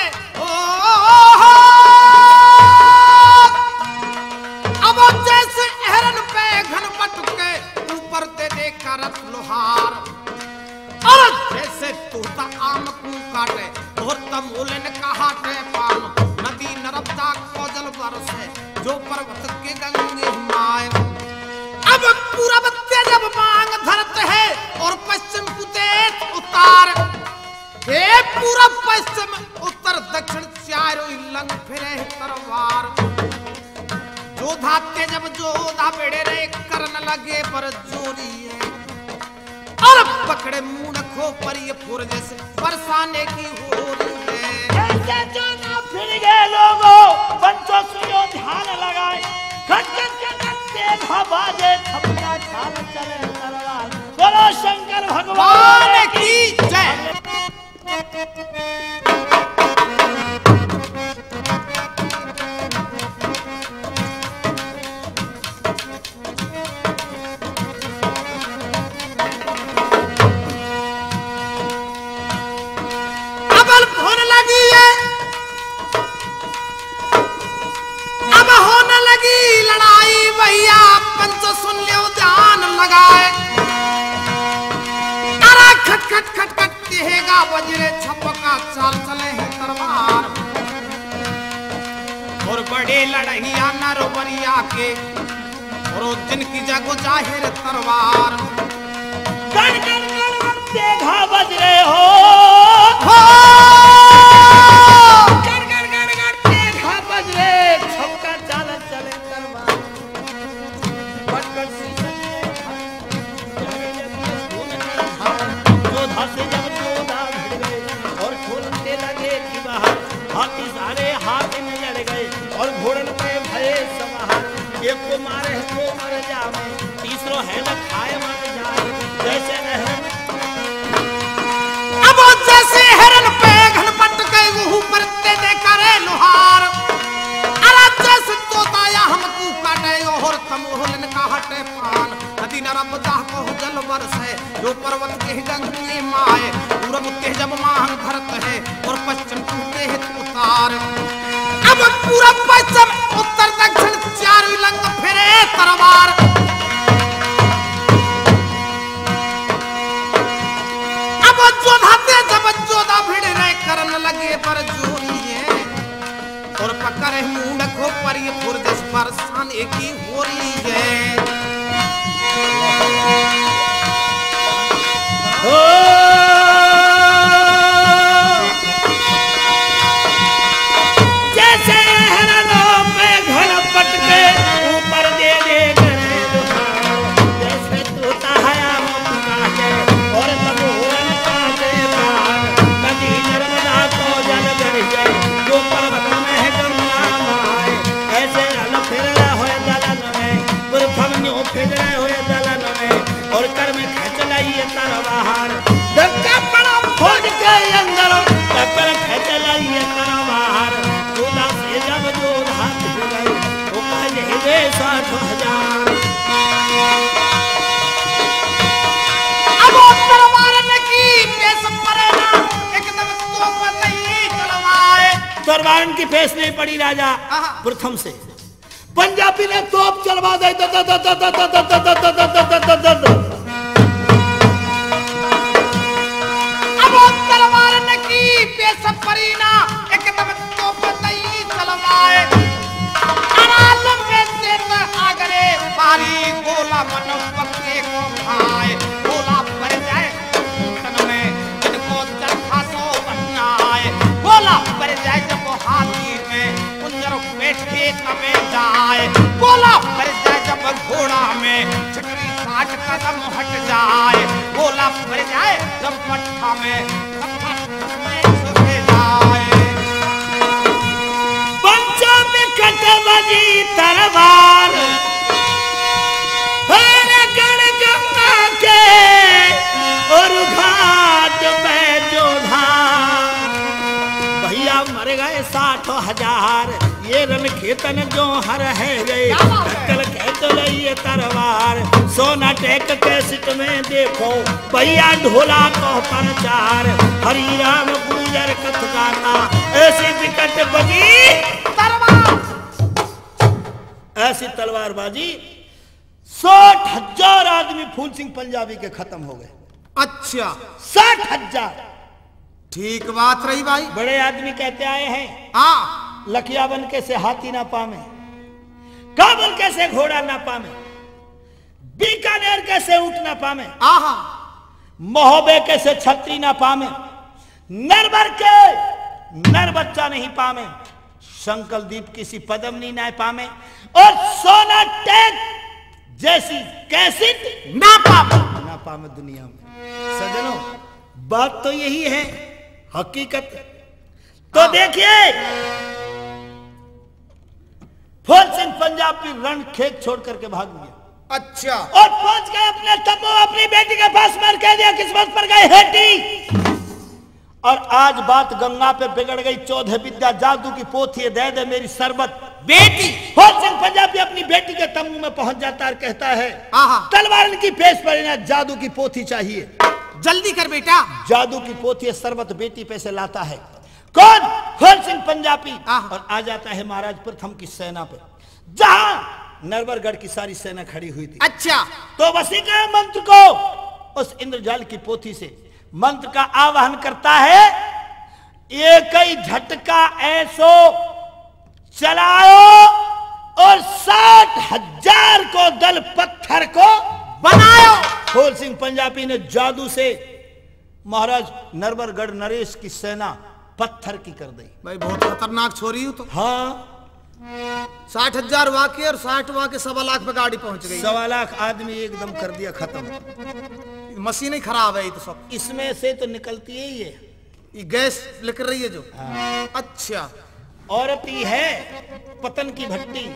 अब जैसे हरण पे घन पटके ऊपर ते देखा रथ लोहार। और जैसे तोता आम को काटे और तमूलन कहाटे पान, नदी नर्मदा को जल बरसे जो पर्वत के गंगे हिमाय। अब पूरब जब मांग धरत है और पश्चिम को तेज उतार, हे पूरब पश्चिम उत्तर दक्षिण चारों लंग फिरे तलवार। जोधा ते जब जोधा बेड़े रे करन लगे पर जोरी है, और पकड़े मूढ़ पर ये फुर जैसे बरसाने की हो रही है। ऐसे जोधा फिर गए लोगों बंचो सुनियो ध्यान लगाए, खटखट खटखट तेघा बाजे थपका चाल चले तलवार। बोलो शंकर भगवान की जय। अब होने लगी लड़ाई भैया, पंच सुन लो ध्यान लगाए। तारा खटखट खटखट कहेगा वज्रे छपका चाल चले है तलवार। और बड़े लड़ैया नरवरिया के और जिनकी जगो जाहिर तलवार। गण गण गण गण तेघा बज रहे हो, गण गण गण गण तेघा बज रहे, छपका चाल चले तलवार। पटकन सी जोधा से जब जोधा भिड़ गए और खोलने लगे कि बाहर, हाथी सारे हाथ में लड़ गए और घोड़न पे भये समार। एक को मारे है तो मर जावे, तीसरो है न खाए मर जाए। जैसे अब पश्चिम उत्तर दक्षिण चारों लंग फिरे तलवार। अब जोधाते जब जोधा भिड़ रहे करन लगे पर जोरिए और पकड़े मुंड को पर ये फुर्दस पर साने की हो रही है। जैसे हरणों पे घर पटके ऊपर दे दे गए जैसे तोता हया मुस्कुराते और मधुरन काटे पार नदी नर्मदा को जल गढ़ जाए जो पर्वत में है गंगा माए ऐसे रन फिर रहे हुए दलन में प्रथम न्यू फिर रहे हुए दलन में और कर में खींच लाइए तलवार धक्का पड़ा फोड़ के अंदर टक्कर खींच लाइए तलवार जोधा से जब जोधा भिड़ गए वो कहले वे 60,000। अब तलवार ने की पेश पड़ेगा एकदम तो नहीं चलवाए। तलवार की पेश नहीं पड़ी राजा प्रथम से पंजाबी ने तोप चलवा दे तलवार ने की पेश परीना एकदम तोप नहीं चलवाए। अराल में से आगरे पारी गोला मनो पक्के को खाए गोला पर जाए तन में जिनको चरखा सो बनना आए गोला पर जाए जब हाथी में उंजर पेट खेत में जाए गोला पर जाए जब घोड़ा में छकरी 60 कदम हट जाए गोला पर जाए जब पट्टा में पंचों में कटबजी तलवार हर गण गंगा के और घाट पे जोधा भैया मर गए 60,000 ये रन खेतन जो हर है गए कल खेत लइए तलवार सोना टेक के सिट में देखो भैया ढोला को प्रचार हरि राम गुजर कथ गाता ऐसी विकट बजी तलवार ऐसी तलवारबाजी 60,000 आदमी फूल सिंह पंजाबी के खत्म हो गए। अच्छा 60,000 ठीक बात रही भाई। बड़े आदमी कहते आए हैं हाँ लखियावन कैसे हाथी ना पामे काबुल कैसे घोड़ा ना पामे बीकानेर कैसे ऊंट ना पामे आहा महोबे कैसे छतरी ना पामे नरबर के नर बच्चा नहीं पामे शंकल दीप किसी पदमनी ना पामे और सोना टेक जैसी कैसेट ना पामे दुनिया में। सज्जनों बात तो यही है हकीकत। तो देखिए फूल सिंह पंजाबी रण खेत छोड़ करके भाग गया। अच्छा और पहुंच गए अपने तब्बू अपनी बेटी के पास मर कह दिया किस्मत पर गए हेटी। और आज बात गंगा पे बिगड़ गई 14 विद्या जादू की पोथी दे दे मेरी सरबत बेटी। फूल सिंह पंजाबी अपनी बेटी के तंबू में पहुंच जाता है कहता है तलवार की पेश पर ना जादू की पोथी चाहिए जल्दी कर बेटा। जादू की पोथी सरबत बेटी पे से लाता है कौन फूल सिंह पंजाबी और आ जाता है महाराज प्रथम की सेना पे जहां नरवरगढ़ की सारी सेना खड़ी हुई थी। अच्छा तो वसीका मंत्र को उस इंद्रजाल की पोथी से मंत्र का आवाहन करता है एक ही झटका ऐसो चलाओ और 60,000 को दल पत्थर को बनाओ। फूल सिंह पंजाबी ने जादू से महाराज नरवरगढ़ नरेश की सेना पत्थर की कर दी। भाई बहुत खतरनाक छोरी हो तो। हाँ 60,000 वाके और 60 वाके 1.25 लाख पे गाड़ी पहुंच गई। 1.25 लाख आदमी एकदम कर दिया खत्म। मशीन ही खराब है ये तो सब। इसमें से तो निकलती है ये गैस निकल रही है जो। हाँ। अच्छा औरत ही है पतन की भट्टी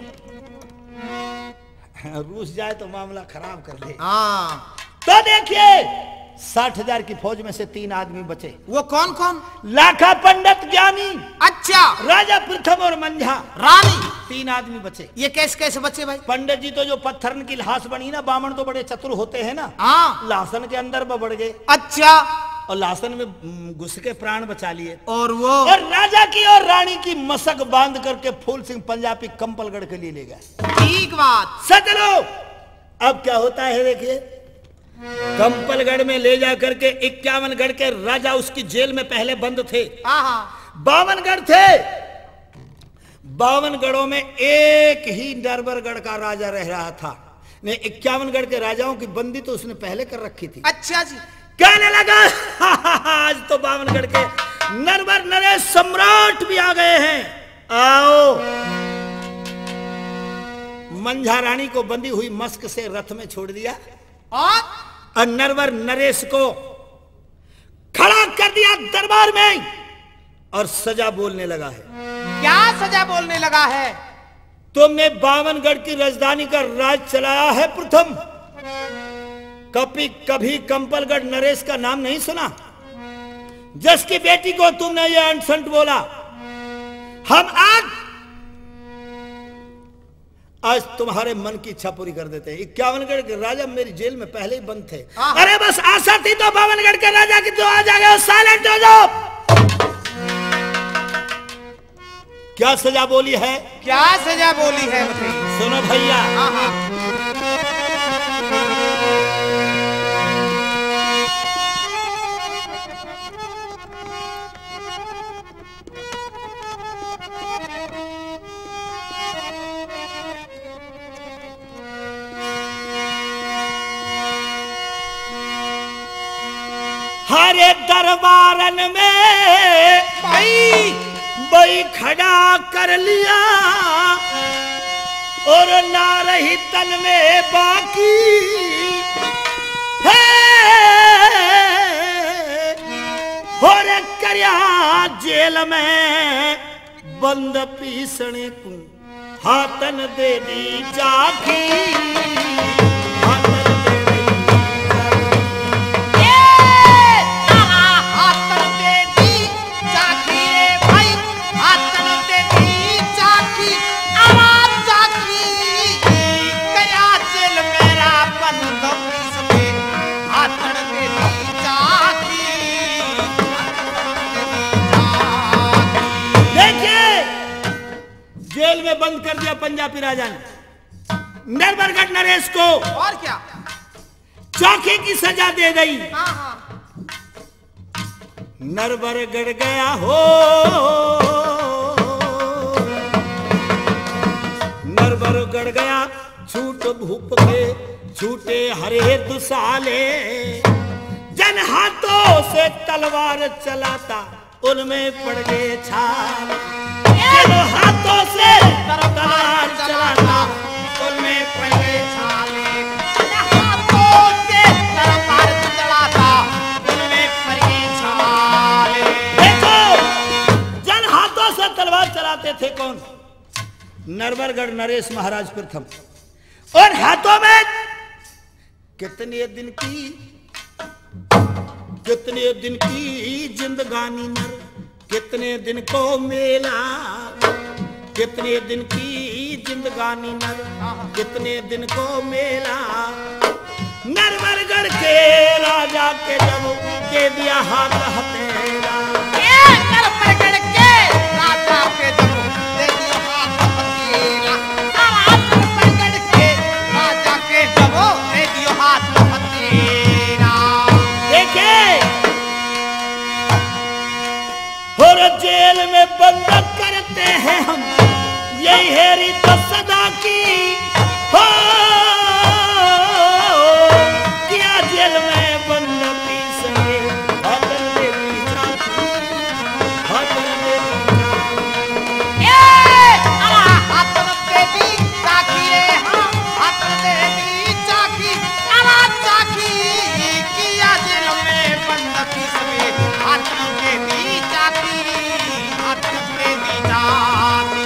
रूस जाए तो मामला खराब कर दे। हाँ तो देखिए 60,000 की फौज में से 3 आदमी बचे। वो कौन कौन? लाखा पंडित ज्ञानी। अच्छा राजा प्रथम और मंझा रानी 3 आदमी बचे। ये कैसे कैसे बचे भाई? पंडित जी तो जो पत्थर की लाश बनी ना बामण तो बड़े चतुर होते हैं ना। हाँ लाशन के अंदर में बढ़ गए। अच्छा और लासन में घुस के प्राण बचा लिए। और वो और राजा की और रानी की मशक बांध करके फूल सिंह पंजाबी कंपलगढ़ के लिए ले गए। ठीक बात। सचलो अब क्या होता है देखिए, कंपलगढ़ में ले जा करके 51गढ़ के राजा उसकी जेल में पहले बंद थे। 52 थे। 52 में एक ही नरवरगढ़ का राजा रह रहा था। ने 51गढ़ के राजाओं की बंदी तो उसने पहले कर रखी थी। अच्छा जी। कहने लगा आज तो 52गढ़ के नरवर नरेश सम्राट भी आ गए हैं, आओ। मंझा रानी को बंदी हुई मस्क से रथ में छोड़ दिया और नरवर नरेश को खड़ा कर दिया दरबार में और सजा बोलने लगा है। क्या सजा बोलने लगा है? तुमने 52गढ़ की राजधानी का राज चलाया है प्रथम, कभी कंपलगढ़ नरेश का नाम नहीं सुना, जिसकी बेटी को तुमने ये अनसंट बोला। हम आज तुम्हारे मन की इच्छा पूरी कर देते हैं। 51गढ़ के राजा मेरी जेल में पहले ही बंद थे। अरे बस आशा थी तो 52गढ़ के राजा की तो आ जाएगा। साइलेंट हो जाओ। क्या सजा बोली है? क्या सजा बोली है बताइए। सुनो भैया। हरे दरबारन में भाई खड़ा कर लिया और ना रही तन में बाकी है। और करया जेल में बंद पीसने को हाथन दे दी जाकी। जेल में बंद कर दिया पंजाबी राजा ने नरवरगढ़ नरेश को। और क्या? चाकी की सजा दे गई। नरवरगढ़ गया हो, नरवरगढ़ गया छूट भूप के छूटे हरे दुसाले। जन हाथों से तलवार चलाता उनमें पड़ गए छाल। हाथों से तलवार चलाता उनमें पड़ गए छाले। हाथों से तलवार चलाता उनमें पड़ गए छाले। देखो जन हाथों से तलवार चलाते थे कौन? नरवरगढ़ नरेश महाराज प्रथम। और हाथों में कितने दिन की जिंदगानी नर, कितने दिन को मेला, कितने दिन की जिंदगानी नर, कितने दिन को मेला। नरवरगढ़ के राजा के जब दे दिया हाथ हथेला। नरवरगढ़ के राजा के जब दे दिया हाथ हथेला। नरवरगढ़ के राजा के जब दे दिया हाथ हथेला। देखिए और जेल में बंद करते हैं हम, यही है रीत सदा की हो। किया जेल में बंद पीसने हाथन दे दी चाकी, हाथन दे दी चाकी। हाथन दे दी चाकी रे, हाथन दे दी चाकी। चाकी किया जेल में बंद पीसने हाथन दे दी चाकी, हाथन दे दी चाकी।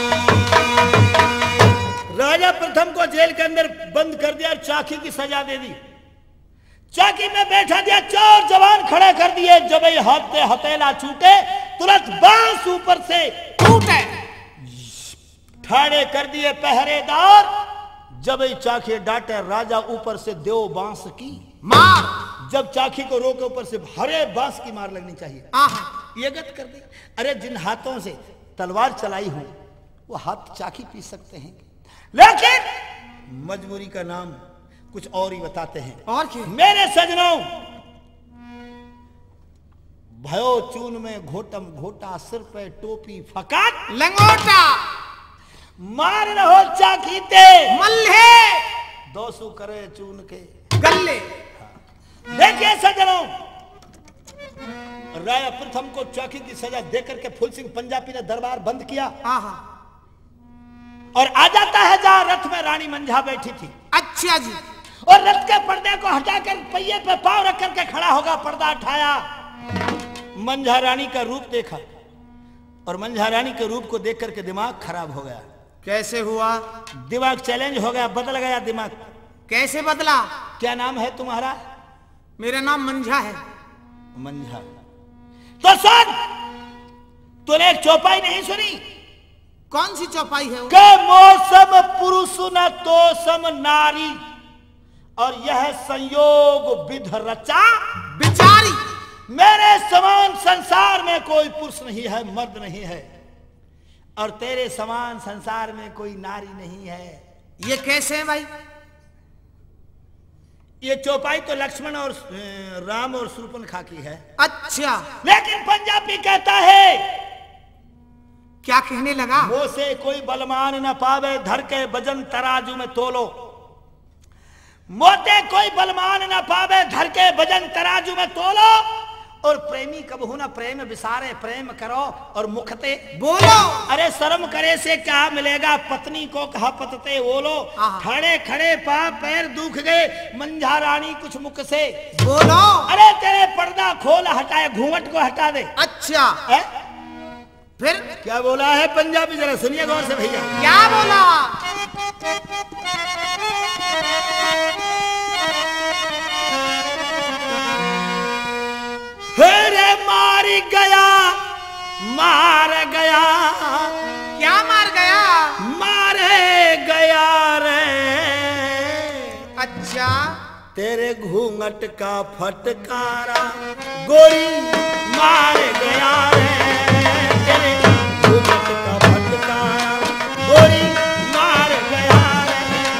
राजा प्रथम को जेल के अंदर बंद कर दिया, चाकी की सजा दे दी। चाकी में बैठा दिया, चार जवान खड़े कर दिए। जब ही हाथ से हथेला छूटे तुरंत बांस ऊपर से टूटे, ठाड़े कर दिए पहरेदार। जब ही चाकी डांटे राजा ऊपर से देव बांस की मार। जब चाखी को रो के ऊपर से हरे बांस की मार लगनी चाहिए। आहा, ये गत कर दी। अरे जिन हाथों से तलवार चलाई हूं वो हाथ चाखी पीस सकते हैं, लेकिन मजबूरी का नाम कुछ और ही बताते हैं। और क्या? मेरे सजनों, भयो चून में घोटम घोटा, सिर पे टोपी फकाट, लंगोटा मार रहो चाखी ते मल्हे, 200 करे चून के गल्ले। देखिए सज्जनों, राजा प्रथम को चाकी की सजा देकर के फूल सिंह पंजाबी ने दरबार बंद किया। आहा, और आ जाता है जहां रथ में रानी मंझा बैठी थी। अच्छा जी। और रथ के पर्दे को हटाकर पहिए पे पांव रख करके खड़ा होगा, पर्दा उठाया, मंझा रानी का रूप देखा, और मंझा रानी के रूप को देख करके दिमाग खराब हो गया। कैसे हुआ? दिमाग चैलेंज हो गया, बदल गया दिमाग। कैसे बदला? क्या नाम है तुम्हारा? मेरा नाम मंझा है। मंझा। तो सुन, तूने एक चौपाई नहीं सुनी? कौन सी चौपाई है वो? के मौसम पुरुष न तोसम नारी, और यह संयोग विध रचा बिचारी। मेरे समान संसार में कोई पुरुष नहीं है, मर्द नहीं है, और तेरे समान संसार में कोई नारी नहीं है। ये कैसे है भाई? ये चौपाई तो लक्ष्मण और राम और शूर्पणखा की है। अच्छा, लेकिन पंजाबी कहता है, क्या कहने लगा? वो से कोई बलमान न पावे, धर के वजन तराजू में तोलो। मोते कोई बलमान न पावे, धर के वजन तराजू में तोलो। और प्रेमी कबहू न प्रेम विसारे, प्रेम करो और मुखते बोलो। अरे शर्म करे से क्या मिलेगा, पत्नी को कहा पतते बोलो। खड़े खड़े पांव पैर दुख गए, मंझा रानी कुछ मुख से बोलो। अरे तेरे पर्दा खोल, हटाए घूंघट को हटा दे। अच्छा है? फिर क्या बोला है पंजाबी, जरा सुनिए गौर से भैया। क्या बोला? रे मार गया, मार गया। क्या मार गया? मारे गया रे। अच्छा, तेरे घूंघट का फटकारा गोरी मार गया रे। तेरे घूंघट का फटकारा गोरी मार गया रे।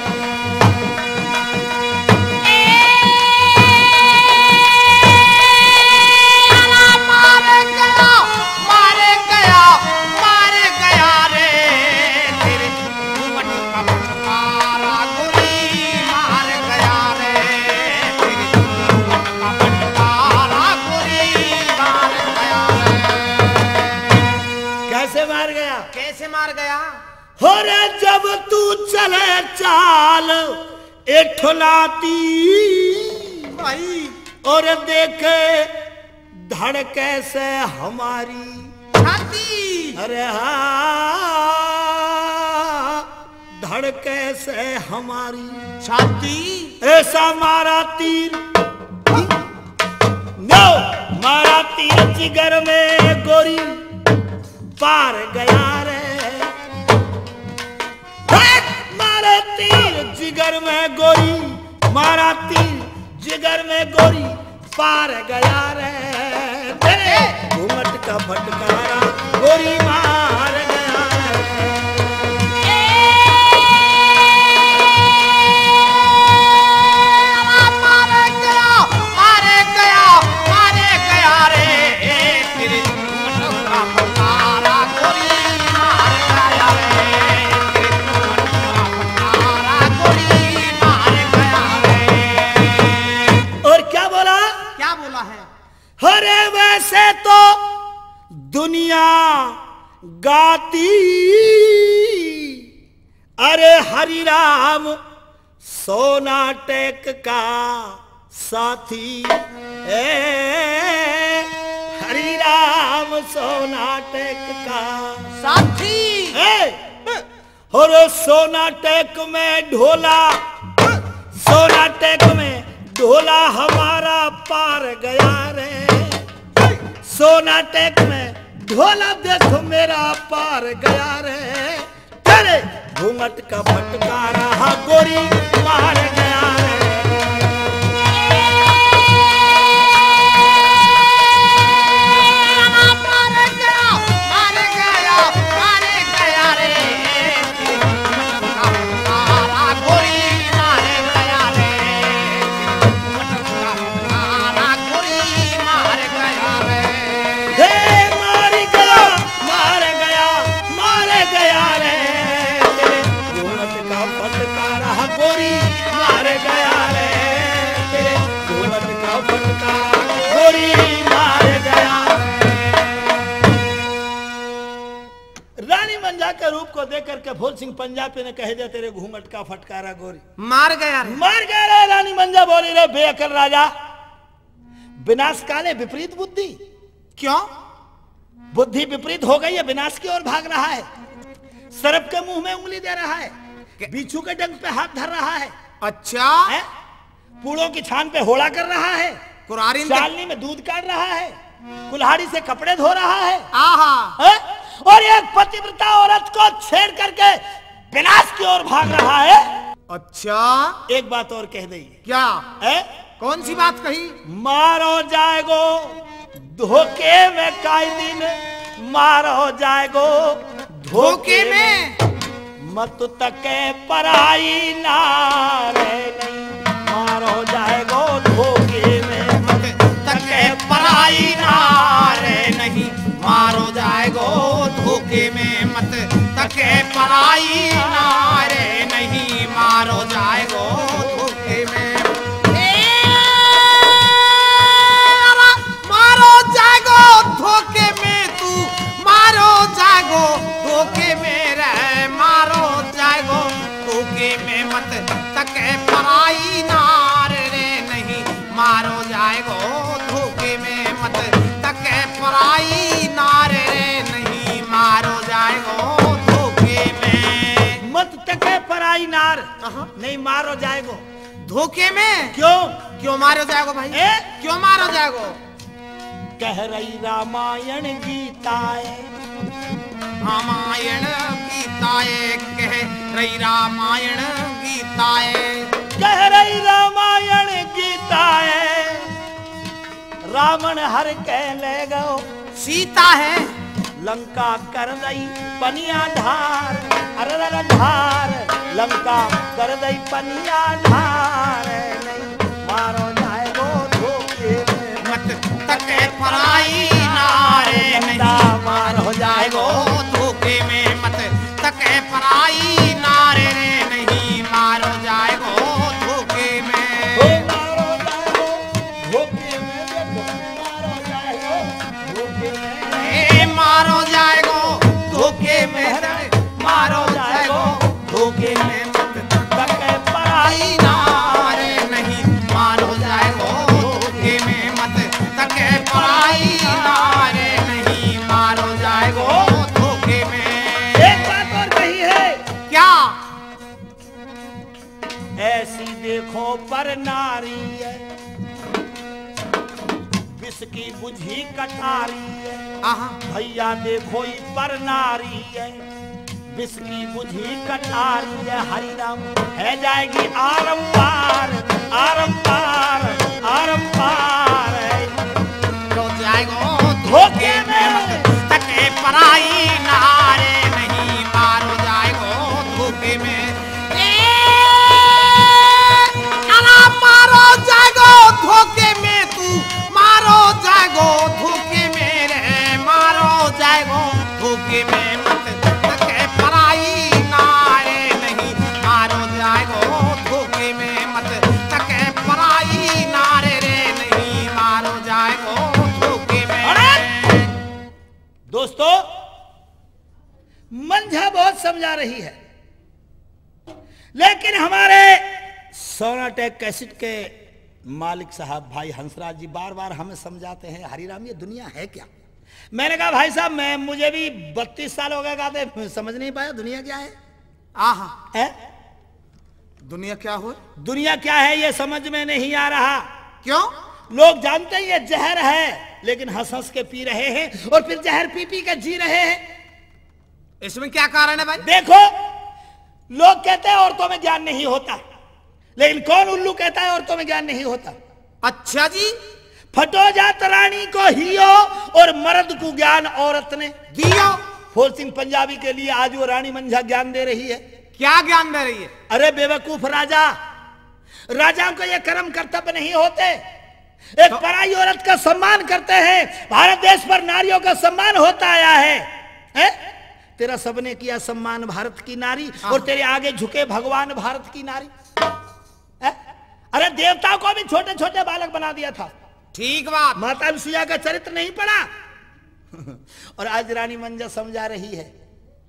मारे गया, मारे गया रे। तेरे घूंघट का फटकारा गोली मार गया रे। तेरे घूंघट का फटकारा गोली मार गया रे। कैसे मार गया? कैसे मार गया? हो रे जब तू चले चाल एठलाती, भाई और देखे धड़के से हमारी छाती। अरे हाँ, धड़के से हमारी छाती। ऐसा मारा तीर, नो मारा तीर जिगर में गोरी पार गया रे। मारा तीर जिगर में गोरी, मारा तीर जिगर में गोरी पार गया रे। तेरे घूंघट का फटकारा गोरी मार गया रे। मारे गया, मारे गया, मारे गया रे। तेरे घूंघट का फटकारा गोली मार गया रे। तेरे घूंघट का फटकारा गोली मार गया रे। और क्या बोला? क्या बोला है? अरे वैसे तो दुनिया गाती, अरे हरि राम सोनाटेक का साथी। हरि राम सोनाटेक का साथी। और सोनाटेक में ढोला, सोनाटेक में ढोला हमारा पार गया रे। सोनाटेक में ढोला देखो मेरा पार गया रे। तेरे घूंघट का फटकारा गोरी मार गया रे। मंझा के रूप को देख करके फूल सिंह पंजाबी ने कह दिया तेरे घूंघट का फटकारा गोरी। मार गया रे। मार गया रे। रानी मंझा बोली रे बेअकल राजा, विनाश काले विपरीत बुद्धि। क्यों? बुद्धि विपरीत हो गई है, विनाश की ओर भाग रहा है, सर्प के मुंह में उंगली दे रहा है, बिच्छू के डंक पे हाथ धर रहा है। अच्छा है? पूड़ों की छान पे होड़ा कर रहा है, कुरारी चालनी में दूध काट रहा है, कुल्हाड़ी से कपड़े धो रहा है। आहा। है? और एक पतिव्रता औरत को छेड़ करके विनाश की ओर भाग रहा है। अच्छा एक बात और कह दी। क्या है? कौन सी बात कही? मारो जाएगो धोखे में काई दिन, मारो जाएगो धोखे में, मत तके पराई नारे नहीं, मारो जाएगो धोखे में, मत तके पराई नारे नहीं, मारो जाएगो धोखे में, मत तके पराई नारे नहीं, मारो जाएगो धोखे में। मारो जाएगो धोखे में, तू मारो जाएगो धोखे में रे, मारो जाएगो धोखे में, मत तके पराई नारे रे नहीं, मारो जाएगो धोखे में, मत तके पराई नारे रे नहीं, मारो जाएगो धोखे में। मत तके पराई नार नहीं, मारो जाएगो धोखे में। क्यों? क्यों मारो जाएगो भाई? क्यों मारो जाएगो? कह रही रामायण गीताए, रामायण गीताए, कह रही रामायण गीताए, कह रही रामायण गीताए, रावण हर के ले गो सीता है, लंका कर दई पनिया ढार, अरे ढार, लंका कर दई पनिया ढार, नहीं मारो जाएगो धोखे में, मत तके पराई नारे नहीं, मारो जाएगो धोखे में, मत तके पराई नारे रे नहीं, मारो जाएगो धोखे में। हो मारो जाएगो धोखे में, मारो जाएगो धोखे में, मारो जाएगो धोखे में, मारो जाएगो धोखे में, मत तके पराई नारे नहीं, मारो जाएगो धोखे में, मत तके पराई नारे नहीं, मारो जाएगो धोखे में। एक बात और कही है। क्या? ऐसी देखो पर नारी है, विष की बुझी कटारी है, आहा। भैया देखो ई पर नारी है, विष की बुझी कटारी है, हरि राम है जाएगी आरंपार, आरंपार, आरंपार है, तो जाएगो धोखे में, मत तके पराई नारे नहीं, मारो जाएगो धोखे में। मारो जाएगो धोखे में, तू मारो जाएगो धोखे में रे, मारो जाएगो धोखे में, मत तके पराई नारे नहीं, मारो जाएगो धोखे में, मत तके पराई नारे रे नहीं, मारो जाएगो धोखे में। दोस्तों मंझा बहुत समझा रही है, लेकिन हमारे सोनाटेक कैसेट के मालिक साहब भाई हंसराज जी बार बार हमें समझाते हैं, हरिराम ये दुनिया है क्या? मैंने कहा भाई साहब मुझे भी 32 साल हो गए गाते, समझ नहीं पाया दुनिया क्या है। आहा। है? दुनिया क्या हो? दुनिया क्या है ये समझ में नहीं आ रहा। क्यों? लोग जानते हैं ये जहर है, लेकिन हंस हंस के पी रहे हैं और फिर जहर पी पी के जी रहे हैं। इसमें क्या कारण है भाई? देखो, लोग कहते हैं औरतों में ज्ञान नहीं होता, लेकिन कौन उल्लू कहता है औरतों में ज्ञान नहीं होता? अच्छा जी। फटो जात रानी को हियो और मर्द को ज्ञान औरत ने दियो। फूल सिंह पंजाबी के लिए आज वो रानी मंझा ज्ञान दे रही है। क्या ज्ञान दे रही है? अरे बेवकूफ राजा, राजाओं को ये कर्म कर्तव्य नहीं होते, एक पराई औरत का सम्मान करते हैं। भारत देश पर नारियों का सम्मान होता आया है? तेरा सबने किया सम्मान भारत की नारी, और तेरे आगे झुके भगवान भारत की नारी। अरे देवताओं को भी छोटे छोटे बालक बना दिया था। ठीक बात। माता अनुसुईया का चरित्र नहीं पढ़ा? और आज रानी मंझा समझा रही है,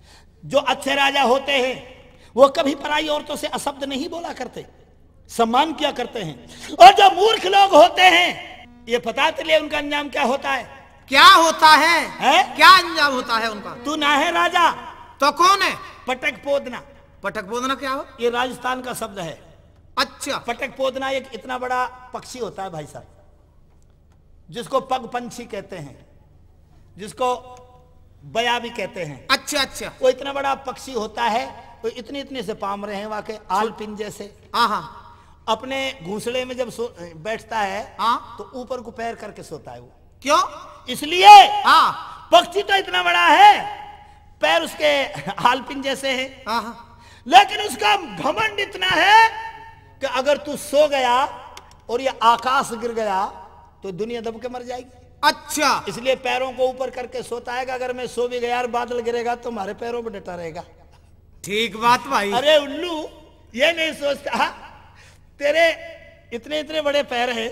जो अच्छे राजा होते हैं वो कभी पराई औरतों से अशब्द नहीं बोला करते, सम्मान किया करते हैं। और जो मूर्ख लोग होते हैं ये पता चले उनका अंजाम क्या होता है। क्या होता है? क्या अंजाम होता है उनका? तू ना है राजा तो कौन है? पटक पोदना। पटक पोदना क्या हो? ये राजस्थान का शब्द है। अच्छा। पटक पोदना एक इतना बड़ा पक्षी होता है भाई साहब, जिसको पग पंछी कहते हैं, जिसको बया भी कहते हैं। अच्छा अच्छा। वो इतना बड़ा पक्षी होता है, तो इतने इतने से पाम रहे हैं वहां के आल पिन जैसे। अपने घोंसले में जब बैठता है तो ऊपर को पैर करके सोता है वो। क्यों? इसलिए पक्षी तो इतना बड़ा है, पैर उसके हाल पिन जैसे हैं, लेकिन उसका घमंड इतना है कि अगर तू सो गया और ये आकाश गिर गया तो दुनिया दब के मर जाएगी। अच्छा। इसलिए पैरों को ऊपर करके सोता है कि अगर मैं सो भी गया और बादल गिरेगा तो हमारे पैरों पर डटा रहेगा। ठीक बात भाई। अरे उल्लू ये नहीं सोचता तेरे इतने इतने बड़े पैर हैं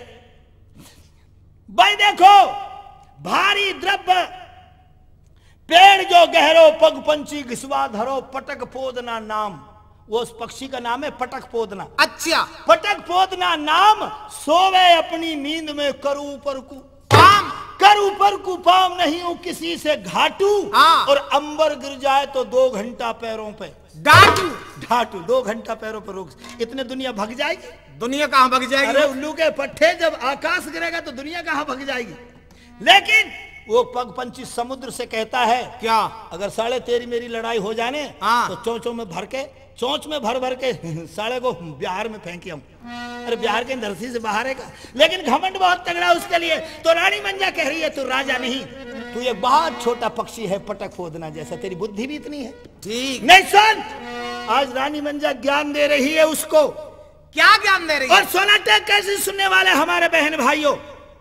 भाई। देखो भारी द्रव्य पेड़ जो गहरो पग पंछी घिसवा धरो पटक पोदना नाम, वो उस पक्षी का नाम है पटक पोदना। अच्छा। पटक पोदना नाम सोवे अपनी नींद में करू ऊपर को पाम, कर ऊपर को पाम नहीं हूं किसी से घाटू। और अंबर गिर जाए तो 2 घंटा पैरों पे डाटू। ढाटू 2 घंटा पैरों पर रुक। इतने दुनिया भग जाएगी। दुनिया कहां भग जाएगी? अरे उल्लू के पट्टे जब आकाश गिरेगा तो दुनिया कहां भग जाएगी। लेकिन वो पग पंछी समुद्र से कहता है क्या? अगर साले तेरी मेरी लड़ाई हो जाने तो चोंचों में भर के चोंच में भर भर के साले को बिहार में फेंकी हम। अरे बिहार के धरती से बाहर है का, लेकिन घमंड बहुत तगड़ा उसके लिए। तो रानी मंजा कह रही है तू राजा नहीं, तू एक बहुत छोटा पक्षी है पटक पोदना जैसा, तेरी बुद्धि भी इतनी है। ठीक नहीं सुन, आज रानी मंजा ज्ञान दे रही है उसको। क्या ज्ञान दे रही है? और सोनाटेक कैसे सुनने वाले हमारे बहन भाइयों,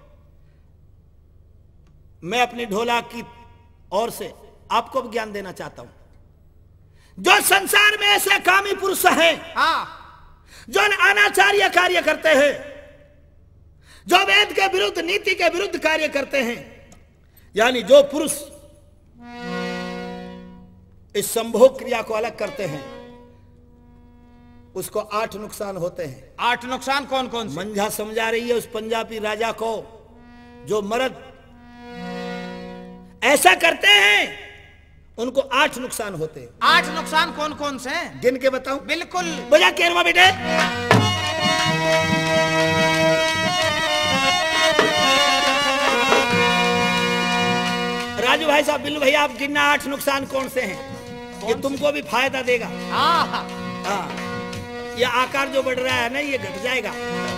मैं अपनी ढोलक की ओर से आपको भी ज्ञान देना चाहता हूं। जो संसार में ऐसे कामी पुरुष हैं जो अनाचार्य कार्य करते हैं, जो वेद के विरुद्ध नीति के विरुद्ध कार्य करते हैं, यानी जो पुरुष इस संभोग क्रिया को अलग करते हैं, उसको 8 नुकसान होते हैं। 8 नुकसान कौन कौन से? मंझा समझा रही है उस पंजाबी राजा को, जो मर्द ऐसा करते हैं उनको 8 नुकसान होते हैं। 8 नुकसान कौन कौन से हैं? गिन के बताऊं? बिल्कुल। बजा केरवा बेटे। राजू भाई साहब, बिल्लू भैया, आप गिनना 8 नुकसान कौन से हैं, ये तुमको भी फायदा देगा। हाँ, ये आकार जो बढ़ रहा है ना ये घट जाएगा।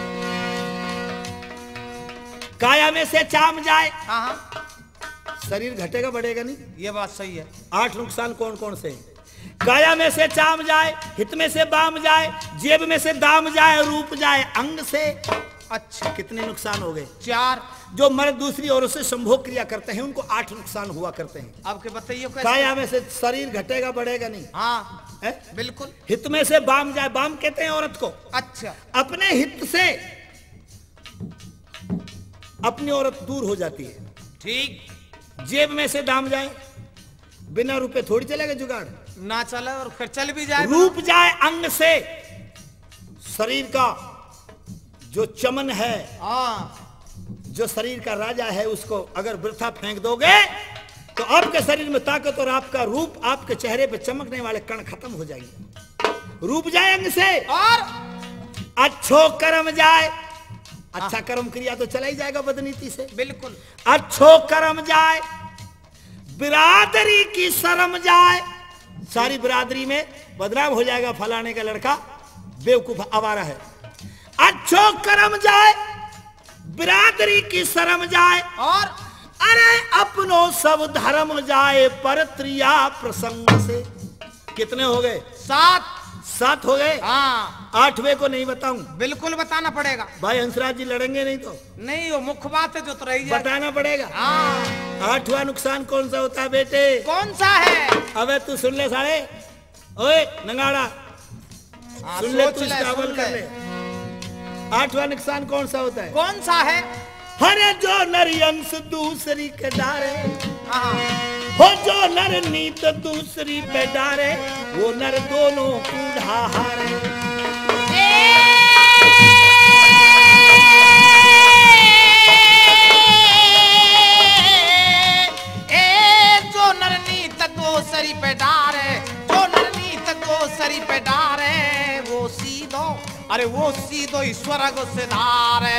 काया में से चाम जाए, शरीर घटेगा बढ़ेगा नहीं, ये बात सही है। 8 नुकसान कौन कौन से हैं? काया में से चाम जाए, हित में से बाम जाए, जेब में से दाम जाए, रूप जाए अंग से। अच्छा, कितने नुकसान हो गए? 4। जो मर्द दूसरी औरत से संभोग क्रिया करते हैं उनको 8 नुकसान हुआ करते हैं। आपके बताइए कैसे? काया में से शरीर घटेगा बढ़ेगा नहीं। हाँ है? बिल्कुल। हित में से बाम जाए, बाम कहते हैं औरत को। अच्छा। अपने हित से अपनी औरत दूर हो जाती है। ठीक। जेब में से दाम जाए, बिना रुपए थोड़ी चलेगा जुगाड़, ना चले और फिर चल भी जाए। रूप जाए अंग से, शरीर का जो चमन है, जो शरीर का राजा है, उसको अगर वृथा फेंक दोगे तो आपके शरीर में ताकत और आपका रूप, आपके चेहरे पे चमकने वाले कण खत्म हो जाएंगे। रूप जाए अंग से, और अच्छो कर्म जाए, अच्छा कर्म क्रिया तो चला ही जाएगा बदनीति से। बिल्कुल। अच्छो कर्म जाए, बिरादरी की शर्म जाए, सारी बिरादरी में बदनाम हो जाएगा, फलाने का लड़का बेवकूफ आवारा है। अच्छो कर्म जाए, बिरादरी की शर्म जाए, और अरे अपनो सब धर्म जाए, पर त्रिया प्रसंग से। कितने हो गए? 7 हो गए। हाँ। 8वें को नहीं बताऊं? बिल्कुल बताना पड़ेगा भाई। हंसराज जी लड़ेंगे नहीं तो? नहीं, वो मुख्य बात है जो तो रही बताना पड़ेगा। हाँ। 8वां नुकसान कौन सा होता है बेटे? कौन सा है? अबे तू सुन ले साले, ओए नंगाड़ा, सुन ले, तू काबल कर ले। 8वां नुकसान कौन सा होता है? कौन सा है? हरे जो नरियंस दूसरी के डारे, हो जो नर नीत दूसरी पे डारे, वो नर दोनों कूढ़ा हारे। जो नर नीत दूसरी पे डारे, जो नर नीत दूसरी पे डारे, वो सीधो, अरे वो सीधो ईश्वर को सिधारे।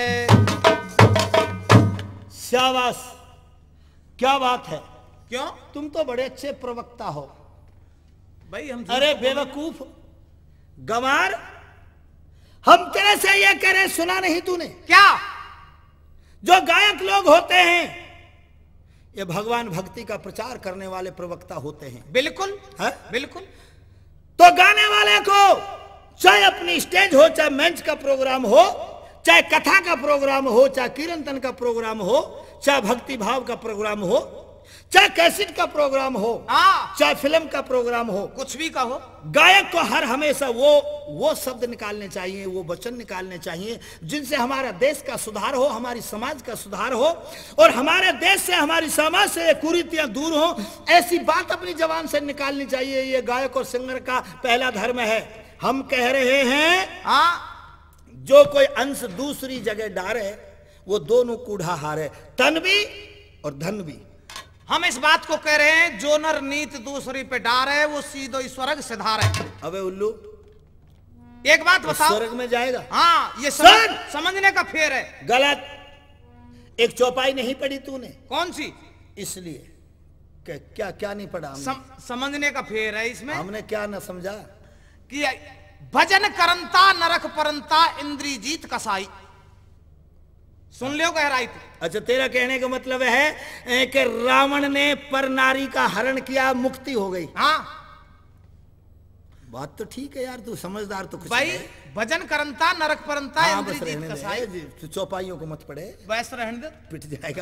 शाबाश, क्या बात है। क्यों? तुम तो बड़े अच्छे प्रवक्ता हो भाई। हम अरे बेवकूफ गंवार, हम तेरे से ये कह रहे, सुना नहीं तूने क्या? जो गायक लोग होते हैं ये भगवान भक्ति का प्रचार करने वाले प्रवक्ता होते हैं। बिल्कुल है? बिल्कुल। तो गाने वाले को चाहे अपनी स्टेज हो, चाहे मंच का प्रोग्राम हो, चाहे कथा का प्रोग्राम हो, चाहे कीर्तन का प्रोग्राम हो, चाहे भक्ति भाव का प्रोग्राम हो, चाहे कैसेट का प्रोग्राम हो, चाहे फिल्म का प्रोग्राम हो, कुछ भी कहो, गायक को हर हमेशा वो शब्द निकालने चाहिए, वो वचन निकालने चाहिए जिनसे हमारा देश का सुधार हो, हमारी समाज का सुधार हो, और हमारे देश से, हमारी समाज से कुरीतियां दूर हो। ऐसी बात अपनी जबान से निकालनी चाहिए। ये गायक और सिंगर का पहला धर्म है। हम कह रहे हैं जो कोई अंश दूसरी जगह डारे, वो दोनों कूढ़ा हारे, तन भी और धन भी। हम इस बात को कह रहे हैं, जो नर नीत दूसरी पे डार है, वो सीधो स्वर्ग सिधार है। अबे उल्लू, एक बात बताओ, स्वर्ग में जाएगा? हाँ, ये समझने का फेर है। गलत। एक चौपाई नहीं पढ़ी तूने? कौन सी? इसलिए क्या क्या नहीं पढ़ा हमने? समझने का फेर है इसमें। हमने क्या न समझा कि भजन करंता नरक परंता इंद्री जीत कसाई। सुन लियो गहराई तो। अच्छा, तेरा कहने का मतलब है कि रावण ने पर नारी का हरण किया, मुक्ति हो गई। हाँ, बात तो ठीक है यार, तू समझदार तो कुछ भाई। है। भजन करंता नरक परंता इंद्री जीत कसाई। तू चौपाइयों को मत पढ़े, वैस रहने दे, पिट जाएगा।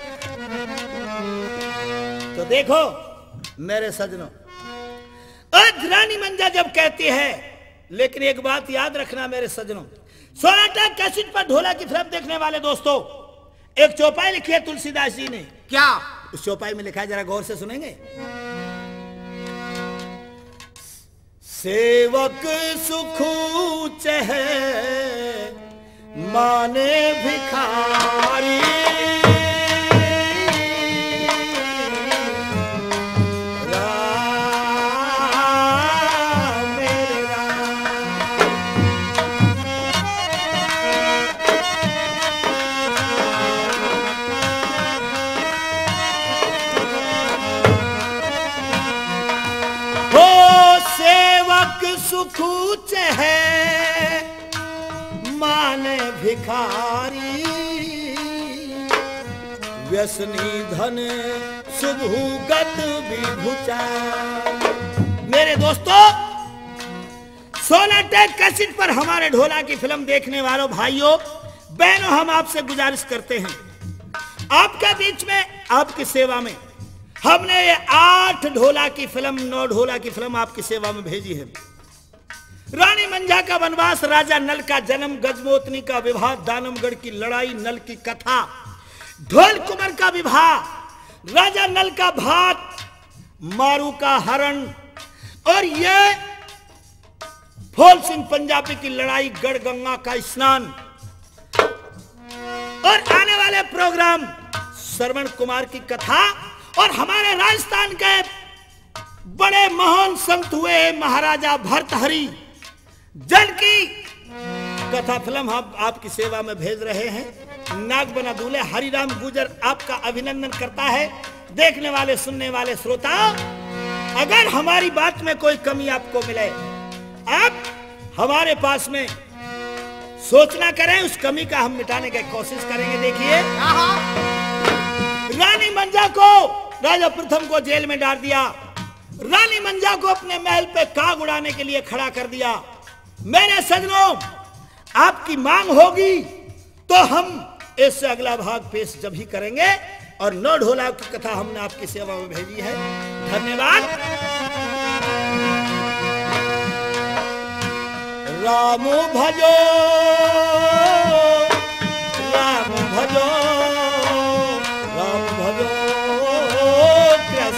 तो देखो मेरे सजनों, आज रानी मंजा जब कहती है, लेकिन एक बात याद रखना मेरे सजनों, सोनाटक कैसेट पर ढोला की फिल्म देखने वाले दोस्तों, एक चौपाई लिखी है तुलसीदास जी ने। क्या? उस चौपाई में लिखा है, जरा गौर से सुनेंगे। सेवक सुखूच है माने भिखारी, सुखूच है माने भिखारी, व्यसनी धन शुभगत विभुचा। मेरे दोस्तों, सोनाटक कैसेट पर हमारे ढोला की फिल्म देखने वालों भाइयों बहनों, हम आपसे गुजारिश करते हैं, आपके बीच में, आपकी सेवा में हमने ये 8 ढोला की फिल्म, 9 ढोला की फिल्म आपकी सेवा में भेजी है। रानी मंजा का वनवास, राजा नल का जन्म, गजमोतनी का विवाह, दानमगढ़ की लड़ाई, नल की कथा, ढोल कुंवर का विवाह, राजा नल का भात, मारू का हरण, और ये फूल सिंह पंजाबी की लड़ाई, गढ़गंगा का स्नान, और आने वाले प्रोग्राम श्रवण कुमार की कथा, और हमारे राजस्थान के बड़े महान संत हुए महाराजा भर्तहरि जल की कथा फिल्म हम आपकी सेवा में भेज रहे हैं। नागबना दूल्हे हरिराम गुजर आपका अभिनंदन करता है। देखने वाले, सुनने वाले श्रोता, अगर हमारी बात में कोई कमी आपको मिले, आप हमारे पास में सोचना करें, उस कमी का हम मिटाने की कोशिश करेंगे। देखिए, रानी मंजा को राजा प्रथम को जेल में डाल दिया, रानी मंजा को अपने महल पे काग उड़ाने के लिए खड़ा कर दिया। मेरे सजनों, आपकी मांग होगी तो हम इससे अगला भाग पेश जब ही करेंगे, और 9 ढोला की कथा हमने आपकी सेवा में भेजी है। धन्यवाद। राम भजो, राम भजो, राम भजो,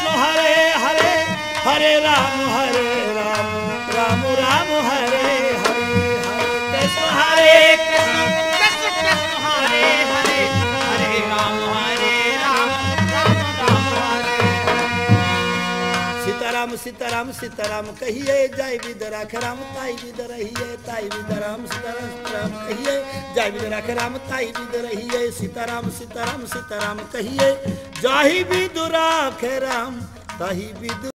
हरे हरे, हरे राम राम राम हरे हरे, हरे कृष्ण हरे कृष्ण कृष्ण कृष्ण हरे हरे, हरे राम राम राम हरे हरे। सीताराम सीताराम सीताराम कहिए, जय विद राख राम ताई विद रहिए, ताई विद राम सीताराम सीताराम कहिए, जय विद राख राम ताई विद रहिए, सीताराम सीताराम सीताराम कहिए, जय विद राख राम ताई विद